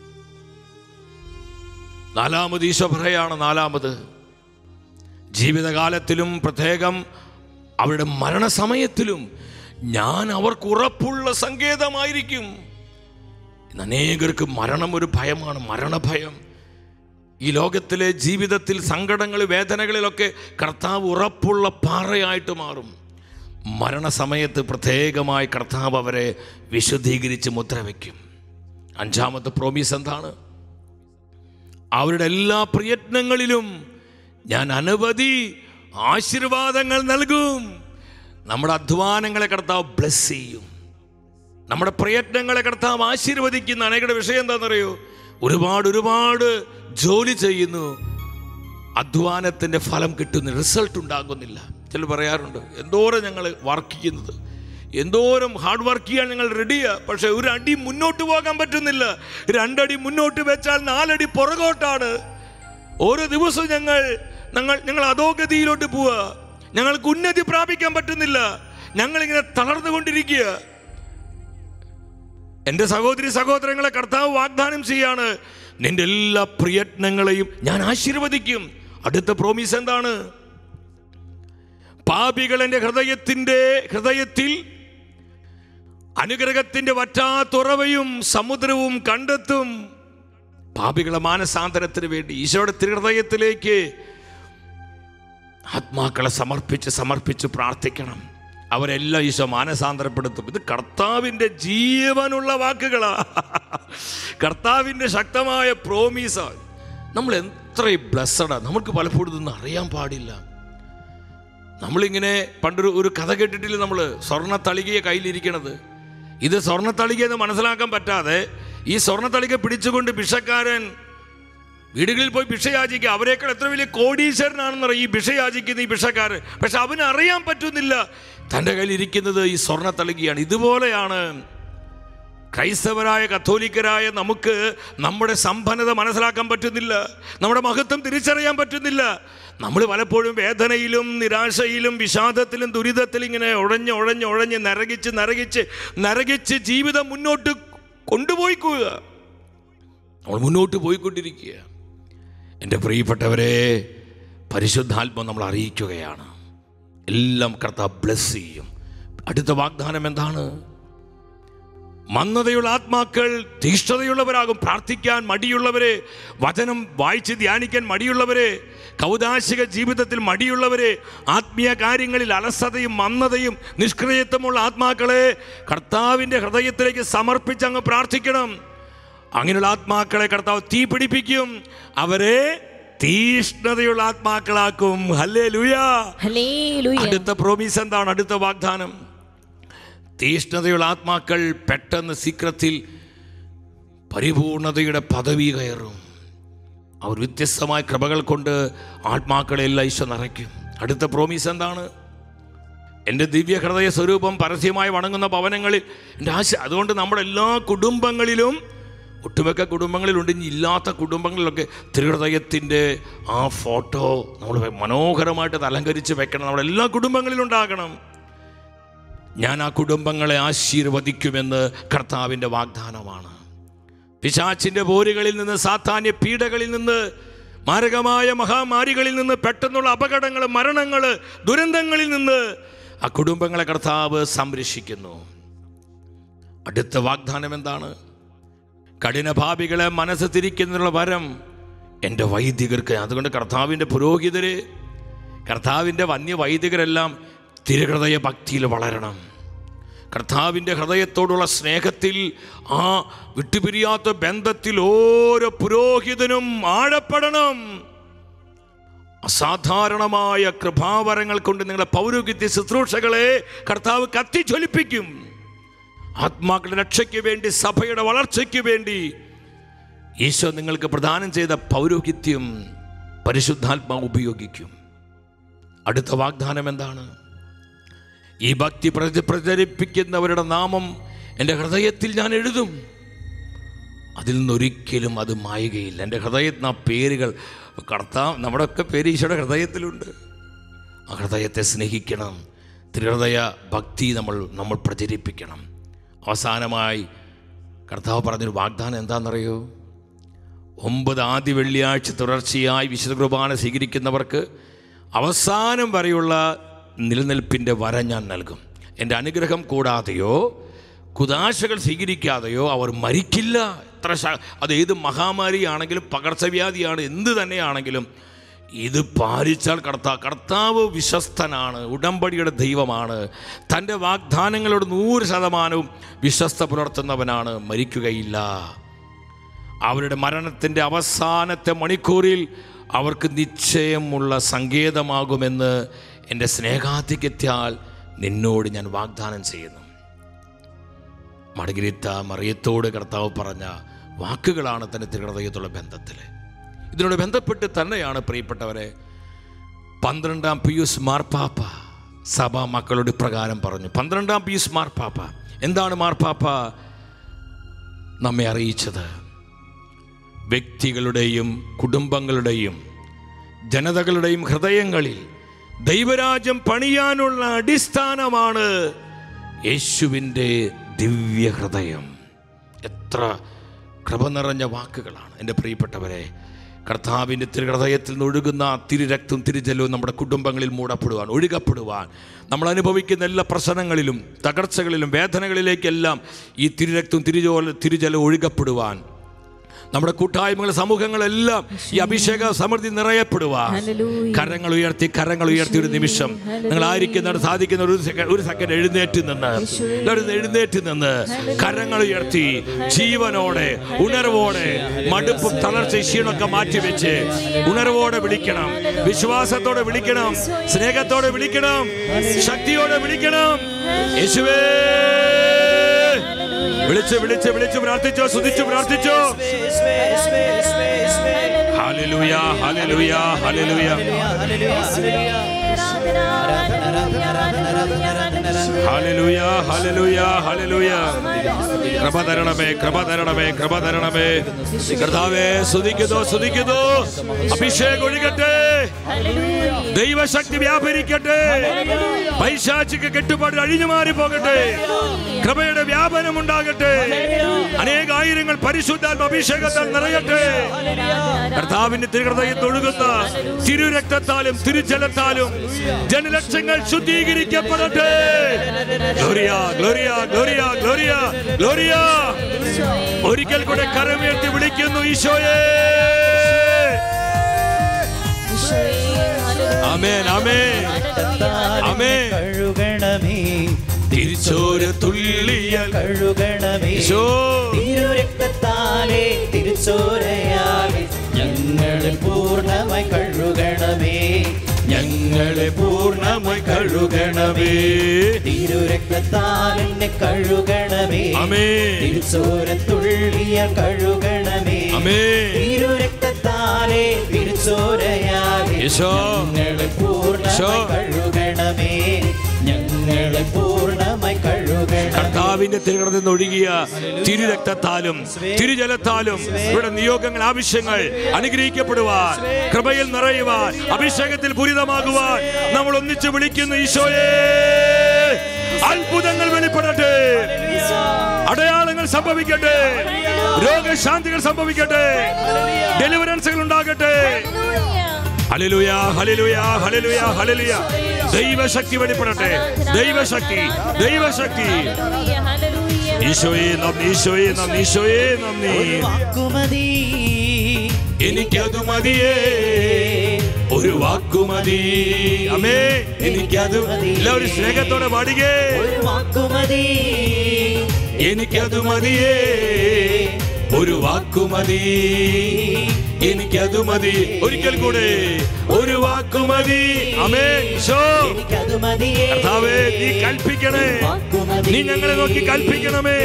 നാലാമത് ഈശോ പറയാണ്, നാലാമത് ജീവിതകാലത്തിലും പ്രത്യേകം അവരുടെ മരണസമയത്തിലും ഞാൻ അവർക്ക് ഉറപ്പുള്ള സങ്കേതമായിരിക്കും. ഇന്ന് അനേകർക്ക് മരണം ഒരു ഭയമാണ്, മരണഭയം. ഈ ലോകത്തിലെ ജീവിതത്തിൽ സങ്കടങ്ങൾ, വേദനകളിലൊക്കെ കർത്താവ് ഉറപ്പുള്ള പാറയായിട്ട് മാറും. മരണസമയത്ത് പ്രത്യേകമായി കർത്താവ് അവരെ വിശുദ്ധീകരിച്ച് മുദ്രവെക്കും. അഞ്ചാമത്തെ പ്രോമിസ് എന്താണ്? അവരുടെ എല്ലാ പ്രയത്നങ്ങളിലും ഞാൻ അനവധി ആശീർവാദങ്ങൾ നൽകും. നമ്മുടെ അധ്വാനങ്ങളെ കർത്താവ് ബ്ലെസ് ചെയ്യും. നമ്മുടെ പ്രയത്നങ്ങളെ കർത്താവ് ആശീർവദിക്കുന്ന. അനേകരുടെ വിഷയം എന്താണെന്നറിയോ? ഒരുപാട് ഒരുപാട് ജോലി ചെയ്യുന്നു, അധ്വാനത്തിൻ്റെ ഫലം കിട്ടുന്ന റിസൾട്ട് ഉണ്ടാകുന്നില്ല. ചിലർ പറയാറുണ്ട്, എന്തോരം ഞങ്ങൾ വർക്ക് ചെയ്യുന്നത്, എന്തോരം ഹാർഡ് വർക്ക് ചെയ്യാൻ ഞങ്ങൾ റെഡിയാണ്, പക്ഷെ ഒരു അടി മുന്നോട്ട് പോകാൻ പറ്റുന്നില്ല. രണ്ടടി മുന്നോട്ട് വെച്ചാൽ നാലടി പുറകോട്ടാണ്. ഓരോ ദിവസവും ഞങ്ങൾ ഞങ്ങൾ ഞങ്ങൾ അധോഗതിയിലോട്ട് പോവുക. ഞങ്ങൾക്ക് ഉന്നതി പ്രാപിക്കാൻ പറ്റുന്നില്ല. ഞങ്ങളിങ്ങനെ തളർന്നുകൊണ്ടിരിക്കുക. എൻ്റെ സഹോദരി സഹോദരങ്ങളെ, കർത്താവ് വാഗ്ദാനം ചെയ്യാണ്, നിന്റെ എല്ലാ പ്രയത്നങ്ങളെയും ഞാൻ ആശീർവദിക്കും. അടുത്ത പ്രോമിസ് എന്താണ്? പാപികൾ എൻ്റെ ഹൃദയത്തിന്റെ ഹൃദയത്തിൽ അനുഗ്രഹത്തിന്റെ വറ്റാത്തുറവയും സമുദ്രവും കണ്ടെത്തും. പാപികളെ മാനസാന്തരത്തിന് വേണ്ടി ഈശോയുടെ തിരുഹൃദയത്തിലേക്ക് ആത്മാക്കളെ സമർപ്പിച്ച് സമർപ്പിച്ച് പ്രാർത്ഥിക്കണം. അവരെല്ലാം ഈശോ മാനസാന്തരപ്പെടുത്തും. ഇത് കർത്താവിൻ്റെ ജീവനുള്ള വാക്കുകളാ, കർത്താവിൻ്റെ ശക്തമായ പ്രോമിസാണ്. നമ്മൾ എത്ര ബ്ലെസ്സഡാണ്. നമുക്ക് പലപ്പോഴും ഇതൊന്നും അറിയാൻ പാടില്ല. നമ്മളിങ്ങനെ പണ്ടൊരു ഒരു കഥ കേട്ടിട്ടില്ല, നമ്മൾ സ്വർണ്ണ തളികയെ കയ്യിലിരിക്കണത്. ഇത് സ്വർണ്ണ തളികയെന്ന് മനസ്സിലാക്കാൻ പറ്റാതെ ഈ സ്വർണ്ണ തളിക പിടിച്ചുകൊണ്ട് ഭിക്ഷക്കാരൻ വീടുകളിൽ പോയി ഭിക്ഷ യാചിക്കുക. അവരെക്കാൾ എത്ര വലിയ കോടീശ്വരനാണെന്നറിയാം ഈ ഭിക്ഷ യാചിക്കുന്ന ഈ ഭിക്ഷക്കാരൻ. പക്ഷെ അവന് അറിയാൻ പറ്റുന്നില്ല തൻ്റെ കയ്യിലിരിക്കുന്നത് ഈ സ്വർണ്ണ തളികയാണ്. ഇതുപോലെയാണ് ക്രൈസ്തവരായ കത്തോലിക്കരായ നമുക്ക് നമ്മുടെ സമ്പന്നത മനസ്സിലാക്കാൻ പറ്റുന്നില്ല, നമ്മുടെ മഹത്വം തിരിച്ചറിയാൻ പറ്റുന്നില്ല. നമ്മൾ പലപ്പോഴും വേദനയിലും നിരാശയിലും വിഷാദത്തിലും ദുരിതത്തിലും ഇങ്ങനെ ഉഴഞ്ഞ് ഉഴഞ്ഞ് ഉഴഞ്ഞ് നരകിച്ച് നരകിച്ച് നരകിച്ച് ജീവിതം മുന്നോട്ട് കൊണ്ടുപോയിക്കുക. നമ്മൾ മുന്നോട്ട് പോയിക്കൊണ്ടിരിക്കുക. എൻ്റെ പ്രിയപ്പെട്ടവരെ, പരിശുദ്ധാത്മ നമ്മൾ അറിയിക്കുകയാണ്, എല്ലാം കർത്താവ് ബ്ലെസ് ചെയ്യും. അടുത്ത വാഗ്ദാനം എന്താണ്? മന്ദതയുള്ള ആത്മാക്കൾ തീഷ്ണതയുള്ളവരാകും. പ്രാർത്ഥിക്കാൻ മടിയുള്ളവരെ, വചനം വായിച്ച് ധ്യാനിക്കാൻ മടിയുള്ളവരെ, കൗദാശിക ജീവിതത്തിൽ മടിയുള്ളവരെ, ആത്മീയ കാര്യങ്ങളിൽ അലസതയും മന്ദതയും നിഷ്ക്രിയത്വമുള്ള ആത്മാക്കളെ കർത്താവിൻ്റെ ഹൃദയത്തിലേക്ക് സമർപ്പിച്ച് അങ്ങ് പ്രാർത്ഥിക്കണം. അങ്ങനെയുള്ള ആത്മാക്കളെ കർത്താവ് തീ പിടിപ്പിക്കും, അവരെ തീഷ്ണതയുള്ള ആത്മാക്കളാക്കും. Hallelujah, hallelujah. അടുത്ത പ്രോമിസ് എന്താണ്? അടുത്ത വാഗ്ദാനം, തീഷ്ണതയുള്ള ആത്മാക്കൾ പെട്ടെന്ന് ശീഘ്രത്തിൽ പരിപൂർണതയുടെ പദവി കയറും. അവർ വ്യത്യസ്തമായ കൃപകൾ കൊണ്ട് ആത്മാക്കളെ എല്ലാം ഈശോ നിറയ്ക്കും. അടുത്ത പ്രോമിസ് എന്താണ്? എൻ്റെ ദിവ്യ ഹൃദയ സ്വരൂപം പരസ്യമായി വണങ്ങുന്ന ഭവനങ്ങളിൽ എൻ്റെ ആശ. അതുകൊണ്ട് നമ്മുടെ എല്ലാ കുടുംബങ്ങളിലും, ഒട്ടുമിക്ക കുടുംബങ്ങളിലുണ്ട്, ഇനി ഇല്ലാത്ത കുടുംബങ്ങളിലൊക്കെ തിരുഹൃദയത്തിൻ്റെ ആ ഫോട്ടോ നമ്മൾ മനോഹരമായിട്ട് അലങ്കരിച്ച് വെക്കണം. നമ്മുടെ എല്ലാ കുടുംബങ്ങളിലും ഉണ്ടാകണം. ഞാൻ ആ കുടുംബങ്ങളെ ആശീർവദിക്കുമെന്ന് കർത്താവിൻ്റെ വാഗ്ദാനമാണ്. പിശാചിൻ്റെ പോരുകളിൽ നിന്ന്, സാത്താന്യ പീഡകളിൽ നിന്ന്, മാരകമായ മഹാമാരികളിൽ നിന്ന്, പെട്ടെന്നുള്ള അപകടങ്ങൾ, മരണങ്ങൾ, ദുരന്തങ്ങളിൽ നിന്ന് ആ കുടുംബങ്ങളെ കർത്താവ് സംരക്ഷിക്കുന്നു. അടുത്ത വാഗ്ദാനം എന്താണ്? കഠിനഭാവികളെ മനസ്സ് തിരിക്കുന്നതിനുള്ള വരം എൻ്റെ വൈദികർക്ക്. അതുകൊണ്ട് കർത്താവിൻ്റെ പുരോഹിതര്, കർത്താവിൻ്റെ വന്യവൈദികരെല്ലാം തിരുഹൃദയ ഭക്തിയിൽ വളരണം. കർത്താവിൻ്റെ ഹൃദയത്തോടുള്ള സ്നേഹത്തിൽ, ആ വിട്ടുപിരിയാത്ത ബന്ധത്തിൽ ഓരോ പുരോഹിതനും ആഴപ്പെടണം. അസാധാരണമായ കൃപാവരങ്ങൾ കൊണ്ട് നിങ്ങളുടെ പൗരോഹിത്യ ശുശ്രൂഷകളെ കർത്താവ് കത്തിജ്വലിപ്പിക്കും. ആത്മാക്കളുടെ രക്ഷയ്ക്ക് വേണ്ടി, സഭയുടെ വളർച്ചയ്ക്ക് വേണ്ടി ഈശോ നിങ്ങൾക്ക് പ്രദാനം ചെയ്ത പൗരോഹിത്യം പരിശുദ്ധാത്മാവ് ഉപയോഗിക്കും. അടുത്ത വാഗ്ദാനം എന്താണ്? ഈ ഭക്തി പ്രചരിപ്പിക്കുന്നവരുടെ നാമം എൻ്റെ ഹൃദയത്തിൽ ഞാൻ എഴുതും, അതിൽ നിന്നൊരിക്കലും അത് മായുകയില്ല. എൻ്റെ ഹൃദയത്തിന് ആ പേരുകൾ, കർത്താവ്, നമ്മുടെയൊക്കെ പേര് ഈശോയുടെ ഹൃദയത്തിലുണ്ട്. ആ ഹൃദയത്തെ സ്നേഹിക്കണം. തിരുഹൃദയ ഭക്തി നമ്മൾ നമ്മൾ പ്രചരിപ്പിക്കണം. അവസാനമായി കർത്താവ് പറഞ്ഞൊരു വാഗ്ദാനം എന്താണെന്നറിയോ? ഒമ്പത് ആദ്യ വെള്ളിയാഴ്ച തുടർച്ചയായി വിശുദ്ധ കുർബാന സ്വീകരിക്കുന്നവർക്ക് അവസാനം വരെയുള്ള നിലനിൽപ്പിൻ്റെ വര ഞാൻ നൽകും. എൻ്റെ അനുഗ്രഹം കൂടാതെയോ കുദാശകൾ സ്വീകരിക്കാതെയോ അവർ മരിക്കില്ല. എത്ര അത് ഏത് മഹാമാരിയാണെങ്കിലും, പകർച്ചവ്യാധിയാണ്, എന്ത് തന്നെയാണെങ്കിലും ഇത് പാലിച്ചാൽ കർത്താവ് കർത്താവ് വിശ്വസ്തനാണ്, ഉടമ്പടിയുടെ ദൈവമാണ്. തൻ്റെ വാഗ്ദാനങ്ങളോട് നൂറ് ശതമാനവും വിശ്വസ്ത പുലർത്തുന്നവനാണ്. മരിക്കുകയില്ല. അവരുടെ മരണത്തിൻ്റെ അവസാനത്തെ മണിക്കൂറിൽ അവർക്ക് നിശ്ചയമുള്ള സങ്കേതമാകുമെന്ന് എൻ്റെ സ്നേഹാധിക്യത്താൽ നിന്നോട് ഞാൻ വാഗ്ദാനം ചെയ്യുന്നു. മർഗരീത്ത മറിയത്തോട് കർത്താവ് പറഞ്ഞ വാക്കുകളാണ് തൻ്റെ തിരുഹൃദയത്തുള്ള ബന്ധത്തിൽ. ഇതിനോട് ബന്ധപ്പെട്ട് തന്നെയാണ് പ്രിയപ്പെട്ടവരെ പന്ത്രണ്ടാം പിയൂസ് മാർപ്പാപ്പ സഭാ മക്കളോട് ഇപ്രകാരം പറഞ്ഞു. പന്ത്രണ്ടാം പിയൂസ് മാർപ്പാപ്പ എന്താണ് മാർപ്പാപ്പ നമ്മെ അറിയിച്ചത്? വ്യക്തികളുടെയും കുടുംബങ്ങളുടെയും ജനതകളുടെയും ഹൃദയങ്ങളിൽ ദൈവരാജ്യം പണിയാനുള്ള അടിസ്ഥാനമാണ് യേശുവിൻ്റെ ദിവ്യ ഹൃദയം. എത്ര കൃപ നിറഞ്ഞ വാക്കുകളാണ് എൻ്റെ പ്രിയപ്പെട്ടവരെ. കർത്താവിൻ്റെ തിരുഹൃദയത്തിൽ നിന്ന് ഒഴുകുന്ന തിരുരക്തവും തിരുജലവും നമ്മുടെ കുടുംബങ്ങളിൽ മൂടപ്പെടുവാൻ, ഒഴുകപ്പെടുവാൻ, നമ്മൾ അനുഭവിക്കുന്ന എല്ലാ പ്രശ്നങ്ങളിലും തകർച്ചകളിലും വേദനകളിലേക്കെല്ലാം ഈ തിരുരക്തവും തിരുജോല തിരുജലവും ഒഴുകപ്പെടുവാൻ, നമ്മുടെ കൂട്ടായ്മകൾ സമൂഹങ്ങളെല്ലാം ഈ അഭിഷേക സമൃദ്ധി നിറയപ്പെടുവാൻ കരങ്ങൾ ഉയർത്തി കരങ്ങൾ ഉയർത്തി ഒരു നിമിഷം നിങ്ങൾ ആയിരിക്കുന്ന സാധിക്കുന്ന ഒരു സെക്കൻഡ് ഒരു സെക്കൻഡ് എഴുന്നേറ്റ് നിന്ന് എഴുന്നേറ്റ് നിന്ന് കരങ്ങൾ ഉയർത്തി ജീവനോടെ ഉണർവോടെ മടുപ്പും തളർച്ച ക്ഷീണമൊക്കെ മാറ്റിവെച്ച് ഉണർവോടെ വിളിക്കണം, വിശ്വാസത്തോടെ വിളിക്കണം, സ്നേഹത്തോടെ വിളിക്കണം, ശക്തിയോടെ വിളിക്കണം. യേശുവേ വിളിച്ച് വിളിച്ച് വിളിച്ച് പ്രാർത്ഥിച്ചോ, സ്തുതിച്ചു പ്രാർത്ഥിച്ചോ. Hallelujah hallelujah hallelujah hallelujah hallelujah hallelujah. കൃപ തരണമേ, കൃപ തരണമേ, കൃപ തരണമേ. കർത്താവേ സ്തുതിക്കുന്നു സ്തുതിക്കുന്നു. അഭിഷേകം ഒഴുകട്ടെ, ദൈവശക്തി വ്യാപരിക്കട്ടെ, പൈശാചിക കെട്ടുപാട് അഴിഞ്ഞു മാറി പോകട്ടെ, കൃപയുടെ വ്യാപനം ഉണ്ടാകട്ടെ, അനേകായിരങ്ങൾ പരിശുദ്ധാത്മ അഭിഷേകത്താൽ നിറയട്ടെ. കർത്താവിന്റെ തിരുഹൃദയത്തിൽ ഒഴുകുന്ന തിരുരക്തത്താലും തിരുജലത്താലും ജനലക്ഷങ്ങൾ ശുദ്ധീകരിക്കപ്പെടട്ടെ. ഗ്ലോറിയ ഗ്ലോറിയ ഗ്ലോറിയ ഗ്ലോറിയ ഗ്ലോറിയ. ഒരിക്കൽ കൂടെ കരമുയർത്തി വിളിക്കുന്നു ഈശോയെ. ആമേൻ ആമേൻ ആമേൻ. കഴുകണമേ തിരിച്ചോര തുള്ളിയാൽ കഴുകണമേ, തിരുരക്തത്താലേ തിരുച്ചോരയാലെ ഞങ്ങളെ പൂർണ്ണമായി കഴുകണമേ, ഞങ്ങളെ പൂർണ്ണമായി കഴുകണമേ. തിരുരക്തത്താൽ എന്നെ കഴുകണമേ, തിരുച്ചോര തുള്ളിയാൽ കഴുകണമേ, തിരുരക്തത്താലേ തിരുച്ചോരയാലെ ഞങ്ങളെ പൂർണ്ണമായി കഴുകണമേ, ഞങ്ങളെ പൂർണ്ണമായി കഴുകണമേ. കർത്താവിന്റെ തിരുഹൃദയത്തിൽ നിന്ന് ഒഴുകിയ തിരുരക്തത്താലും തിരുജലത്താലും ഇവിടെ നിയോഗങ്ങൾ ആവശ്യങ്ങൾ അനുഗ്രഹിക്കപ്പെടുവാൻ, കൃപയിൽ നിറയുവാൻ, അഭിഷേകത്തിൽ പൂരിതമാകുവാൻ നമ്മൾ ഒന്നിച്ച് വിളിക്കുന്നു ഈശോയെ. അത്ഭുതങ്ങൾ വെളിപ്പെടട്ടെ, അടയാളങ്ങൾ സംഭവിക്കട്ടെ, രോഗശാന്തികൾ സംഭവിക്കട്ടെ, ഡെലിവറൻസുകൾ ഉണ്ടാകട്ടെ. ഹല്ലേലൂയ ഹല്ലേലൂയ ഹല്ലേലൂയ ഹല്ലേലൂയ. ദൈവശക്തി വെളിപ്പെടട്ടെ, ദൈവശക്തി ദൈവശക്തി. ഈശോയെ നന്ദി, ഈശോയെ നന്ദി, ഈശോയെ നന്ദി. വാക്കുമതി എനിക്കതു മതിയേ, ഒരു വാക്കുമതി. അമ്മേ എനിക്കതു. എല്ലാവരും സ്നേഹത്തോടെ പാടുകേ. ഒരു വാക്കുമതി എനിക്കതു മതിയേ, ഒരു വാക്കുമതി. എനിക്കതു മതി. ഒരിക്കൽ കൂടെ ഒരു വാക്കുമതി. ആമേൻ. ഈശോ കർത്താവേ നീ കൽപ്പിക്കണേ, നീ ഞങ്ങളെ നോക്കി കൽപ്പിക്കണമേ.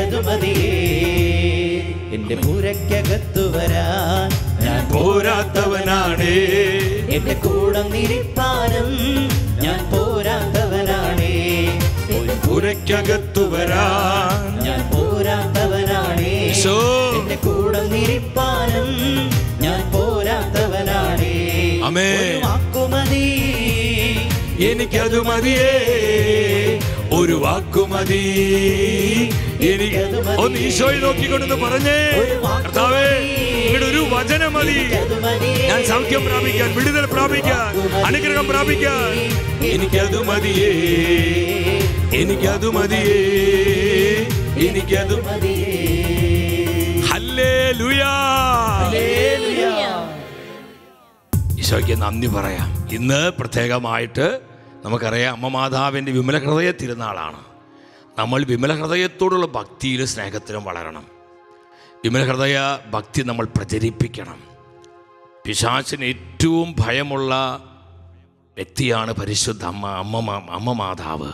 എന്റെ പുരക്കകത്തു വരാൻ ഞാൻ പോരാത്തവനാണേ, എന്റെ കൂടെ നിരിപ്പാനും ഞാൻ പോരാത്തവനാണേ. പുരക്കകത്തു വരാൻ ഞാൻ പോരാത്തവനാണേ, എന്റെ കൂടെ നിരിപ്പാനും ഞാൻ പോരാത്തവനാണേ. ആമേൻ. വാക്കുമതി എനിക്കതു മതിയേ, ഒരു വാക്കുമതി. എനിക്ക് ഒന്ന് ഈശോയെ നോക്കിക്കൊണ്ടെന്ന് പറഞ്ഞേ, കർത്താവേ ഇവിടെ ഒരു വചനം മതി, ഞാൻ സൗഖ്യം പ്രാപിക്കാൻ, വിടുതൽ പ്രാപിക്കാൻ, അനുഗ്രഹം പ്രാപിക്കാൻ. എനിക്കതു മതിയേ, എനിക്കതു മതിയേ, എനിക്കതു മതിയേ. ഹല്ലേലൂയ. ഈശോയ്ക്ക് നന്ദി പറയാം. ഇന്ന് പ്രത്യേകമായിട്ട് നമുക്കറിയാം അമ്മ മാതാവിൻ്റെ വിമല ഹൃദയ തിരുനാളാണ്. നമ്മൾ വിമല ഹൃദയത്തോടുള്ള ഭക്തിയിലും സ്നേഹത്തിലും വളരണം. വിമല ഹൃദയ ഭക്തി നമ്മൾ പ്രചരിപ്പിക്കണം. പിശാചിന് ഏറ്റവും ഭയമുള്ള വ്യക്തിയാണ് പരിശുദ്ധ അമ്മ അമ്മ അമ്മ മാതാവ്.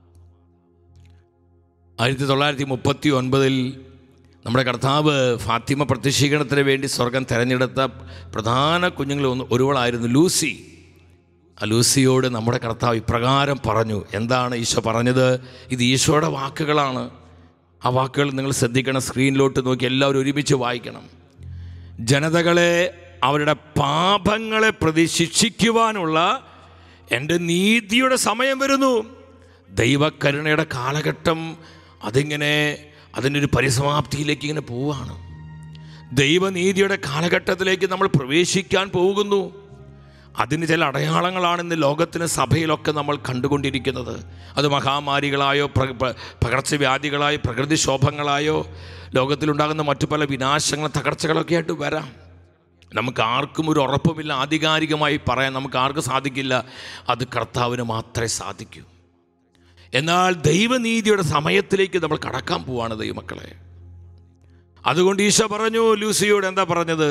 ആയിരത്തി തൊള്ളായിരത്തി മുപ്പത്തി ഒൻപതിൽ നമ്മുടെ കർത്താവ് ഫാത്തിമ പ്രത്യക്ഷീകരണത്തിന് വേണ്ടി സ്വർഗം തിരഞ്ഞെടുത്ത പ്രധാന കുഞ്ഞുങ്ങളിൽ ഒന്ന് ഒരുവളായിരുന്നു ലൂസി. ആ ലൂസിയോട് നമ്മുടെ കർത്താവ് ഇപ്രകാരം പറഞ്ഞു. എന്താണ് ഈശോ പറഞ്ഞത്? ഇത് ഈശോയുടെ വാക്കുകളാണ്. ആ വാക്കുകൾ നിങ്ങൾ ശ്രദ്ധിക്കണം. സ്ക്രീനിലോട്ട് നോക്കി എല്ലാവരും ഒരുമിച്ച് വായിക്കണം. ജനതകളെ അവരുടെ പാപങ്ങളെ പ്രതി ശിക്ഷിക്കുവാനുള്ള എൻ്റെ നീതിയുടെ സമയം വരുന്നു. ദൈവകരുണയുടെ കാലഘട്ടം അതിങ്ങനെ അതിൻ്റെ ഒരു പരിസമാപ്തിയിലേക്ക് ഇങ്ങനെ പോവുകയാണ്. ദൈവനീതിയുടെ കാലഘട്ടത്തിലേക്ക് നമ്മൾ പ്രവേശിക്കാൻ പോകുന്നു. അതിന് ചില അടയാളങ്ങളാണ് ഇന്ന് ലോകത്തിന് സഭയിലൊക്കെ നമ്മൾ കണ്ടുകൊണ്ടിരിക്കുന്നത്. അത് മഹാമാരികളായോ പകർച്ചവ്യാധികളായോ പ്രകൃതിക്ഷോഭങ്ങളായോ ലോകത്തിലുണ്ടാകുന്ന മറ്റു പല വിനാശങ്ങളും തകർച്ചകളൊക്കെ ആയിട്ട് വരാം. നമുക്ക് ആർക്കും ഒരു ഉറപ്പുമില്ല, ആധികാരികമായി പറയാൻ നമുക്ക് ആർക്കും സാധിക്കില്ല. അത് കർത്താവിന് മാത്രമേ സാധിക്കൂ. എന്നാൽ ദൈവനീതിയുടെ സമയത്തിലേക്ക് നമ്മൾ കടക്കാൻ പോവാണ് ദൈവമക്കളെ. അതുകൊണ്ട് ഈശോ പറഞ്ഞു ലൂസിയോട്, എന്താ പറഞ്ഞത്?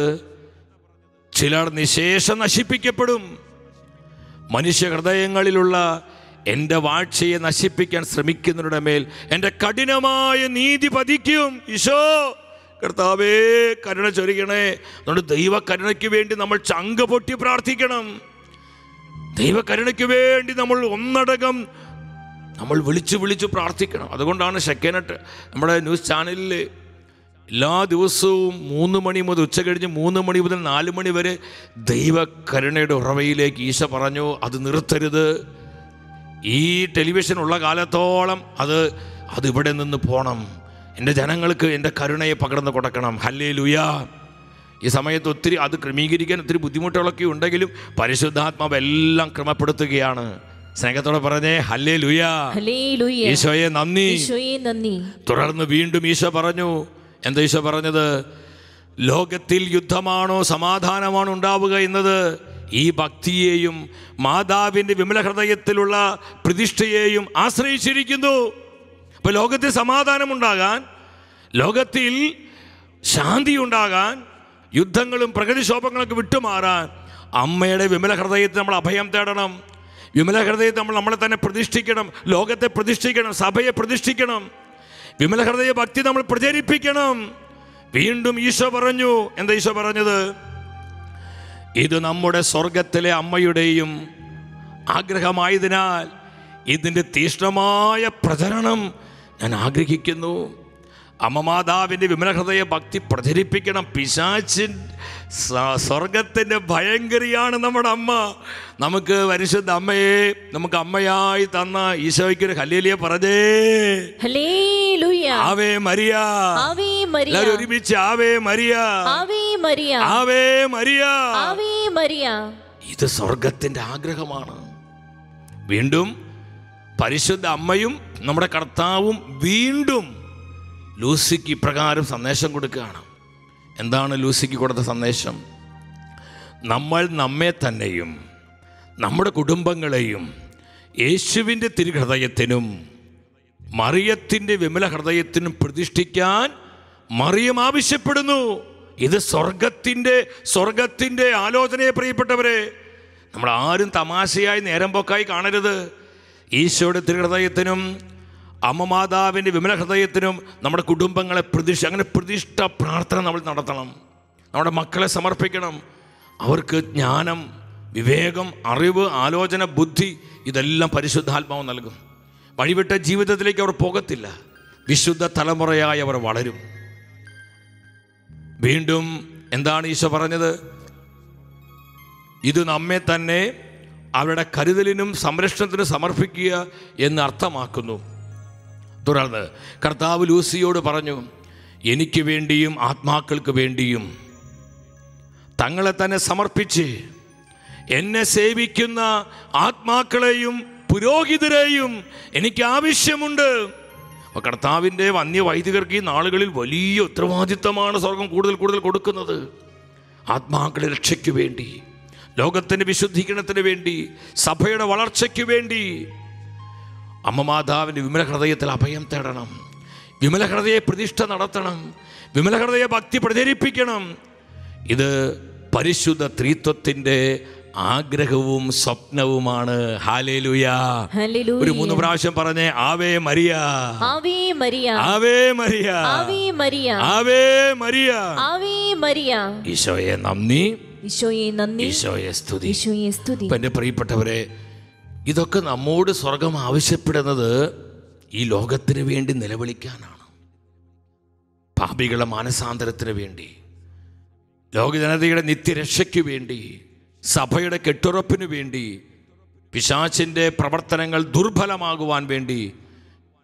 ചിലർ നിശേഷം നശിപ്പിക്കപ്പെടും. മനുഷ്യ ഹൃദയങ്ങളിലുള്ള എൻ്റെ വാഴ്ചയെ നശിപ്പിക്കാൻ ശ്രമിക്കുന്നവരുടെ മേൽ എൻ്റെ കഠിനമായ നീതി പതിക്കും. ഈശോ കർത്താവേ കരുണ ചൊരിയണേ. അതുകൊണ്ട് ദൈവ കരുണയ്ക്ക് വേണ്ടി നമ്മൾ ചങ്ക പൊട്ടി പ്രാർത്ഥിക്കണം. ദൈവ കരുണയ്ക്ക് വേണ്ടി നമ്മൾ ഒന്നടങ്കം നമ്മൾ വിളിച്ചു വിളിച്ചു പ്രാർത്ഥിക്കണം. അതുകൊണ്ടാണ് ഷെക്കേനട്ട് നമ്മുടെ ന്യൂസ് ചാനലിൽ എല്ലാ ദിവസവും മൂന്ന് മണി മുതൽ ഉച്ച കഴിഞ്ഞ് മൂന്ന് മണി മുതൽ നാല് മണി വരെ ദൈവകരുണയുടെ ഉറവയിലേക്ക് ഈശോ പറഞ്ഞു, അത് നിർത്തരുത്. ഈ ടെലിവിഷൻ ഉള്ള കാലത്തോളം അത് അതിവിടെ നിന്ന് പോകണം. എൻ്റെ ജനങ്ങൾക്ക് എൻ്റെ കരുണയെ പകർന്നു കൊടുക്കണം. ഹല്ലേലൂയാ. ഈ സമയത്ത് ഒത്തിരി അത് ക്രമീകരിക്കാൻ ഒത്തിരി ബുദ്ധിമുട്ടുകളൊക്കെ ഉണ്ടെങ്കിലും പരിശുദ്ധാത്മാവ് എല്ലാം ക്രമപ്പെടുത്തുകയാണ്. സ്നേഹത്തോടെ പറഞ്ഞേ ഹല്ലേലൂയാ. ഈശോയെ നന്ദി. തുടർന്ന് വീണ്ടും ഈശോ പറഞ്ഞു, എന്താ ഈശോ പറഞ്ഞത്? ലോകത്തിൽ യുദ്ധമാണോ സമാധാനമാണോ ഉണ്ടാവുക എന്നത് ഈ ഭക്തിയെയും മാതാവിൻ്റെ വിമല ഹൃദയത്തിലുള്ള പ്രതിഷ്ഠയെയും ആശ്രയിച്ചിരിക്കുന്നു. അപ്പോൾ ലോകത്തിൽ സമാധാനമുണ്ടാകാൻ, ലോകത്തിൽ ശാന്തി ഉണ്ടാകാൻ, യുദ്ധങ്ങളും പ്രകൃതിക്ഷോഭങ്ങളൊക്കെ വിട്ടുമാറാൻ അമ്മയുടെ വിമല ഹൃദയത്തിൽ നമ്മൾ അഭയം തേടണം. വിമല ഹൃദയത്തിൽ നമ്മൾ നമ്മളെ തന്നെ പ്രതിഷ്ഠിക്കണം. ലോകത്തെ പ്രതിഷ്ഠിക്കണം, സഭയെ പ്രതിഷ്ഠിക്കണം. വിമല ഹൃദയ ഭക്തി നമ്മൾ പ്രചരിപ്പിക്കണം. വീണ്ടും ഈശോ പറഞ്ഞു, എന്താ ഈശോ പറഞ്ഞത്? ഇത് നമ്മുടെ സ്വർഗത്തിലെ അമ്മയുടെയും ആഗ്രഹമായതിനാൽ ഇതിൻ്റെ തീഷ്ണമായ പ്രചരണം ഞാൻ ആഗ്രഹിക്കുന്നു. അമ്മ മാതാവിൻ്റെ വിമല ഹൃദയ ഭക്തി പ്രചരിപ്പിക്കണം. പിശാചിൻ സ്വർഗത്തിൻ്റെ ഭയങ്കരിയാണ് നമ്മുടെ അമ്മ. നമുക്ക് പരിശുദ്ധ അമ്മയെ നമുക്ക് അമ്മയായി തന്ന ഈശോയ്ക്കൊരു ഹല്ലേലൂയ പറഞ്ഞേ. ആവേ മരിയ. എല്ലാവരും ഒരുമിച്ച് ആവേ മരിയ, ആവേ മരിയ. ഇത് സ്വർഗത്തിൻ്റെ ആഗ്രഹമാണ്. വീണ്ടും പരിശുദ്ധ അമ്മയും നമ്മുടെ കർത്താവും വീണ്ടും ലൂസിക്ക് ഇപ്രകാരം സന്ദേശം കൊടുക്കുകയാണ്. എന്താണ് ലൂസിക്ക് കൊടുത്ത സന്ദേശം? നമ്മൾ നമ്മെ തന്നെയും നമ്മുടെ കുടുംബങ്ങളെയും യേശുവിൻ്റെ തിരുഹൃദയത്തിനും മറിയത്തിൻ്റെ വിമല ഹൃദയത്തിനും പ്രതിഷ്ഠിക്കാൻ മറിയം ആവശ്യപ്പെടുന്നു. ഇത് സ്വർഗത്തിൻ്റെ സ്വർഗത്തിൻ്റെ ആലോചനയെ പ്രിയപ്പെട്ടവരെ. നമ്മൾ ആരും തമാശയായി നേരം പോക്കായി കാണരുത്. ഈശോയുടെ തിരുഹൃദയത്തിനും അമ്മ മാതാവിൻ്റെ വിമല ഹൃദയത്തിനും നമ്മുടെ കുടുംബങ്ങളെ പ്രതിഷ്ഠ അങ്ങനെ പ്രതിഷ്ഠ പ്രാർത്ഥന നമ്മൾ നടത്തണം. നമ്മുടെ മക്കളെ സമർപ്പിക്കണം. അവർക്ക് ജ്ഞാനം, വിവേകം, അറിവ്, ആലോചന, ബുദ്ധി ഇതെല്ലാം പരിശുദ്ധാത്മാവ് നൽകും. വഴിവിട്ട ജീവിതത്തിലേക്ക് അവർ പോകത്തില്ല. വിശുദ്ധ തലമുറയായി അവർ വളരും. വീണ്ടും എന്താണ് ഈശോ പറഞ്ഞത്? ഇത് നമ്മെ തന്നെ അവരുടെ കരുതലിനും സംരക്ഷണത്തിനും സമർപ്പിക്കുക എന്ന് അർത്ഥമാക്കുന്നു. തുടർന്ന് കർത്താവ് ലൂസിയോട് പറഞ്ഞു, എനിക്ക് വേണ്ടിയും ആത്മാക്കൾക്ക് വേണ്ടിയും തങ്ങളെ തന്നെ സമർപ്പിച്ച് എന്നെ സേവിക്കുന്ന ആത്മാക്കളെയും പുരോഹിതരെയും എനിക്ക് ആവശ്യമുണ്ട്. അപ്പോൾ കർത്താവിൻ്റെ വന്യവൈദികർക്ക് ഈ നാളുകളിൽ വലിയ ഉത്തരവാദിത്തമാണ് സ്വർഗം കൂടുതൽ കൂടുതൽ കൊടുക്കുന്നത്. ആത്മാക്കളുടെ രക്ഷയ്ക്ക് വേണ്ടി, ലോകത്തിൻ്റെ വിശുദ്ധീകരണത്തിന് വേണ്ടി, സഭയുടെ വളർച്ചയ്ക്ക് വേണ്ടി അമ്മ മാതാവിൻ്റെ വിമല ഹൃദയത്തിൽ അഭയം തേടണം. വിമല ഹൃദയ പ്രതിഷ്ഠ നടത്തണം. വിമല ഹൃദയ ഭക്തി പ്രചരിപ്പിക്കണം. ഇത് പരിശുദ്ധ ത്രിത്വത്തിൻ്റെ ആഗ്രഹവും സ്വപ്നവുമാണ്. ഹല്ലേലൂയാ. ഒരു മൂന്ന് പ്രാവശ്യം പറഞ്ഞേ, ആവേ മരിയ, ആവേ മരിയ, ആവേ മരിയ, ആവേ മരിയ, ആവേ മരിയ, ആവേ മരിയ. ഈശോയെ നന്ദി, ഈശോയെ നന്ദി, ഈശോയെ സ്തുതി, ഈശോയെ സ്തുതി. എൻ്റെ പ്രിയപ്പെട്ടവരെ, ഇതൊക്കെ നമ്മോട് സ്വർഗം ആവശ്യപ്പെടുന്നത് ഈ ലോകത്തിന് വേണ്ടി നിലവിളിക്കാനാണ്. പാപികളുടെ മാനസാന്തരത്തിന് വേണ്ടി, ലോകജനതയുടെ നിത്യരക്ഷയ്ക്ക് വേണ്ടി, സഭയുടെ കെട്ടുറപ്പിന് വേണ്ടി, പിശാചിൻ്റെ പ്രവർത്തനങ്ങൾ ദുർബലമാകുവാൻ വേണ്ടി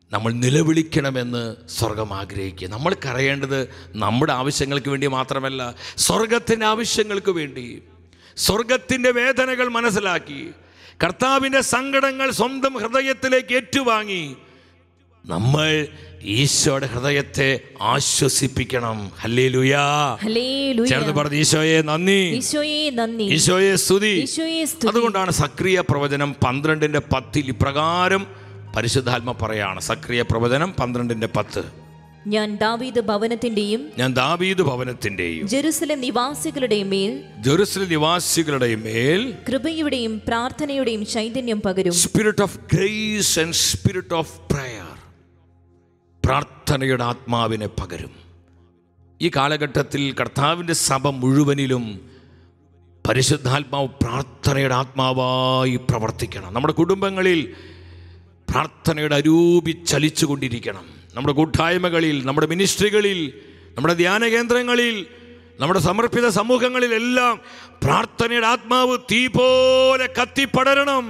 നമ്മൾ നിലവിളിക്കണമെന്ന് സ്വർഗം ആഗ്രഹിക്കുക. നമ്മൾ കരയേണ്ടത് നമ്മുടെ ആവശ്യങ്ങൾക്ക് വേണ്ടി മാത്രമല്ല, സ്വർഗത്തിൻ്റെ ആവശ്യങ്ങൾക്ക് വേണ്ടി. സ്വർഗത്തിൻ്റെ വേദനകൾ മനസ്സിലാക്കി കർത്താവിൻ്റെ സങ്കടങ്ങൾ സ്വന്തം ഹൃദയത്തിലേക്ക് ഏറ്റുവാങ്ങി നമ്മൾ ഈശോയുടെ ഹൃദയത്തെ ആശ്വസിപ്പിക്കണം. ഹല്ലേലൂയാ. ഹല്ലേലൂയ. ചേർന്ന് പറഞ്ഞ് ഈശോയെ നന്ദി, ഈശോയെ നന്ദി, ഈശോയെ സ്തുതി. ഈശോയെ സ്തുതി. അതുകൊണ്ടാണ് സക്രിയ പ്രവചനം പന്ത്രണ്ടിന്റെ പത്തിൽ ഇപ്രകാരം പരിശുദ്ധാത്മ പറയാണ്. സക്രിയ പ്രവചനം പന്ത്രണ്ടിന്റെ പത്ത്, ഞാൻ ദാവീദ് ഭവനത്തിന്റെയും ഞാൻ ദാവീദ് ഭവനത്തിന്റെയും ജെറുസലേം നിവാസികളുടെയും മേൽ ജെറുസലേം നിവാസികളുടെയും മേൽ കൃപയുടെയും പ്രാർത്ഥനയുടെയും ചൈതന്യം പകരും. Spirit of grace and spirit of prayer, പ്രാർത്ഥനയുടെ ആത്മാവിനെ പകരും. ഈ കാലഘട്ടത്തിൽ കർത്താവിൻ്റെ സഭ മുഴുവനിലും പരിശുദ്ധാത്മാവ് പ്രാർത്ഥനയുടെ ആത്മാവായി പ്രവർത്തിക്കണം. നമ്മുടെ കുടുംബങ്ങളിൽ പ്രാർത്ഥനയുടെ അരൂപി ചലിച്ചു കൊണ്ടിരിക്കണം. നമ്മുടെ കൂട്ടായ്മകളിൽ, നമ്മുടെ മിനിസ്ട്രികളിൽ, നമ്മുടെ ധ്യാന കേന്ദ്രങ്ങളിൽ, നമ്മുടെ സമർപ്പിത സമൂഹങ്ങളിലെല്ലാം പ്രാർത്ഥനയുടെ ആത്മാവ് തീ പോലെ കത്തിപ്പടരണം.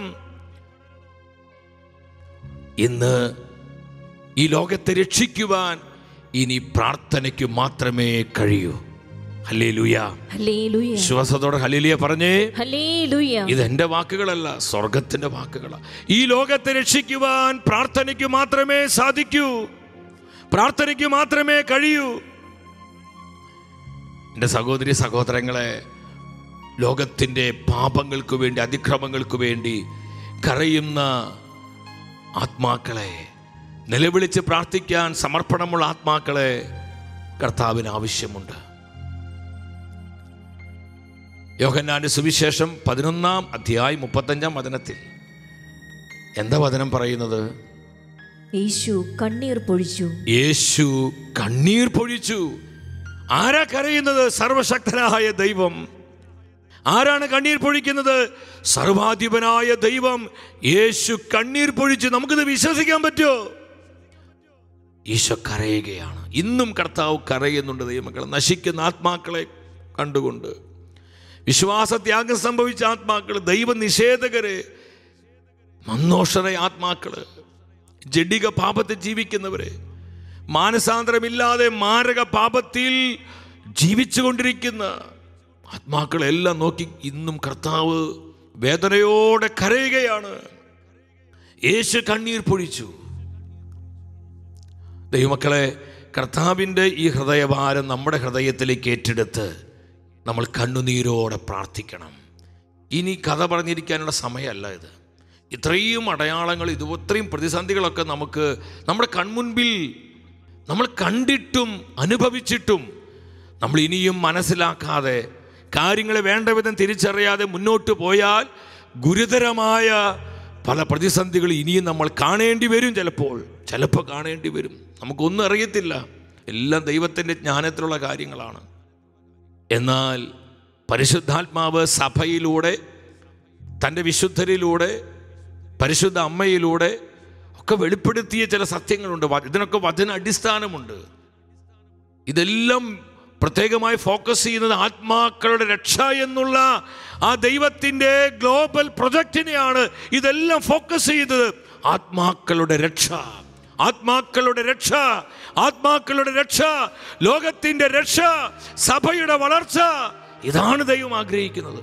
ഇന്ന് ഈ ലോകത്തെ രക്ഷിക്കുവാൻ ഇനി പ്രാർത്ഥനയ്ക്ക് മാത്രമേ കഴിയൂ. ഹല്ലേലൂയ. ഹല്ലേലൂയ. വിശ്വാസത്തോടെ ഹല്ലേലൂയ പറഞ്ഞേ. ഹല്ലേലൂയ. ഇത് എൻ്റെ വാക്കുകളല്ല, സ്വർഗത്തിന്റെ വാക്കുകളാണ്. ഈ ലോകത്തെ രക്ഷിക്കുവാൻ പ്രാർത്ഥനയ്ക്ക് മാത്രമേ സാധിക്കൂ, പ്രാർത്ഥനയ്ക്ക് മാത്രമേ കഴിയൂ. എൻ്റെ സഹോദരി സഹോദരങ്ങളെ, ലോകത്തിൻ്റെ പാപങ്ങൾക്ക് വേണ്ടി, അതിക്രമങ്ങൾക്ക് വേണ്ടി കരയുന്ന ആത്മാക്കളെ, നിലവിളിച്ച് പ്രാർത്ഥിക്കാൻ സമർപ്പണമുള്ള ആത്മാക്കളെ കർത്താവിന് ആവശ്യമുണ്ട്. യോഹന്നാന്റെ സുവിശേഷം പതിനൊന്നാം അധ്യായം മുപ്പത്തഞ്ചാം വചനത്തിൽ എന്താ വചനം പറയുന്നത്? യേശു കണ്ണീർ പൊഴിച്ചു. യേശു കണ്ണീർ പൊഴിച്ചു. ആരാ കരയുന്നത്? സർവശക്തനായ ദൈവം. ആരാണ് കണ്ണീർ പൊഴിക്കുന്നത്? സർവാധിപനായ ദൈവം. യേശു കണ്ണീർ പൊഴിച്ചു. നമുക്കിത് വിശ്വസിക്കാൻ പറ്റുമോ? ഈശോ കരയുകയാണ്. ഇന്നും കർത്താവ് കരയുന്നുണ്ട്. ദൈവമക്കളെ, നശിക്കുന്ന ആത്മാക്കളെ കണ്ടുകൊണ്ട്, വിശ്വാസത്യാഗം സംഭവിച്ച ആത്മാക്കൾ, ദൈവനിഷേധകര്, മന്നോഷര ആത്മാക്കള്, ജഡിക പാപത്തിൽ ജീവിക്കുന്നവര്, മാനസാന്തരമില്ലാതെ മാരക പാപത്തിൽ ജീവിച്ചു കൊണ്ടിരിക്കുന്ന ആത്മാക്കളെല്ലാം നോക്കി ഇന്നും കർത്താവ് വേദനയോടെ കരയുകയാണ്. യേശു കണ്ണീർ പൊഴിച്ചു. ദൈവമക്കളെ, കർത്താവിൻ്റെ ഈ ഹൃദയഭാരം നമ്മുടെ ഹൃദയത്തിലേക്ക് ഏറ്റെടുത്ത് നമ്മൾ കണ്ണുനീരോടെ പ്രാർത്ഥിക്കണം. ഇനി കഥ പറഞ്ഞിരിക്കാനുള്ള സമയമല്ല ഇത്. ഇത്രയും അടയാളങ്ങൾ, ഇത് ഇത്രയും പ്രതിസന്ധികളൊക്കെ നമുക്ക് നമ്മുടെ കൺമുൻപിൽ നമ്മൾ കണ്ടിട്ടും അനുഭവിച്ചിട്ടും നമ്മൾ ഇനിയും മനസ്സിലാക്കാതെ, കാര്യങ്ങളെ വേണ്ട വിധം തിരിച്ചറിയാതെ മുന്നോട്ട് പോയാൽ ഗുരുതരമായ പല പ്രതിസന്ധികൾ ഇനിയും നമ്മൾ കാണേണ്ടി വരും. ചിലപ്പോൾ ചിലപ്പോൾ കാണേണ്ടി വരും. നമുക്കൊന്നും അറിയത്തില്ല, എല്ലാം ദൈവത്തിൻ്റെ ജ്ഞാനത്തിലുള്ള കാര്യങ്ങളാണ്. എന്നാൽ പരിശുദ്ധാത്മാവ് സഭയിലൂടെ, തൻ്റെ വിശുദ്ധരിലൂടെ, പരിശുദ്ധ അമ്മയിലൂടെ ഒക്കെ വെളിപ്പെടുത്തിയ ചില സത്യങ്ങളുണ്ട്. ഇതിനൊക്കെ വചന അടിസ്ഥാനമുണ്ട്. ഇതെല്ലാം പ്രത്യേകമായി ഫോക്കസ് ചെയ്യുന്നത് ആത്മാക്കളുടെ രക്ഷ എന്നുള്ള ആ ദൈവത്തിൻ്റെ ഗ്ലോബൽ പ്രൊജക്റ്റിനെയാണ് ഇതെല്ലാം ഫോക്കസ് ചെയ്തത്. ആത്മാക്കളുടെ രക്ഷ, ആത്മാക്കളുടെ രക്ഷ, ആത്മാക്കളുടെ രക്ഷ, ലോകത്തിൻ്റെ രക്ഷ, സഭയുടെ വളർച്ച, ഇതാണ് ദൈവം ആഗ്രഹിക്കുന്നത്.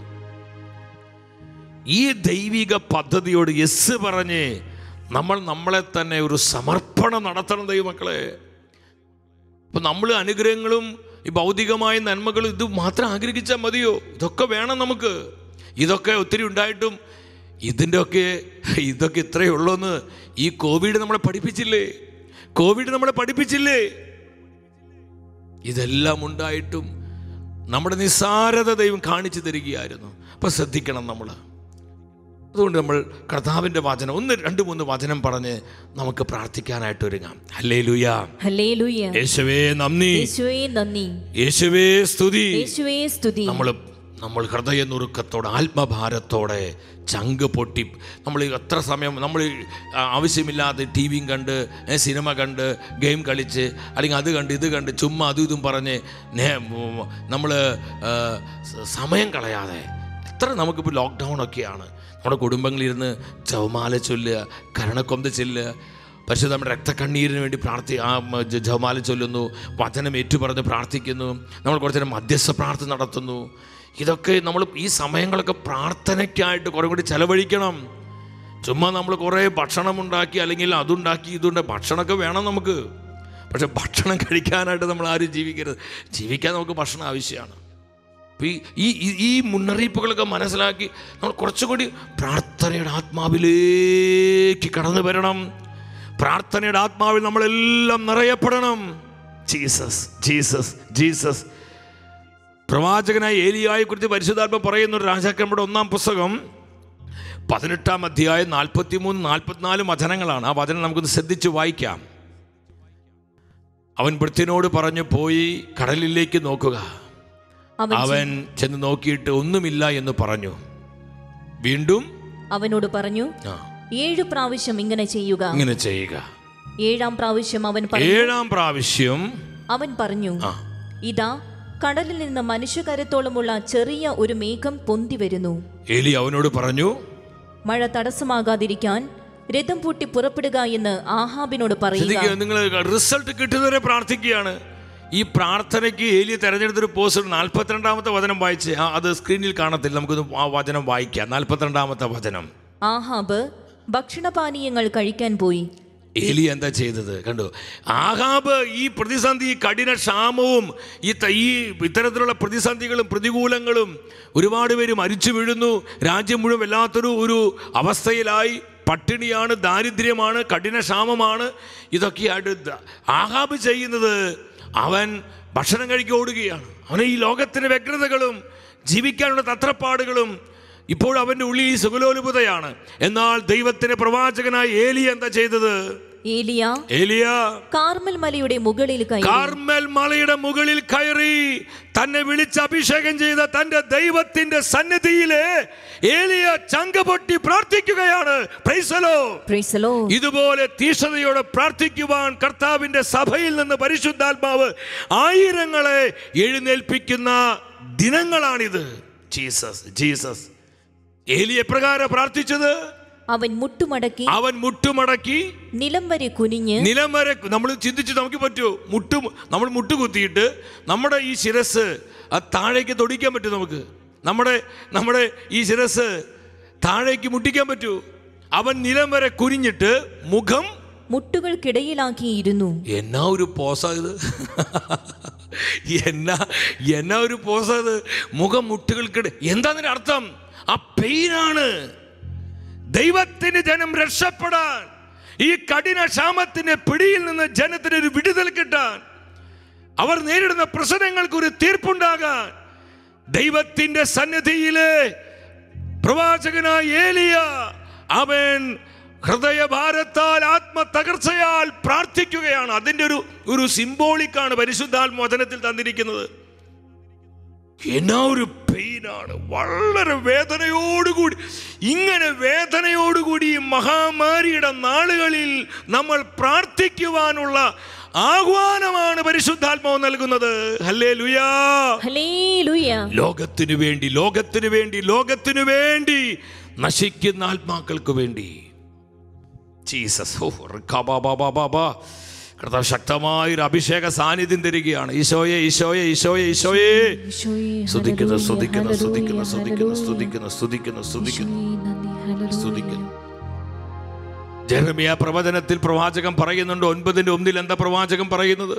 ഈ ദൈവിക പദ്ധതിയോട് യെസ് പറഞ്ഞ് നമ്മൾ നമ്മളെ തന്നെ ഒരു സമർപ്പണം നടത്തണം ദൈവമക്കളെ. ഇപ്പം നമ്മൾ അനുഗ്രഹങ്ങളും ഈ ഭൗതികമായ നന്മകളും ഇത് മാത്രം ആഗ്രഹിച്ചാൽ മതിയോ? ഇതൊക്കെ വേണം നമുക്ക്. ഇതൊക്കെ ഒത്തിരി ഉണ്ടായിട്ടും ഇതിൻ്റെ ഒക്കെ ഇതൊക്കെ ഇത്രയേ ഉള്ളൂ എന്ന് ഈ കോവിഡ് നമ്മളെ പഠിപ്പിച്ചില്ലേ? കോവിഡ് നമ്മളെ പഠിപ്പിച്ചില്ലേ? ഇതെല്ലാം ഉണ്ടായിട്ടും നമ്മുടെ നിസ്സാരത ദൈവം കാണിച്ചു തരികയായിരുന്നു. അപ്പം ശ്രദ്ധിക്കണം നമ്മൾ. അതുകൊണ്ട് നമ്മൾ കർത്താവിൻ്റെ വചനം ഒന്ന് രണ്ട് മൂന്ന് വചനം പറഞ്ഞ് നമുക്ക് പ്രാർത്ഥിക്കാനായിട്ട് ഒരുങ്ങാം. Hallelujah, hallelujah. യേശുവേ നന്ദി, യേശുവേ നന്ദി, യേശുവേ സ്തുതി, യേശുവേ സ്തുതി. നമ്മൾ നമ്മൾ ഹൃദയ നുറുക്കത്തോടെ, ആത്മഭാരത്തോടെ, ചങ്ക് പൊട്ടി നമ്മൾ എത്ര സമയം നമ്മൾ ആവശ്യമില്ലാതെ ടി വിയും കണ്ട്, സിനിമ കണ്ട്, ഗെയിം കളിച്ച്, അല്ലെങ്കിൽ അത് കണ്ട് ഇത് കണ്ട് ചുമ്മാ അതും ഇതും പറഞ്ഞ് നമ്മൾ സമയം കളയാതെ, എത്ര നമുക്കിപ്പോൾ ലോക്ക്ഡൗൺ ഒക്കെയാണ്, നമ്മുടെ കുടുംബങ്ങളിലിരുന്ന് ചൗമാല ചൊല്ലുക, കരണക്കൊന്ത ചൊല്ലുക, പക്ഷേ നമ്മുടെ രക്തക്കണ്ണീരിന് വേണ്ടി പ്രാർത്ഥി ആ ജപമാല ചൊല്ലുന്നു, വചനം ഏറ്റുപറഞ്ഞ് പ്രാർത്ഥിക്കുന്നു, നമ്മൾ കുറച്ച് നേരം മധ്യസ്ഥ പ്രാർത്ഥന നടത്തുന്നു. ഇതൊക്കെ നമ്മൾ ഈ സമയങ്ങളൊക്കെ പ്രാർത്ഥനയ്ക്കായിട്ട് കുറേ കൂടി ചെലവഴിക്കണം. ചുമ്മാ നമ്മൾ കുറേ ഭക്ഷണം ഉണ്ടാക്കി അല്ലെങ്കിൽ അതുണ്ടാക്കി ഇതുണ്ടാക്കി, ഭക്ഷണമൊക്കെ വേണം നമുക്ക്, പക്ഷെ ഭക്ഷണം കഴിക്കാനായിട്ട് നമ്മൾ ആരും ജീവിക്കരുത്. ജീവിക്കാൻ നമുക്ക് ഭക്ഷണം ആവശ്യമാണ്. അപ്പോൾ ഈ ഈ മുന്നറിയിപ്പുകളൊക്കെ മനസ്സിലാക്കി നമ്മൾ കുറച്ചുകൂടി പ്രാർത്ഥനയുടെ ആത്മാവിലേക്ക് കടന്നു വരണം. പ്രാർത്ഥനയുടെ ആത്മാവിൽ നമ്മളെല്ലാം നിറയപ്പെടണം. Jesus Jesus Jesus. പ്രവാചകനായ ഏലിയായെ കുറിച്ച് പരിശുദ്ധാത്മ പറയുന്ന ഒരു രാജാക്കന്മാരുടെ ഒന്നാം പുസ്തകം പതിനെട്ടാം അധ്യായം നാൽപ്പത്തി മൂന്ന് നാൽപ്പത്തിനാല് വചനങ്ങളാണ്. ആ വചനം നമുക്കൊന്ന് ശ്രദ്ധിച്ച് വായിക്കാം. അവൻ ഭൃത്യനോട് പറഞ്ഞു, പോയി കടലിലേക്ക് നോക്കുക. അവൻ ചെന്ന് നോക്കിയിട്ട് ഒന്നുമില്ല എന്ന് പറഞ്ഞു. വീണ്ടും അവനോട് പറഞ്ഞു, ഏഴു പ്രാവശ്യം ഇങ്ങനെ ചെയ്യുക ഇങ്ങനെ ചെയ്യുക. ഏഴാം പ്രാവശ്യം അവൻ ഏഴാം പ്രാവശ്യം അവൻ പറഞ്ഞു, ഇതാ കടലിൽ നിന്ന് മനുഷ്യകരത്തോളമുള്ള ചെറിയ ഒരു മേഘം പൊന്തി വരുന്നു. ഏലി അവനോട് പറഞ്ഞു, മഴ തടസ്സമാകാതിരിക്കാൻ രഥം പൂട്ടി പുറപ്പെടുക എന്ന് ആഹാബിനോട് പറയുക. നിങ്ങൾ റിസൾട്ട് കിട്ടുന്നവരെ പ്രാർത്ഥിക്കുകയാണ്. ഈ പ്രാർത്ഥനയ്ക്ക് ഏലി തെരഞ്ഞെടുത്തൊരു പോസ്റ്റ് നാൽപ്പത്തിരണ്ടാമത്തെ വചനം വായിച്ച്, അത് സ്ക്രീനിൽ കാണത്തില്ല, നമുക്കൊന്ന് ആ വചനം വായിക്കാം. നാൽപ്പത്തിരണ്ടാമത്തെ വചനം. ആഹാബ് ഭക്ഷണപാനീയങ്ങൾ കഴിക്കാൻ പോയി. ഏലി എന്താ ചെയ്തത് കണ്ടു? ആഹാബ് ഈ പ്രതിസന്ധി, കഠിന ക്ഷാമവും ഈ ഈ ഇത്തരത്തിലുള്ള പ്രതിസന്ധികളും പ്രതികൂലങ്ങളും, ഒരുപാട് പേര് മരിച്ചു വീഴുന്നു, രാജ്യം മുഴുവൻ വല്ലാത്തൊരു ഒരു അവസ്ഥയിലായി, പട്ടിണിയാണ്, ദാരിദ്ര്യമാണ്, കഠിന ക്ഷാമമാണ്. ഇതൊക്കെയായിട്ട് ആഹാബ് ചെയ്യുന്നത്, അവൻ ഭക്ഷണം കഴിക്കാൻ ഓടുകയാണ്. അവന് ഈ ലോകത്തിൻ്റെ വ്യഗ്രതകളും ജീവിക്കാനുള്ള തത്രപ്പാടുകളും ഇപ്പോൾ അവൻ്റെ ഉള്ളിൽ ഈ സുഖലോലുപതയാണ്. എന്നാൽ ദൈവത്തിന്റെ പ്രവാചകനായ ഏലിയ എന്താ ചെയ്തത്? ഏലിയ ഏലിയ കാർമൽ മലയുടെ മുകളിൽ കയറി കാർമൽ മലയുടെ മുകളിൽ കയറി തന്നെ വിളിച്ച് അഭിഷേകം ചെയ്ത തന്റെ ദൈവത്തിന്റെ സന്നിധിയിലെ ഏലിയ ചങ്കപൊട്ടി പ്രാർത്ഥിക്കുകയാണ്. Praise the lord, praise the lord. ഇതുപോലെ തീഷ്ണതയോടെ പ്രാർത്ഥിക്കുവാൻ കർത്താവിന്റെ സഭയിൽ നിന്ന് പരിശുദ്ധാത്മാവ് ആയിരങ്ങളെ എഴുന്നേൽപ്പിക്കുന്ന ദിനങ്ങളാണിത്. Jesus Jesus. ഏലിയ എപ്രകാരം പ്രാർത്ഥിച്ചത്? അവൻ മുട്ടുമടക്കി അവൻ മുട്ടുമടക്കി നിലം വരെ കുനിഞ്ഞ് നിലം വരെ നമ്മൾ ചിന്തിച്ച് നമുക്ക് പറ്റുമോ? മുട്ടു നമ്മൾ മുട്ടുകുത്തിയിട്ട് നമ്മുടെ ഈ ശിരസ് ആ താഴേക്ക് തൊടിക്കാൻ പറ്റും നമുക്ക്? നമ്മുടെ നമ്മുടെ ഈ ശിരസ് താഴേക്ക് മുട്ടിക്കാൻ പറ്റൂ? അവൻ നിലം വരെ കുനിഞ്ഞിട്ട് മുഖം മുട്ടുകൾക്കിടയിലാക്കിയിരുന്നു. എന്നാ ഒരു പോസാ ഇത്! എന്നാ എന്നാ ഒരു പോസാ ഇത്! മുഖം മുട്ടുകൾക്കിട എന്താ അതിന്റെ അർത്ഥം? ആ പെയിനാണ്. ദൈവത്തിന് ജനം രക്ഷപ്പെടാൻ, ഈ കഠിന ക്ഷാമത്തിന്റെ പിടിയിൽ നിന്ന് ജനത്തിന് ഒരു വിടുതൽ കിട്ടാൻ, അവർ നേരിടുന്ന പ്രശ്നങ്ങൾക്ക് ഒരു തീർപ്പുണ്ടാകാൻ, ദൈവത്തിന്റെ സന്നിധിയിലെ പ്രവാചകനായ ഏലിയ അവൻ ഹൃദയഭാരത്താൽ ആത്മ തകർച്ചയാൽ പ്രാർത്ഥിക്കുകയാണ്. അതിന്റെ ഒരു ഒരു സിംബോളിക്കാണ് പരിശുദ്ധാത്മ വചനത്തിൽ തന്നിരിക്കുന്നത്. എന്നാ ഒരു പെയിനാണ്! വളരെ വേദനയോടുകൂടി, ഇങ്ങനെ വേദനയോടുകൂടി ഈ മഹാമാരിയുടെ നാളുകളിൽ നമ്മൾ പ്രാർത്ഥിക്കുവാനുള്ള ആഹ്വാനമാണ് പരിശുദ്ധാത്മാവ് നൽകുന്നത്. ഹല്ലേലൂയാ, ഹല്ലേലൂയാ. ലോകത്തിനു വേണ്ടി ലോകത്തിനു വേണ്ടി ലോകത്തിനു വേണ്ടി നശിക്കുന്ന ആത്മാക്കൾക്ക് വേണ്ടി ജീസസ്. ഓ റിക്കാബാബാബാബാ. കർത്താവ് ശക്തമായൊരു അഭിഷേക സാന്നിധ്യം തരികയാണ്. ഈശോയെ ഈശോയെ ഈശോയെ ഈശോയെ സ്തുതിക്കുന്നു സ്തുതിക്കുന്നു സ്തുതിക്കുന്നു സ്തുതിക്കുന്നു സ്തുതിക്കുന്നു സ്തുതിക്കുന്നു സ്തുതിക്കുന്നു സ്തുതിക്കുന്നു. ജെറമ്യാ പ്രവചനത്തിൽ പ്രവാചകൻ പറയുന്നുണ്ട്. ഒൻപതിന്റെ ഒന്നിൽ എന്താ പ്രവാചകൻ പറയുന്നത്?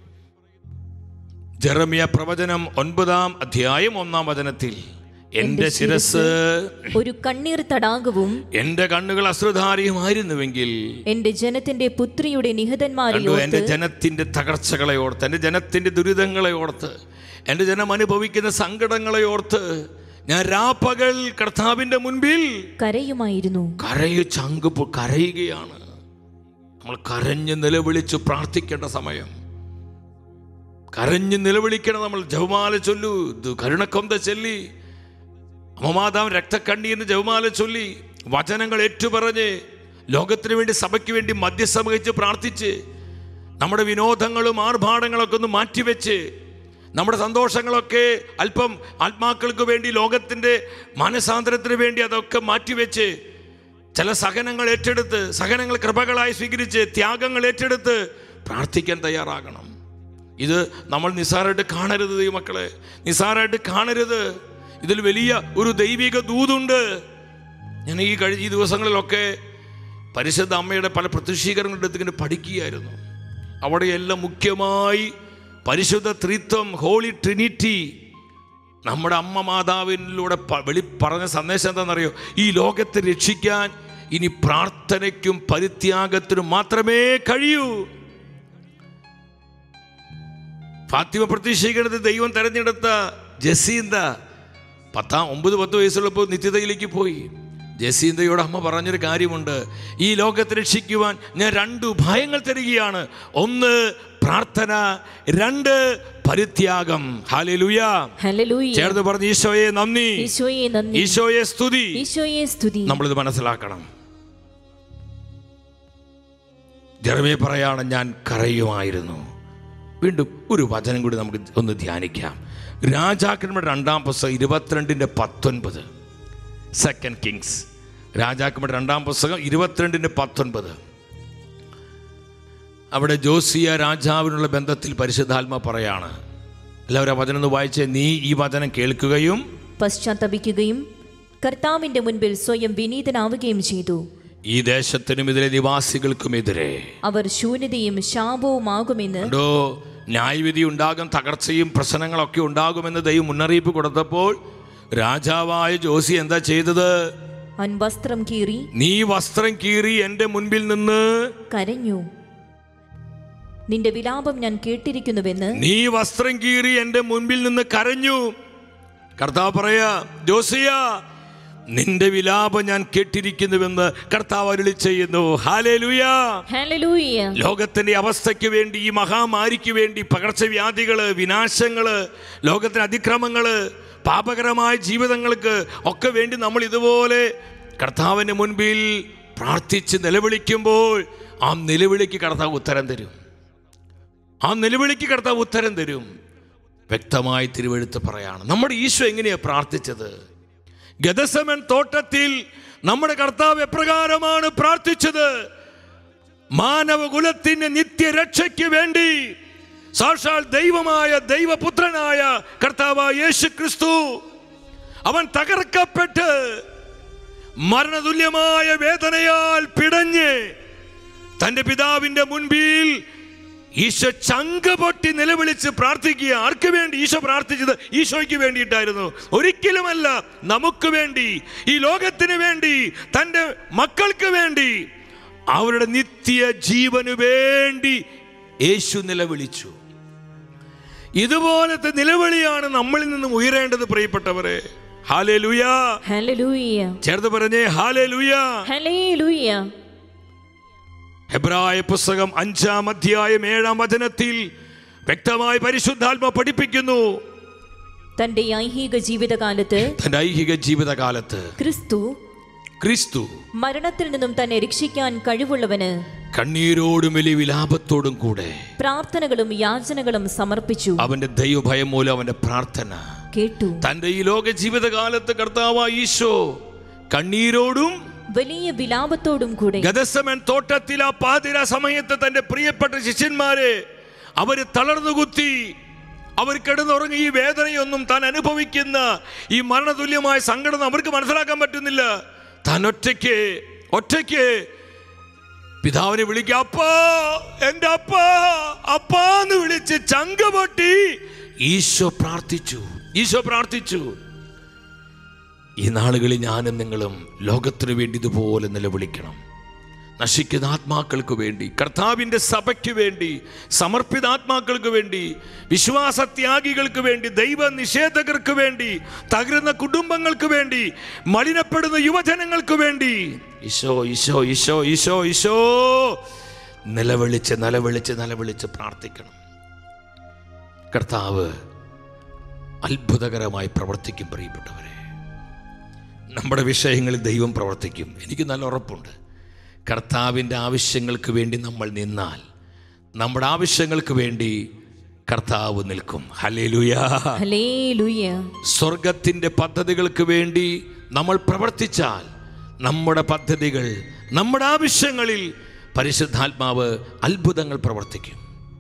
ജെറമ്യാ പ്രവചനം ഒൻപതാം അധ്യായം ഒന്നാം വചനത്തിൽ, എന്റെ ശിരസ് ഒരു കണ്ണീർ തടാകവും എന്റെ കണ്ണുകൾ അശ്രുധാരിയുമായിരുന്നുവെങ്കിൽ എന്റെ ജനത്തിന്റെ പുത്രിയുടെ നിഹതന്മാരെ എന്റെ ജനത്തിന്റെ തകർച്ചകളെ ഓർത്ത്, എന്റെ ജനത്തിന്റെ ദുരിതങ്ങളെ ഓർത്ത്, എന്റെ ജനം അനുഭവിക്കുന്ന സങ്കടങ്ങളെ ഓർത്ത് ഞാൻ രാപ്പകൽ കർത്താവിന്റെ മുൻപിൽ കരയുമായിരുന്നു. കരയു ചങ്ക് കരയുകയാണ്. നമ്മൾ കരഞ്ഞ് നിലവിളിച്ച് പ്രാർത്ഥിക്കേണ്ട സമയം. കരഞ്ഞ് നിലവിളിക്കണം നമ്മൾ. ജപമാല ചൊല്ലു, കരുണക്കൊന്ത ചൊല്ലി, അമ്മമാതാവ് രക്തക്കണ്ണീരിന് ജപമാല ചൊല്ലി, വചനങ്ങൾ ഏറ്റുപറഞ്ഞ്, ലോകത്തിന് വേണ്ടി സഭയ്ക്ക് വേണ്ടി മധ്യസ്ഥം വഹിച്ച് പ്രാർത്ഥിച്ച്, നമ്മുടെ വിനോദങ്ങളും ആർഭാടങ്ങളൊക്കെ ഒന്ന് മാറ്റിവെച്ച്, നമ്മുടെ സന്തോഷങ്ങളൊക്കെ അല്പം ആത്മാക്കൾക്ക് വേണ്ടി, ലോകത്തിൻ്റെ മാനസാന്തരത്തിന് വേണ്ടി അതൊക്കെ മാറ്റിവെച്ച് ചില സഹനങ്ങൾ ഏറ്റെടുത്ത്, സഹനങ്ങൾ കൃപകളായി സ്വീകരിച്ച്, ത്യാഗങ്ങൾ ഏറ്റെടുത്ത് പ്രാർത്ഥിക്കാൻ തയ്യാറാകണം. ഇത് നമ്മൾ നിസ്സാരമായിട്ട് കാണരുത് ദൈവമക്കളെ, നിസ്സാരമായിട്ട് കാണരുത്. ഇതിൽ വലിയ ഒരു ദൈവിക ദൂതുണ്ട്. ഞാൻ ഈ കഴിഞ്ഞ ഈ ദിവസങ്ങളിലൊക്കെ പരിശുദ്ധ അമ്മയുടെ പല പ്രത്യക്ഷീകരണങ്ങളുടെ അടുത്ത് ഇങ്ങനെ പഠിക്കുകയായിരുന്നു. അവിടെയെല്ലാം മുഖ്യമായി പരിശുദ്ധ ത്രിത്വം, ഹോളി ട്രിനിറ്റി, നമ്മുടെ അമ്മ മാതാവിനിലൂടെ വെളി പറഞ്ഞ സന്ദേശം എന്താണെന്നറിയോ? ഈ ലോകത്തെ രക്ഷിക്കാൻ ഇനി പ്രാർത്ഥനയ്ക്കും പരിത്യാഗത്തിനും മാത്രമേ കഴിയൂ. ഫാത്തിമ പ്രത്യക്ഷീകരണത്തിൽ ദൈവം തെരഞ്ഞെടുത്ത ജസീന്ത പത്താം ഒമ്പത് പത്ത് വയസ്സുള്ളപ്പോൾ നിത്യതയിലേക്ക് പോയി. ജസീന്തയോട് അമ്മ പറഞ്ഞൊരു കാര്യമുണ്ട്: ഈ ലോകത്തെ രക്ഷിക്കുവാൻ ഞാൻ രണ്ട് ഉപായങ്ങൾ തരികയാണ്. ഒന്ന് പ്രാർത്ഥന, രണ്ട് പരിത്യാഗം. Hallelujah, hallelujah. ചേർന്ന് പറഞ്ഞ് ഈശോയെ നന്ദി, ഈശോയെ നന്ദി, ഈശോയെ സ്തുതി, ഈശോയെ സ്തുതി. നമ്മളിത് മനസ്സിലാക്കണം. ജെറമ്യാ പറയാണ്, ഞാൻ കരയുമായിരുന്നു. വീണ്ടും ഒരു വചനം കൂടി നമുക്ക് ഒന്ന് ധ്യാനിക്കാം. രാജാക്കന്മാരുടെ രണ്ടാം പുസ്തകം ഇരുപത്തിരണ്ടിൻ്റെ പത്തൊൻപത്. സെക്കൻഡ് കിങ്സ്, രാജാക്കന്മാരുടെ രണ്ടാം പുസ്തകം ഇരുപത്തിരണ്ടിൻ്റെ പത്തൊൻപത്. അവിടെ ജോസിയ രാജാവിനുള്ള ബന്ധത്തിൽ പരിശുദ്ധാത്മ പറയാണ്. എല്ലാവരും ആ വചനം ഒന്ന് വായിച്ചേ. നീ ഈ വചനം കേൾക്കുകയും പശ്ചാത്തപിക്കുകയും കർത്താവിന്റെ മുൻപിൽ സ്വയം വിനീതനാവുകയും ചെയ്തു. ഈ ദേശത്തിനും ഇതിലെ നിവാസികൾക്കുമെതിരെ അവർ ശൂന്യതയും ശാപവുമാകുമെന്ന്. ന്യായവിധി ഉണ്ടാകും, തകർച്ചയും പ്രശ്നങ്ങളൊക്കെ ഉണ്ടാകുമെന്ന് ദൈവം മുന്നറിയിപ്പ് കൊടുത്തപ്പോൾ രാജാവായ ജോസി എന്താ ചെയ്തത്? വസ്ത്രം കീറി, നീ വസ്ത്രം കീറി എന്റെ മുൻപിൽ നിന്ന് കരഞ്ഞു. നിന്റെ വിലാപം ഞാൻ കേട്ടിരിക്കുന്നുവെന്ന്. നീ വസ്ത്രം കീറി എന്റെ മുൻപിൽ നിന്ന് കരഞ്ഞു. കർത്താവ് പറയാ, ജോസിയ, നിന്റെ വിലാപം ഞാൻ കേട്ടിരിക്കുന്നുവെന്ന് കർത്താവ് അരുളി ചെയ്യുന്നു. ഹല്ലേലൂയ, ഹല്ലേലൂയ. ലോകത്തിന്റെ അവസ്ഥയ്ക്ക് വേണ്ടി, ഈ മഹാമാരിക്ക് വേണ്ടി, പകർച്ചവ്യാധികള്, വിനാശങ്ങള്, ലോകത്തിന്റെ അതിക്രമങ്ങള്, പാപകരമായ ജീവിതങ്ങൾക്ക് ഒക്കെ വേണ്ടി നമ്മൾ ഇതുപോലെ കർത്താവിന്റെ മുൻപിൽ പ്രാർത്ഥിച്ച് നിലവിളിക്കുമ്പോൾ ആ നിലവിളിക്ക് കർത്താവ് ഉത്തരം തരും. ആ നിലവിളിക്ക് കർത്താവ് ഉത്തരം തരും. വ്യക്തമായി തിരുവെഴുത്ത് പറയാണ്. നമ്മുടെ ഈശോ എങ്ങനെയാ പ്രാർത്ഥിച്ചത്? ഗെത്സമൻ തോട്ടത്തിൽ നമ്മുടെ കർത്താവ് എപ്രകാരമാണ് പ്രാർത്ഥിച്ചത്? മാനവകുലത്തിന്റെ നിത്യരക്ഷയ്ക്ക് വേണ്ടി സാക്ഷാൽ ദൈവമായ ദൈവപുത്രനായ കർത്താവായ യേശു ക്രിസ്തു അവൻ തകർക്കപ്പെട്ട് മരണതുല്യമായ വേദനയാൽ പിടഞ്ഞ് തന്റെ പിതാവിന്റെ മുൻപിൽ ഈശോ ചങ്ക പൊട്ടി നിലവിളിച്ച് പ്രാർത്ഥിക്കുക. ആർക്ക് വേണ്ടി ഈശോ പ്രാർത്ഥിച്ചത്? ഈശോയ്ക്ക് വേണ്ടിയിട്ടായിരുന്നു. ഒരിക്കലുമല്ല നമുക്ക് വേണ്ടി, ഈ ലോകത്തിന് വേണ്ടി, തൻ്റെ മക്കൾക്ക് വേണ്ടി, അവരുടെ നിത്യ ജീവനു വേണ്ടി യേശു നിലവിളിച്ചു. ഇതുപോലത്തെ നിലവിളിയാണ് നമ്മളിൽ നിന്നും ഉയരേണ്ടത് പ്രിയപ്പെട്ടവരെ. ഹല്ലേലൂയ, ഹല്ലേലൂയ. ചേർത്ത് പറഞ്ഞേ ഹല്ലേലൂയ, ഹല്ലേലൂയ. ഹെബ്രായ പുസ്തകം അഞ്ചാം അധ്യായം ഏഴാം വചനത്തിൽ വ്യക്തമായി പരിശുദ്ധാത്മ പഠിപ്പിക്കുന്നു. തന്റെ ഐഹിക ജീവിതകാലത്ത് തന്റെ ഐഹിക ജീവിതകാലത്ത് ക്രിസ്തു ക്രിസ്തു മരണത്തിൽ നിന്നും തന്നെ രക്ഷിക്കാൻ കഴിവുള്ളവന് കണ്ണീരോടും വലിയ വിലാപത്തോടും കൂടെ പ്രാർത്ഥനകളും യാചനകളും സമർപ്പിച്ചു. അവന്റെ ദൈവഭയം മൂലം അവന്റെ പ്രാർത്ഥന കേട്ടു. തന്റെ ഈ ലോക ജീവിതകാലത്ത് കർത്താവായ ഈശോ കണ്ണീരോടും വലിയ വിലാപത്തോടും കൂടെ ഗെത്സമൻ തോട്ടത്തിൽ ആ പാതിര സമയത്ത് തന്റെ പ്രിയപ്പെട്ട ശിഷ്യന്മാരെ അവര് തളർന്നുകുത്തി, അവർ കിടന്നുറങ്ങി. ഈ വേദനയൊന്നും താൻ അനുഭവിക്കുന്ന ഈ മരണതുല്യമായ സങ്കടം അവർക്ക് മനസ്സിലാക്കാൻ പറ്റുന്നില്ല. താൻ ഒറ്റയ്ക്ക് ഒറ്റയ്ക്ക് പിതാവിനെ വിളിക്കുക, അപ്പാ, എന്റെ അപ്പാ, അപ്പാന്ന് വിളിച്ച് ചങ്ക പൊട്ടി ഈശോ പ്രാർത്ഥിച്ചു. ഈശോ പ്രാർത്ഥിച്ചു. ഈ നാളുകളിൽ ഞാനും നിങ്ങളും ലോകത്തിനു വേണ്ടി ഇതുപോലെ നിലവിളിക്കണം. നശിക്കുന്ന ആത്മാക്കൾക്ക് വേണ്ടി, കർത്താവിൻ്റെ സഭയ്ക്ക് വേണ്ടി, സമർപ്പിത ആത്മാക്കൾക്ക് വേണ്ടി, വിശ്വാസത്യാഗികൾക്ക് വേണ്ടി, ദൈവനിഷേധകർക്ക് വേണ്ടി, തകരുന്ന കുടുംബങ്ങൾക്ക് വേണ്ടി, മലിനപ്പെടുന്ന യുവജനങ്ങൾക്ക് വേണ്ടി ഈശോ ഈശോ ഈശോ ഈശോ ഈശോ നിലവിളിച്ച് നിലവിളിച്ച് നിലവിളിച്ച് പ്രാർത്ഥിക്കണം. കർത്താവ് അത്ഭുതകരമായി പ്രവർത്തിക്കും. പ്രിയപ്പെട്ടവരെ, നമ്മുടെ വിഷയങ്ങളിൽ ദൈവം പ്രവർത്തിക്കും. എനിക്ക് നല്ല ഉറപ്പുണ്ട്. കർത്താവിൻ്റെ ആവശ്യങ്ങൾക്ക് വേണ്ടി നമ്മൾ നിന്നാൽ നമ്മുടെ ആവശ്യങ്ങൾക്ക് വേണ്ടി കർത്താവ് നിൽക്കും. ഹല്ലേലൂയ, ഹല്ലേലൂയ. സ്വർഗത്തിൻ്റെ പദ്ധതികൾക്ക് വേണ്ടി നമ്മൾ പ്രവർത്തിച്ചാൽ നമ്മുടെ പദ്ധതികൾ, നമ്മുടെ ആവശ്യങ്ങളിൽ പരിശുദ്ധാത്മാവ് അത്ഭുതങ്ങൾ പ്രവർത്തിക്കും.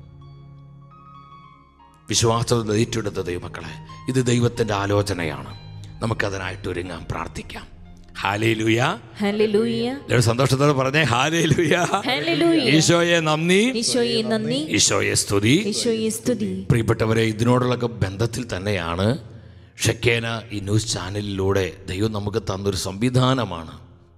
വിശ്വാസത്തിൽ ഏറ്റെടുത്ത ദൈവമക്കളെ, ഇത് ദൈവത്തിൻ്റെ ആലോചനയാണ്. നമുക്കതിനായിട്ട് ഒരുങ്ങാം, പ്രാർത്ഥിക്കാം. ഹല്ലേലൂയ, ഹല്ലേലൂയ. സന്തോഷത്തോടെ പറഞ്ഞേ ഹല്ലേലൂയ. ഈശോയെ നന്ദി, ഈശോയെ നന്ദി, ഈശോയെ സ്തുതി, ഈശോയെ സ്തുതി. പ്രിയപ്പെട്ടവരെ, ഇതിനോടുള്ള ബന്ധത്തിൽ തന്നെയാണ് ഷെക്കേന ഈ ന്യൂസ് ചാനലിലൂടെ ദൈവം നമുക്ക് തന്നൊരു സംവിധാനമാണ്.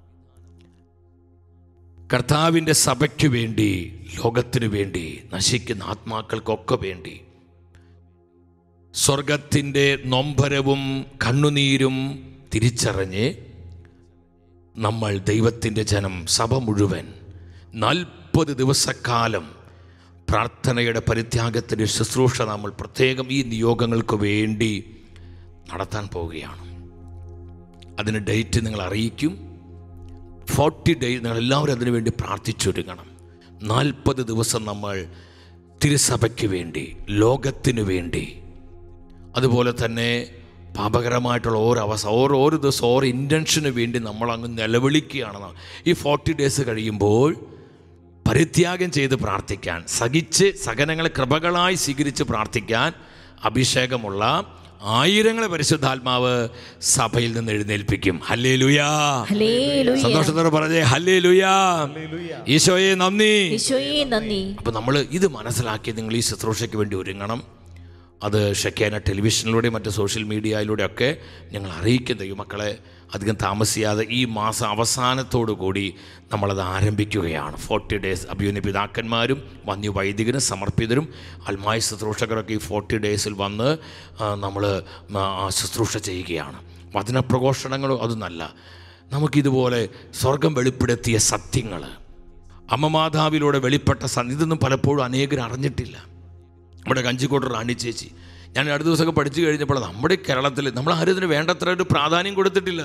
കർത്താവിൻ്റെ സഭയ്ക്ക് വേണ്ടി, ലോകത്തിനു വേണ്ടി, നശിക്കുന്ന ആത്മാക്കൾക്കൊക്കെ വേണ്ടി സ്വർഗത്തിൻ്റെ നൊമ്പരവും കണ്ണുനീരും തിരിച്ചറിഞ്ഞ് നമ്മൾ ദൈവത്തിൻ്റെ ജനം, സഭ മുഴുവൻ നാൽപ്പത് ദിവസക്കാലം പ്രാർത്ഥനയുടെ പരിത്യാഗത്തിൻ്റെ ശുശ്രൂഷ നമ്മൾ പ്രത്യേകം ഈ നിയോഗങ്ങൾക്ക് വേണ്ടി നടത്താൻ പോവുകയാണ്. അതിന് ഡേറ്റ് നിങ്ങൾ അറിയിക്കും. ഫോർട്ടി ഡേയ്സ് നിങ്ങളെല്ലാവരും അതിനു വേണ്ടി പ്രാർത്ഥിച്ചൊരുങ്ങണം. നാൽപ്പത് ദിവസം നമ്മൾ തിരുസഭയ്ക്ക് വേണ്ടി, ലോകത്തിനു വേണ്ടി, അതുപോലെ തന്നെ പാപകരമായിട്ടുള്ള ഓരോ അവസ്ഥ, ഓരോ ഓരോ ദിവസം ഓരോ ഇൻറ്റൻഷന് വേണ്ടി നമ്മൾ അങ്ങ് നിലവിളിക്കുകയാണ്. ഈ ഫോർട്ടി ഡേയ്സ് കഴിയുമ്പോൾ പരിത്യാഗം ചെയ്ത് പ്രാർത്ഥിക്കാൻ, സഹിച്ച് സഹനങ്ങളെ കൃപകളായി സ്വീകരിച്ച് പ്രാർത്ഥിക്കാൻ അഭിഷേകമുള്ള ആയിരങ്ങളെ പരിശുദ്ധാത്മാവ് സഭയിൽ നിന്ന് എഴുന്നേൽപ്പിക്കും. ഹല്ലേലൂയാ, സന്തോഷത്തോടെ പറഞ്ഞേ ഹല്ലേലൂയാ. ഈശോയെ നന്ദി, ഈശോയെ നന്ദി. അപ്പോൾ നമ്മൾ ഇത് മനസ്സിലാക്കി നിങ്ങൾ ഈ ശുശ്രൂഷയ്ക്ക് വേണ്ടി ഒരുങ്ങണം. അത് ഷെക്കേന ടെലിവിഷനിലൂടെ മറ്റ് സോഷ്യൽ മീഡിയയിലൂടെയൊക്കെ ഞങ്ങൾ അറിയിക്കും. ദൈവമക്കളെ, അധികം താമസിയാതെ ഈ മാസം അവസാനത്തോടു കൂടി നമ്മളത് ആരംഭിക്കുകയാണ്. ഫോർട്ടി ഡേയ്സ് അഭിയുന്ന പിതാക്കന്മാരും വന്യ വൈദികരും സമർപ്പിതരും അൽമായ ശുശ്രൂഷകരൊക്കെ ഈ ഫോർട്ടി ഡേയ്സിൽ വന്ന് നമ്മൾ ശുശ്രൂഷ ചെയ്യുകയാണ്. വചനപ്രഘോഷണങ്ങളോ അതൊന്നല്ല, നമുക്കിതുപോലെ സ്വർഗം വെളിപ്പെടുത്തിയ സത്യങ്ങൾ, അമ്മ മാതാവിലൂടെ വെളിപ്പെട്ട സത്യം, ഇതൊന്നും പലപ്പോഴും അനേകർ അറിഞ്ഞിട്ടില്ല. നമ്മുടെ കഞ്ചിക്കോട്ട് റാണി ചേച്ചി, ഞാൻ അടുത്ത ദിവസമൊക്കെ പഠിച്ചു കഴിഞ്ഞപ്പോൾ നമ്മുടെ കേരളത്തിൽ നമ്മൾ ആരും ഇതിന് വേണ്ടത്ര ഒരു പ്രാധാന്യം കൊടുത്തിട്ടില്ല.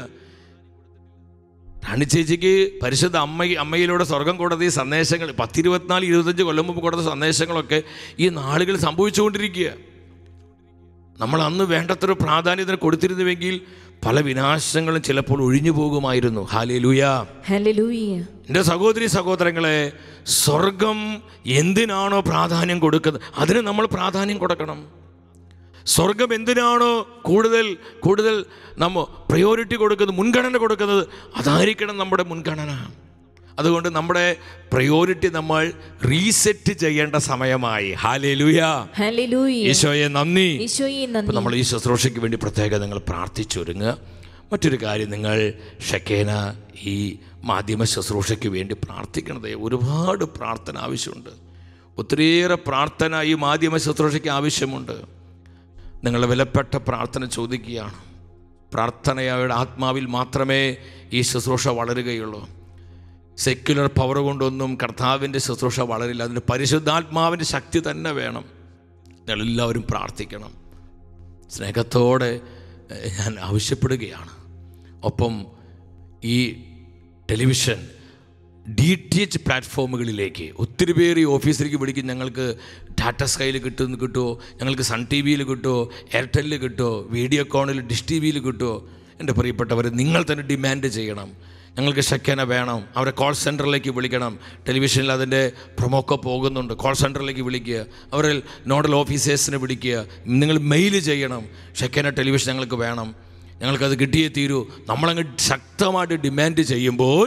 റാണി ചേച്ചിക്ക് പരിശുദ്ധ അമ്മ അമ്മയിലൂടെ സ്വർഗം കൊടുത്ത ഈ സന്ദേശങ്ങൾ, പത്തിരുപത്തിനാല് ഇരുപത്തഞ്ച് കൊല്ലം മുമ്പ് കൊടുത്ത സന്ദേശങ്ങളൊക്കെ ഈ നാളുകൾ സംഭവിച്ചുകൊണ്ടിരിക്കുക. നമ്മൾ അന്ന് വേണ്ടത്ര പ്രാധാന്യത്തിന് കൊടുത്തിരുന്നുവെങ്കിൽ പല വിനാശങ്ങളും ചിലപ്പോൾ ഒഴിഞ്ഞു പോകുമായിരുന്നു. ഹല്ലേലൂയ, ഹല്ലേലൂയ. എൻ്റെ സഹോദരി സഹോദരങ്ങളെ, സ്വർഗം എന്തിനാണോ പ്രാധാന്യം കൊടുക്കുന്നത് അതിന് നമ്മൾ പ്രാധാന്യം കൊടുക്കണം. സ്വർഗം എന്തിനാണോ കൂടുതൽ കൂടുതൽ നമ്മൾ പ്രയോറിറ്റി കൊടുക്കുന്നത്, മുൻഗണന കൊടുക്കുന്നത്, അതായിരിക്കണം നമ്മുടെ മുൻഗണന. അതുകൊണ്ട് നമ്മുടെ പ്രയോറിറ്റി നമ്മൾ റീസെറ്റ് ചെയ്യേണ്ട സമയമായി. ഹല്ലേലൂയ, ഹല്ലേലൂയ. ഈശോയെ നന്ദി, ഈശോയെ നന്ദി. അപ്പോൾ നമ്മൾ ഈ ശുശ്രൂഷയ്ക്ക് വേണ്ടി പ്രത്യേകം നിങ്ങൾ പ്രാർത്ഥിച്ചൊരുങ്ങുക. മറ്റൊരു കാര്യം, നിങ്ങൾ ഷെക്കേന ഈ മാധ്യമ ശുശ്രൂഷയ്ക്ക് വേണ്ടി പ്രാർത്ഥിക്കണത്. ഒരുപാട് പ്രാർത്ഥന ആവശ്യമുണ്ട്. ഒത്തിരിയേറെ പ്രാർത്ഥന ഈ മാധ്യമ ശുശ്രൂഷയ്ക്ക് ആവശ്യമുണ്ട്. നിങ്ങളുടെ വിലപ്പെട്ട പ്രാർത്ഥന ചോദിക്കുകയാണ്. പ്രാർത്ഥനയുടെ ആത്മാവിൽ മാത്രമേ ഈ ശുശ്രൂഷ വളരുകയുള്ളൂ. സെക്യുലർ പവർ കൊണ്ടൊന്നും കർത്താവിൻ്റെ ശുശ്രൂഷ വളരില്ല. അതിന് പരിശുദ്ധാത്മാവിൻ്റെ ശക്തി തന്നെ വേണം. നിങ്ങളെല്ലാവരും പ്രാർത്ഥിക്കണം. സ്നേഹത്തോടെ ഞാൻ ആവശ്യപ്പെടുകയാണ്. ഒപ്പം ഈ ടെലിവിഷൻ ഡി ടി എച്ച് പ്ലാറ്റ്ഫോമുകളിലേക്ക് ഒത്തിരി പേര് ഈ ഓഫീസിലേക്ക് വിളിക്കും. ഞങ്ങൾക്ക് ടാറ്റ സ്കൈയിൽ കിട്ടുമെന്ന് കിട്ടുമോ, ഞങ്ങൾക്ക് സൺ ടി വിയിൽ കിട്ടുമോ, എയർടെല്ലിൽ കിട്ടുമോ, വീഡിയോകോണിൽ, ഡിഷ് ടി വിയിൽ കിട്ടുമോ? എൻ്റെ പ്രിയപ്പെട്ടവർ, നിങ്ങൾ തന്നെ ഡിമാൻഡ് ചെയ്യണം. ഞങ്ങൾക്ക് ഷെക്കേന വേണം. അവരെ കോൾ സെൻറ്ററിലേക്ക് വിളിക്കണം. ടെലിവിഷനിൽ അതിൻ്റെ പ്രൊമോക്കെ പോകുന്നുണ്ട്. കോൾ സെൻറ്ററിലേക്ക് വിളിക്കുക, അവരിൽ നോഡൽ ഓഫീസേഴ്സിനെ വിളിക്കുക. നിങ്ങൾ മെയിൽ ചെയ്യണം, ഷെക്കേന ടെലിവിഷൻ ഞങ്ങൾക്ക് വേണം, ഞങ്ങൾക്കത് കിട്ടിയേ തീരൂ. നമ്മളങ്ങ് ശക്തമായിട്ട് ഡിമാൻഡ് ചെയ്യുമ്പോൾ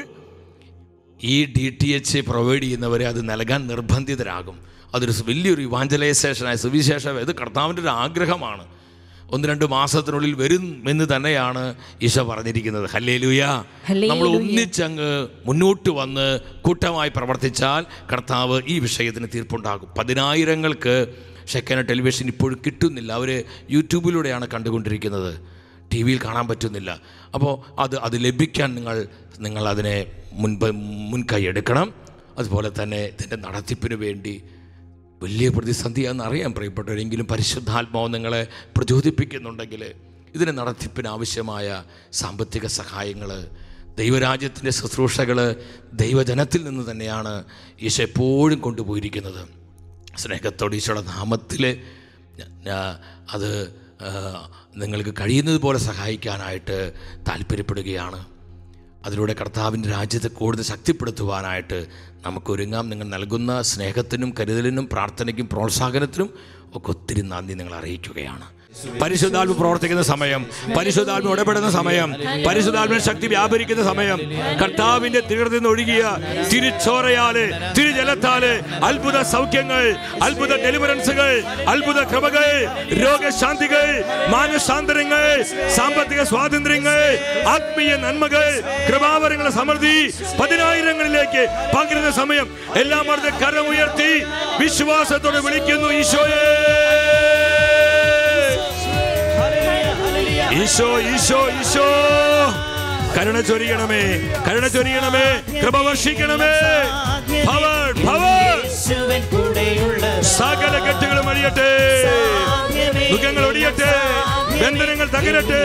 ഈ ഡി ടി എച്ച് പ്രൊവൈഡ് ചെയ്യുന്നവരെ അത് നൽകാൻ നിർബന്ധിതരാകും. അതൊരു വലിയൊരു ഇവാഞ്ചലൈസേഷനായ സുവിശേഷം, ഇത് കർത്താവിൻ്റെ ഒരു ആഗ്രഹമാണ്. ഒന്ന് രണ്ട് മാസത്തിനുള്ളിൽ വരും എന്ന് തന്നെയാണ് ഈശോ പറഞ്ഞിരിക്കുന്നത്. ഹല്ലേലൂയ. നമ്മൾ ഒന്നിച്ചങ്ങ് മുന്നോട്ട് വന്ന് കൂട്ടമായി പ്രവർത്തിച്ചാൽ കർത്താവ് ഈ വിഷയത്തിന് തീർപ്പുണ്ടാകും. പതിനായിരങ്ങൾക്ക് ഷെക്കേന ടെലിവിഷൻ ഇപ്പോഴും കിട്ടുന്നില്ല. അവർ യൂട്യൂബിലൂടെയാണ് കണ്ടുകൊണ്ടിരിക്കുന്നത്, ടി വിയിൽ കാണാൻ പറ്റുന്നില്ല. അപ്പോൾ അത് അത് ലഭിക്കാൻ നിങ്ങൾ നിങ്ങൾ അതിനെ മുൻപ് മുൻകൈ എടുക്കണം. അതുപോലെ തന്നെ ഇതിൻ്റെ നടത്തിപ്പിന് വേണ്ടി വലിയ പ്രതിസന്ധിയാണെന്ന് അറിയാൻ പ്രിയപ്പെട്ടവരെങ്കിലും പരിശുദ്ധാത്മാവ് നിങ്ങളെ പ്രചോദിപ്പിക്കുന്നുണ്ടെങ്കിൽ ഇതിന് നടത്തിപ്പിന് ആവശ്യമായ സാമ്പത്തിക സഹായങ്ങൾ, ദൈവരാജ്യത്തിൻ്റെ ശുശ്രൂഷകൾ ദൈവജനത്തിൽ നിന്ന് തന്നെയാണ് ഈശോ എപ്പോഴും കൊണ്ടുപോയിരിക്കുന്നത്. സ്നേഹത്തോടെ ഈശോയുടെ നാമത്തിൽ അത് നിങ്ങൾക്ക് കഴിയുന്നത് പോലെ സഹായിക്കാനായിട്ട് താല്പര്യപ്പെടുകയാണ്. അതിലൂടെ കർത്താവിൻ്റെ രാജ്യത്തെ കൂടുതൽ ശക്തിപ്പെടുത്തുവാനായിട്ട് നമുക്ക് ഒരുങ്ങാം. നിങ്ങൾ നൽകുന്ന സ്നേഹത്തിനും കരുതലിനും പ്രാർത്ഥനയ്ക്കും പ്രോത്സാഹനത്തിനും ഒക്കെ ഒത്തിരി നന്ദി നിങ്ങൾ അറിയിക്കുകയാണ്. പരിശുദ്ധാത്മ പ്രവർത്തിക്കുന്ന സമയം, പരിശുദ്ധാത്മ ഇടപെടുന്ന സമയം, പരിശുദ്ധാത്മ ശക്തി വ്യാപരിക്കുന്ന സമയം, കർത്താവിന്റെ തീർത്ഥത്തിൽ നിന്ന് ഒഴുകിയ തിരുച്ചോരയാല് തിരുജലത്താല് അത്ഭുത സൗഖ്യങ്ങൾ, അത്ഭുത ഡെലിവറൻസുകൾ, അത്ഭുത കൃപകൾ, രോഗശാന്തികൾ, മാനസാന്തരങ്ങൾ, സാമ്പത്തിക സ്വാതന്ത്ര്യങ്ങൾ, ആത്മീയ നന്മകൾ, കൃപാവരങ്ങളുടെ സമൃദ്ധി പതിനായിരങ്ങളിലേക്ക് പകരുന്ന സമയം എല്ലാം അടുത്ത് കരമുയർത്തി വിശ്വാസത്തോടെ വിളിക്കുന്നു, ഈശോയെ, ഈശോ, ഈശോ, ഈശോ, കരുണ ചൊരിയണമേ, കരുണ ചൊരിയണമേ, കൃപ വർഷിക്കണമേ. പവർ, പവർ, സകല കെട്ടുകളും അഴിയട്ടെ, ദുഃഖങ്ങൾ ഒടിയട്ടെ, ബന്ധനങ്ങൾ തകരട്ടെ.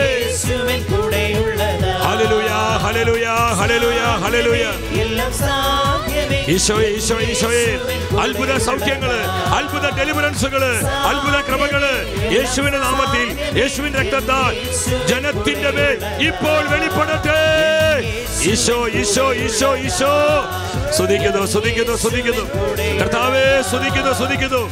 ഹല്ലേലൂയ, ഹല്ലേലൂയ, ഹല്ലേലൂയ, ഹല്ലേലൂയ. ഈശോയെ, ഈശോയെ, ഈശോയെ, അത്ഭുത സൗഖ്യങ്ങള്, അത്ഭുത ഡെലിവറൻസുകള്, അത്ഭുത കൃപകള് യേശുവിന്റെ നാമത്തിൽ, യേശുവിന്റെ രക്തത്താൽ ജനത്തിന്റെ മേൽ ഇപ്പോൾ വെളിപ്പെടട്ടെ. ഈശോ, ഈശോ, ഈശോ, ഈശോ. സ്തുതിക്കുന്നു, സ്തുതിക്കുന്നു, സ്തുതിക്കുന്നു കർത്താവേ, സ്തുതിക്കുന്നു, സ്തുതിക്കുന്നു.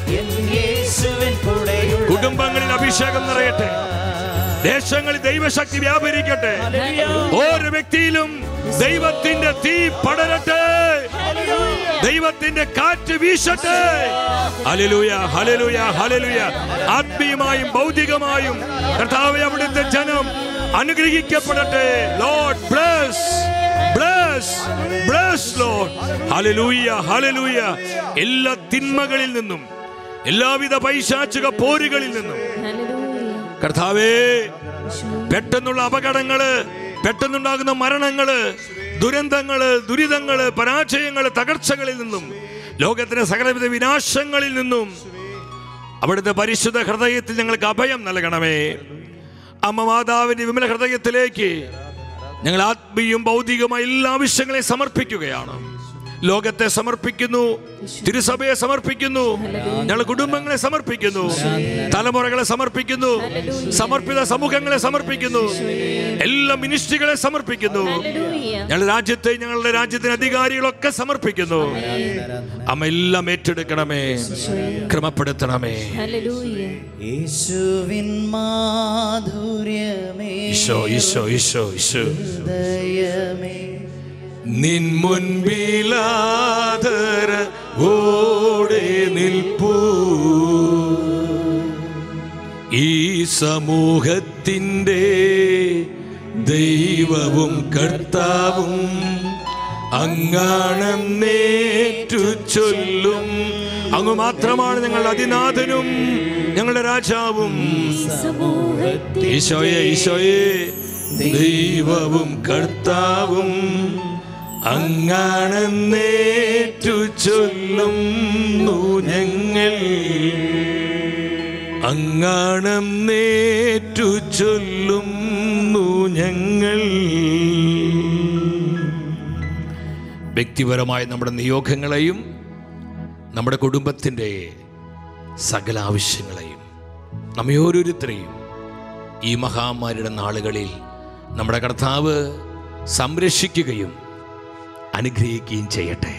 കുടുംബങ്ങളിൽ അഭിഷേകം നിറയട്ടെ, ദേശങ്ങളിൽ ദൈവശക്തി വ്യാപരിക്കട്ടെ, ഓരോ വ്യക്തിയിലും ദൈവത്തിന്റെ തീ പടരട്ടെ, ദൈവത്തിന്റെ കാറ്റ് വീശട്ടെ. ഹല്ലേലൂയ, ഹല്ലേലൂയ, ഹല്ലേലൂയ. ആത്മീയമായും ഭൗതികമായും കർത്താവേ അവിടുത്തെ ജനം അനുഗ്രഹിക്കപ്പെടട്ടെ. Lord bless, bless, bless lord. ഹല്ലേലൂയ, ഹല്ലേലൂയ. എല്ലാ തിന്മകളിൽ നിന്നും, എല്ലാവിധ പൈശാചിക പോരുകളിൽ നിന്നും കർത്താവേ, പെട്ടെന്നുള്ള അപകടങ്ങള്, പെട്ടെന്നുണ്ടാകുന്ന മരണങ്ങള്, ദുരന്തങ്ങള്, ദുരിതങ്ങള്, പരാജയങ്ങള്, തകർച്ചകളിൽ നിന്നും, ലോകത്തിന്റെ സകലവിധ വിനാശങ്ങളിൽ നിന്നും അവിടുത്തെ പരിശുദ്ധ ഹൃദയത്തിൽ ഞങ്ങൾക്ക് അഭയം നൽകണമേ. അമ്മ മാതാവിന്റെ വിമല ഹൃദയത്തിലേക്ക് ഞങ്ങൾ ആത്മീയവും ഭൗതികമായ എല്ലാ ആവശ്യങ്ങളെയും സമർപ്പിക്കുകയാണ്. ലോകത്തെ സമർപ്പിക്കുന്നു, തിരുസഭയെ സമർപ്പിക്കുന്നു, ഞങ്ങളുടെ കുടുംബങ്ങളെ സമർപ്പിക്കുന്നു, തലമുറകളെ സമർപ്പിക്കുന്നു, സമർപ്പിത സമൂഹങ്ങളെ സമർപ്പിക്കുന്നു, എല്ലാ മിനിസ്ട്രികളെ സമർപ്പിക്കുന്നു, ഞങ്ങളുടെ രാജ്യത്തെ, ഞങ്ങളുടെ രാജ്യത്തിന് അധികാരികളൊക്കെ സമർപ്പിക്കുന്നു. അമ്മ എല്ലാം ഏറ്റെടുക്കണമേ, ക്രമപ്പെടുത്തണമേ. യേശുവിൻ മാധുര്യമേ, ഈശോ, ഈശോ, ഈശോ, ഈശോ. ഹൃദയമേ, നിൻ മുൻപിലാദര ഓടെ നിൽപ്പൂ, ഈ സമൂഹത്തിൻ്റെ ദൈവവും കർത്താവും അങ്ങാണെന്നേറ്റു ചൊല്ലും. അങ്ങ് മാത്രമാണ് ഞങ്ങളുടെ അതിനാഥനും ഞങ്ങളുടെ രാജാവും. ഈശോയെ, ഈശോയെ, ദൈവവും കർത്താവും അങ്ങാണെന്നേറ്റു ചൊല്ലുന്നു ഞങ്ങൾ, അങ്ങാണെന്നേറ്റു ചൊല്ലുന്നു ഞങ്ങൾ. വ്യക്തിപരമായ നമ്മുടെ നിയോഗങ്ങളെയും നമ്മുടെ കുടുംബത്തിൻ്റെ സകല ആവശ്യങ്ങളെയും നമ്മെ ഓരോരുത്തരെയും ഈ മഹാമാരിയുടെ നാളുകളിൽ നമ്മുടെ കർത്താവ് സംരക്ഷിക്കുകയും അനുഗ്രഹിക്കുകയും ചെയ്യട്ടെ.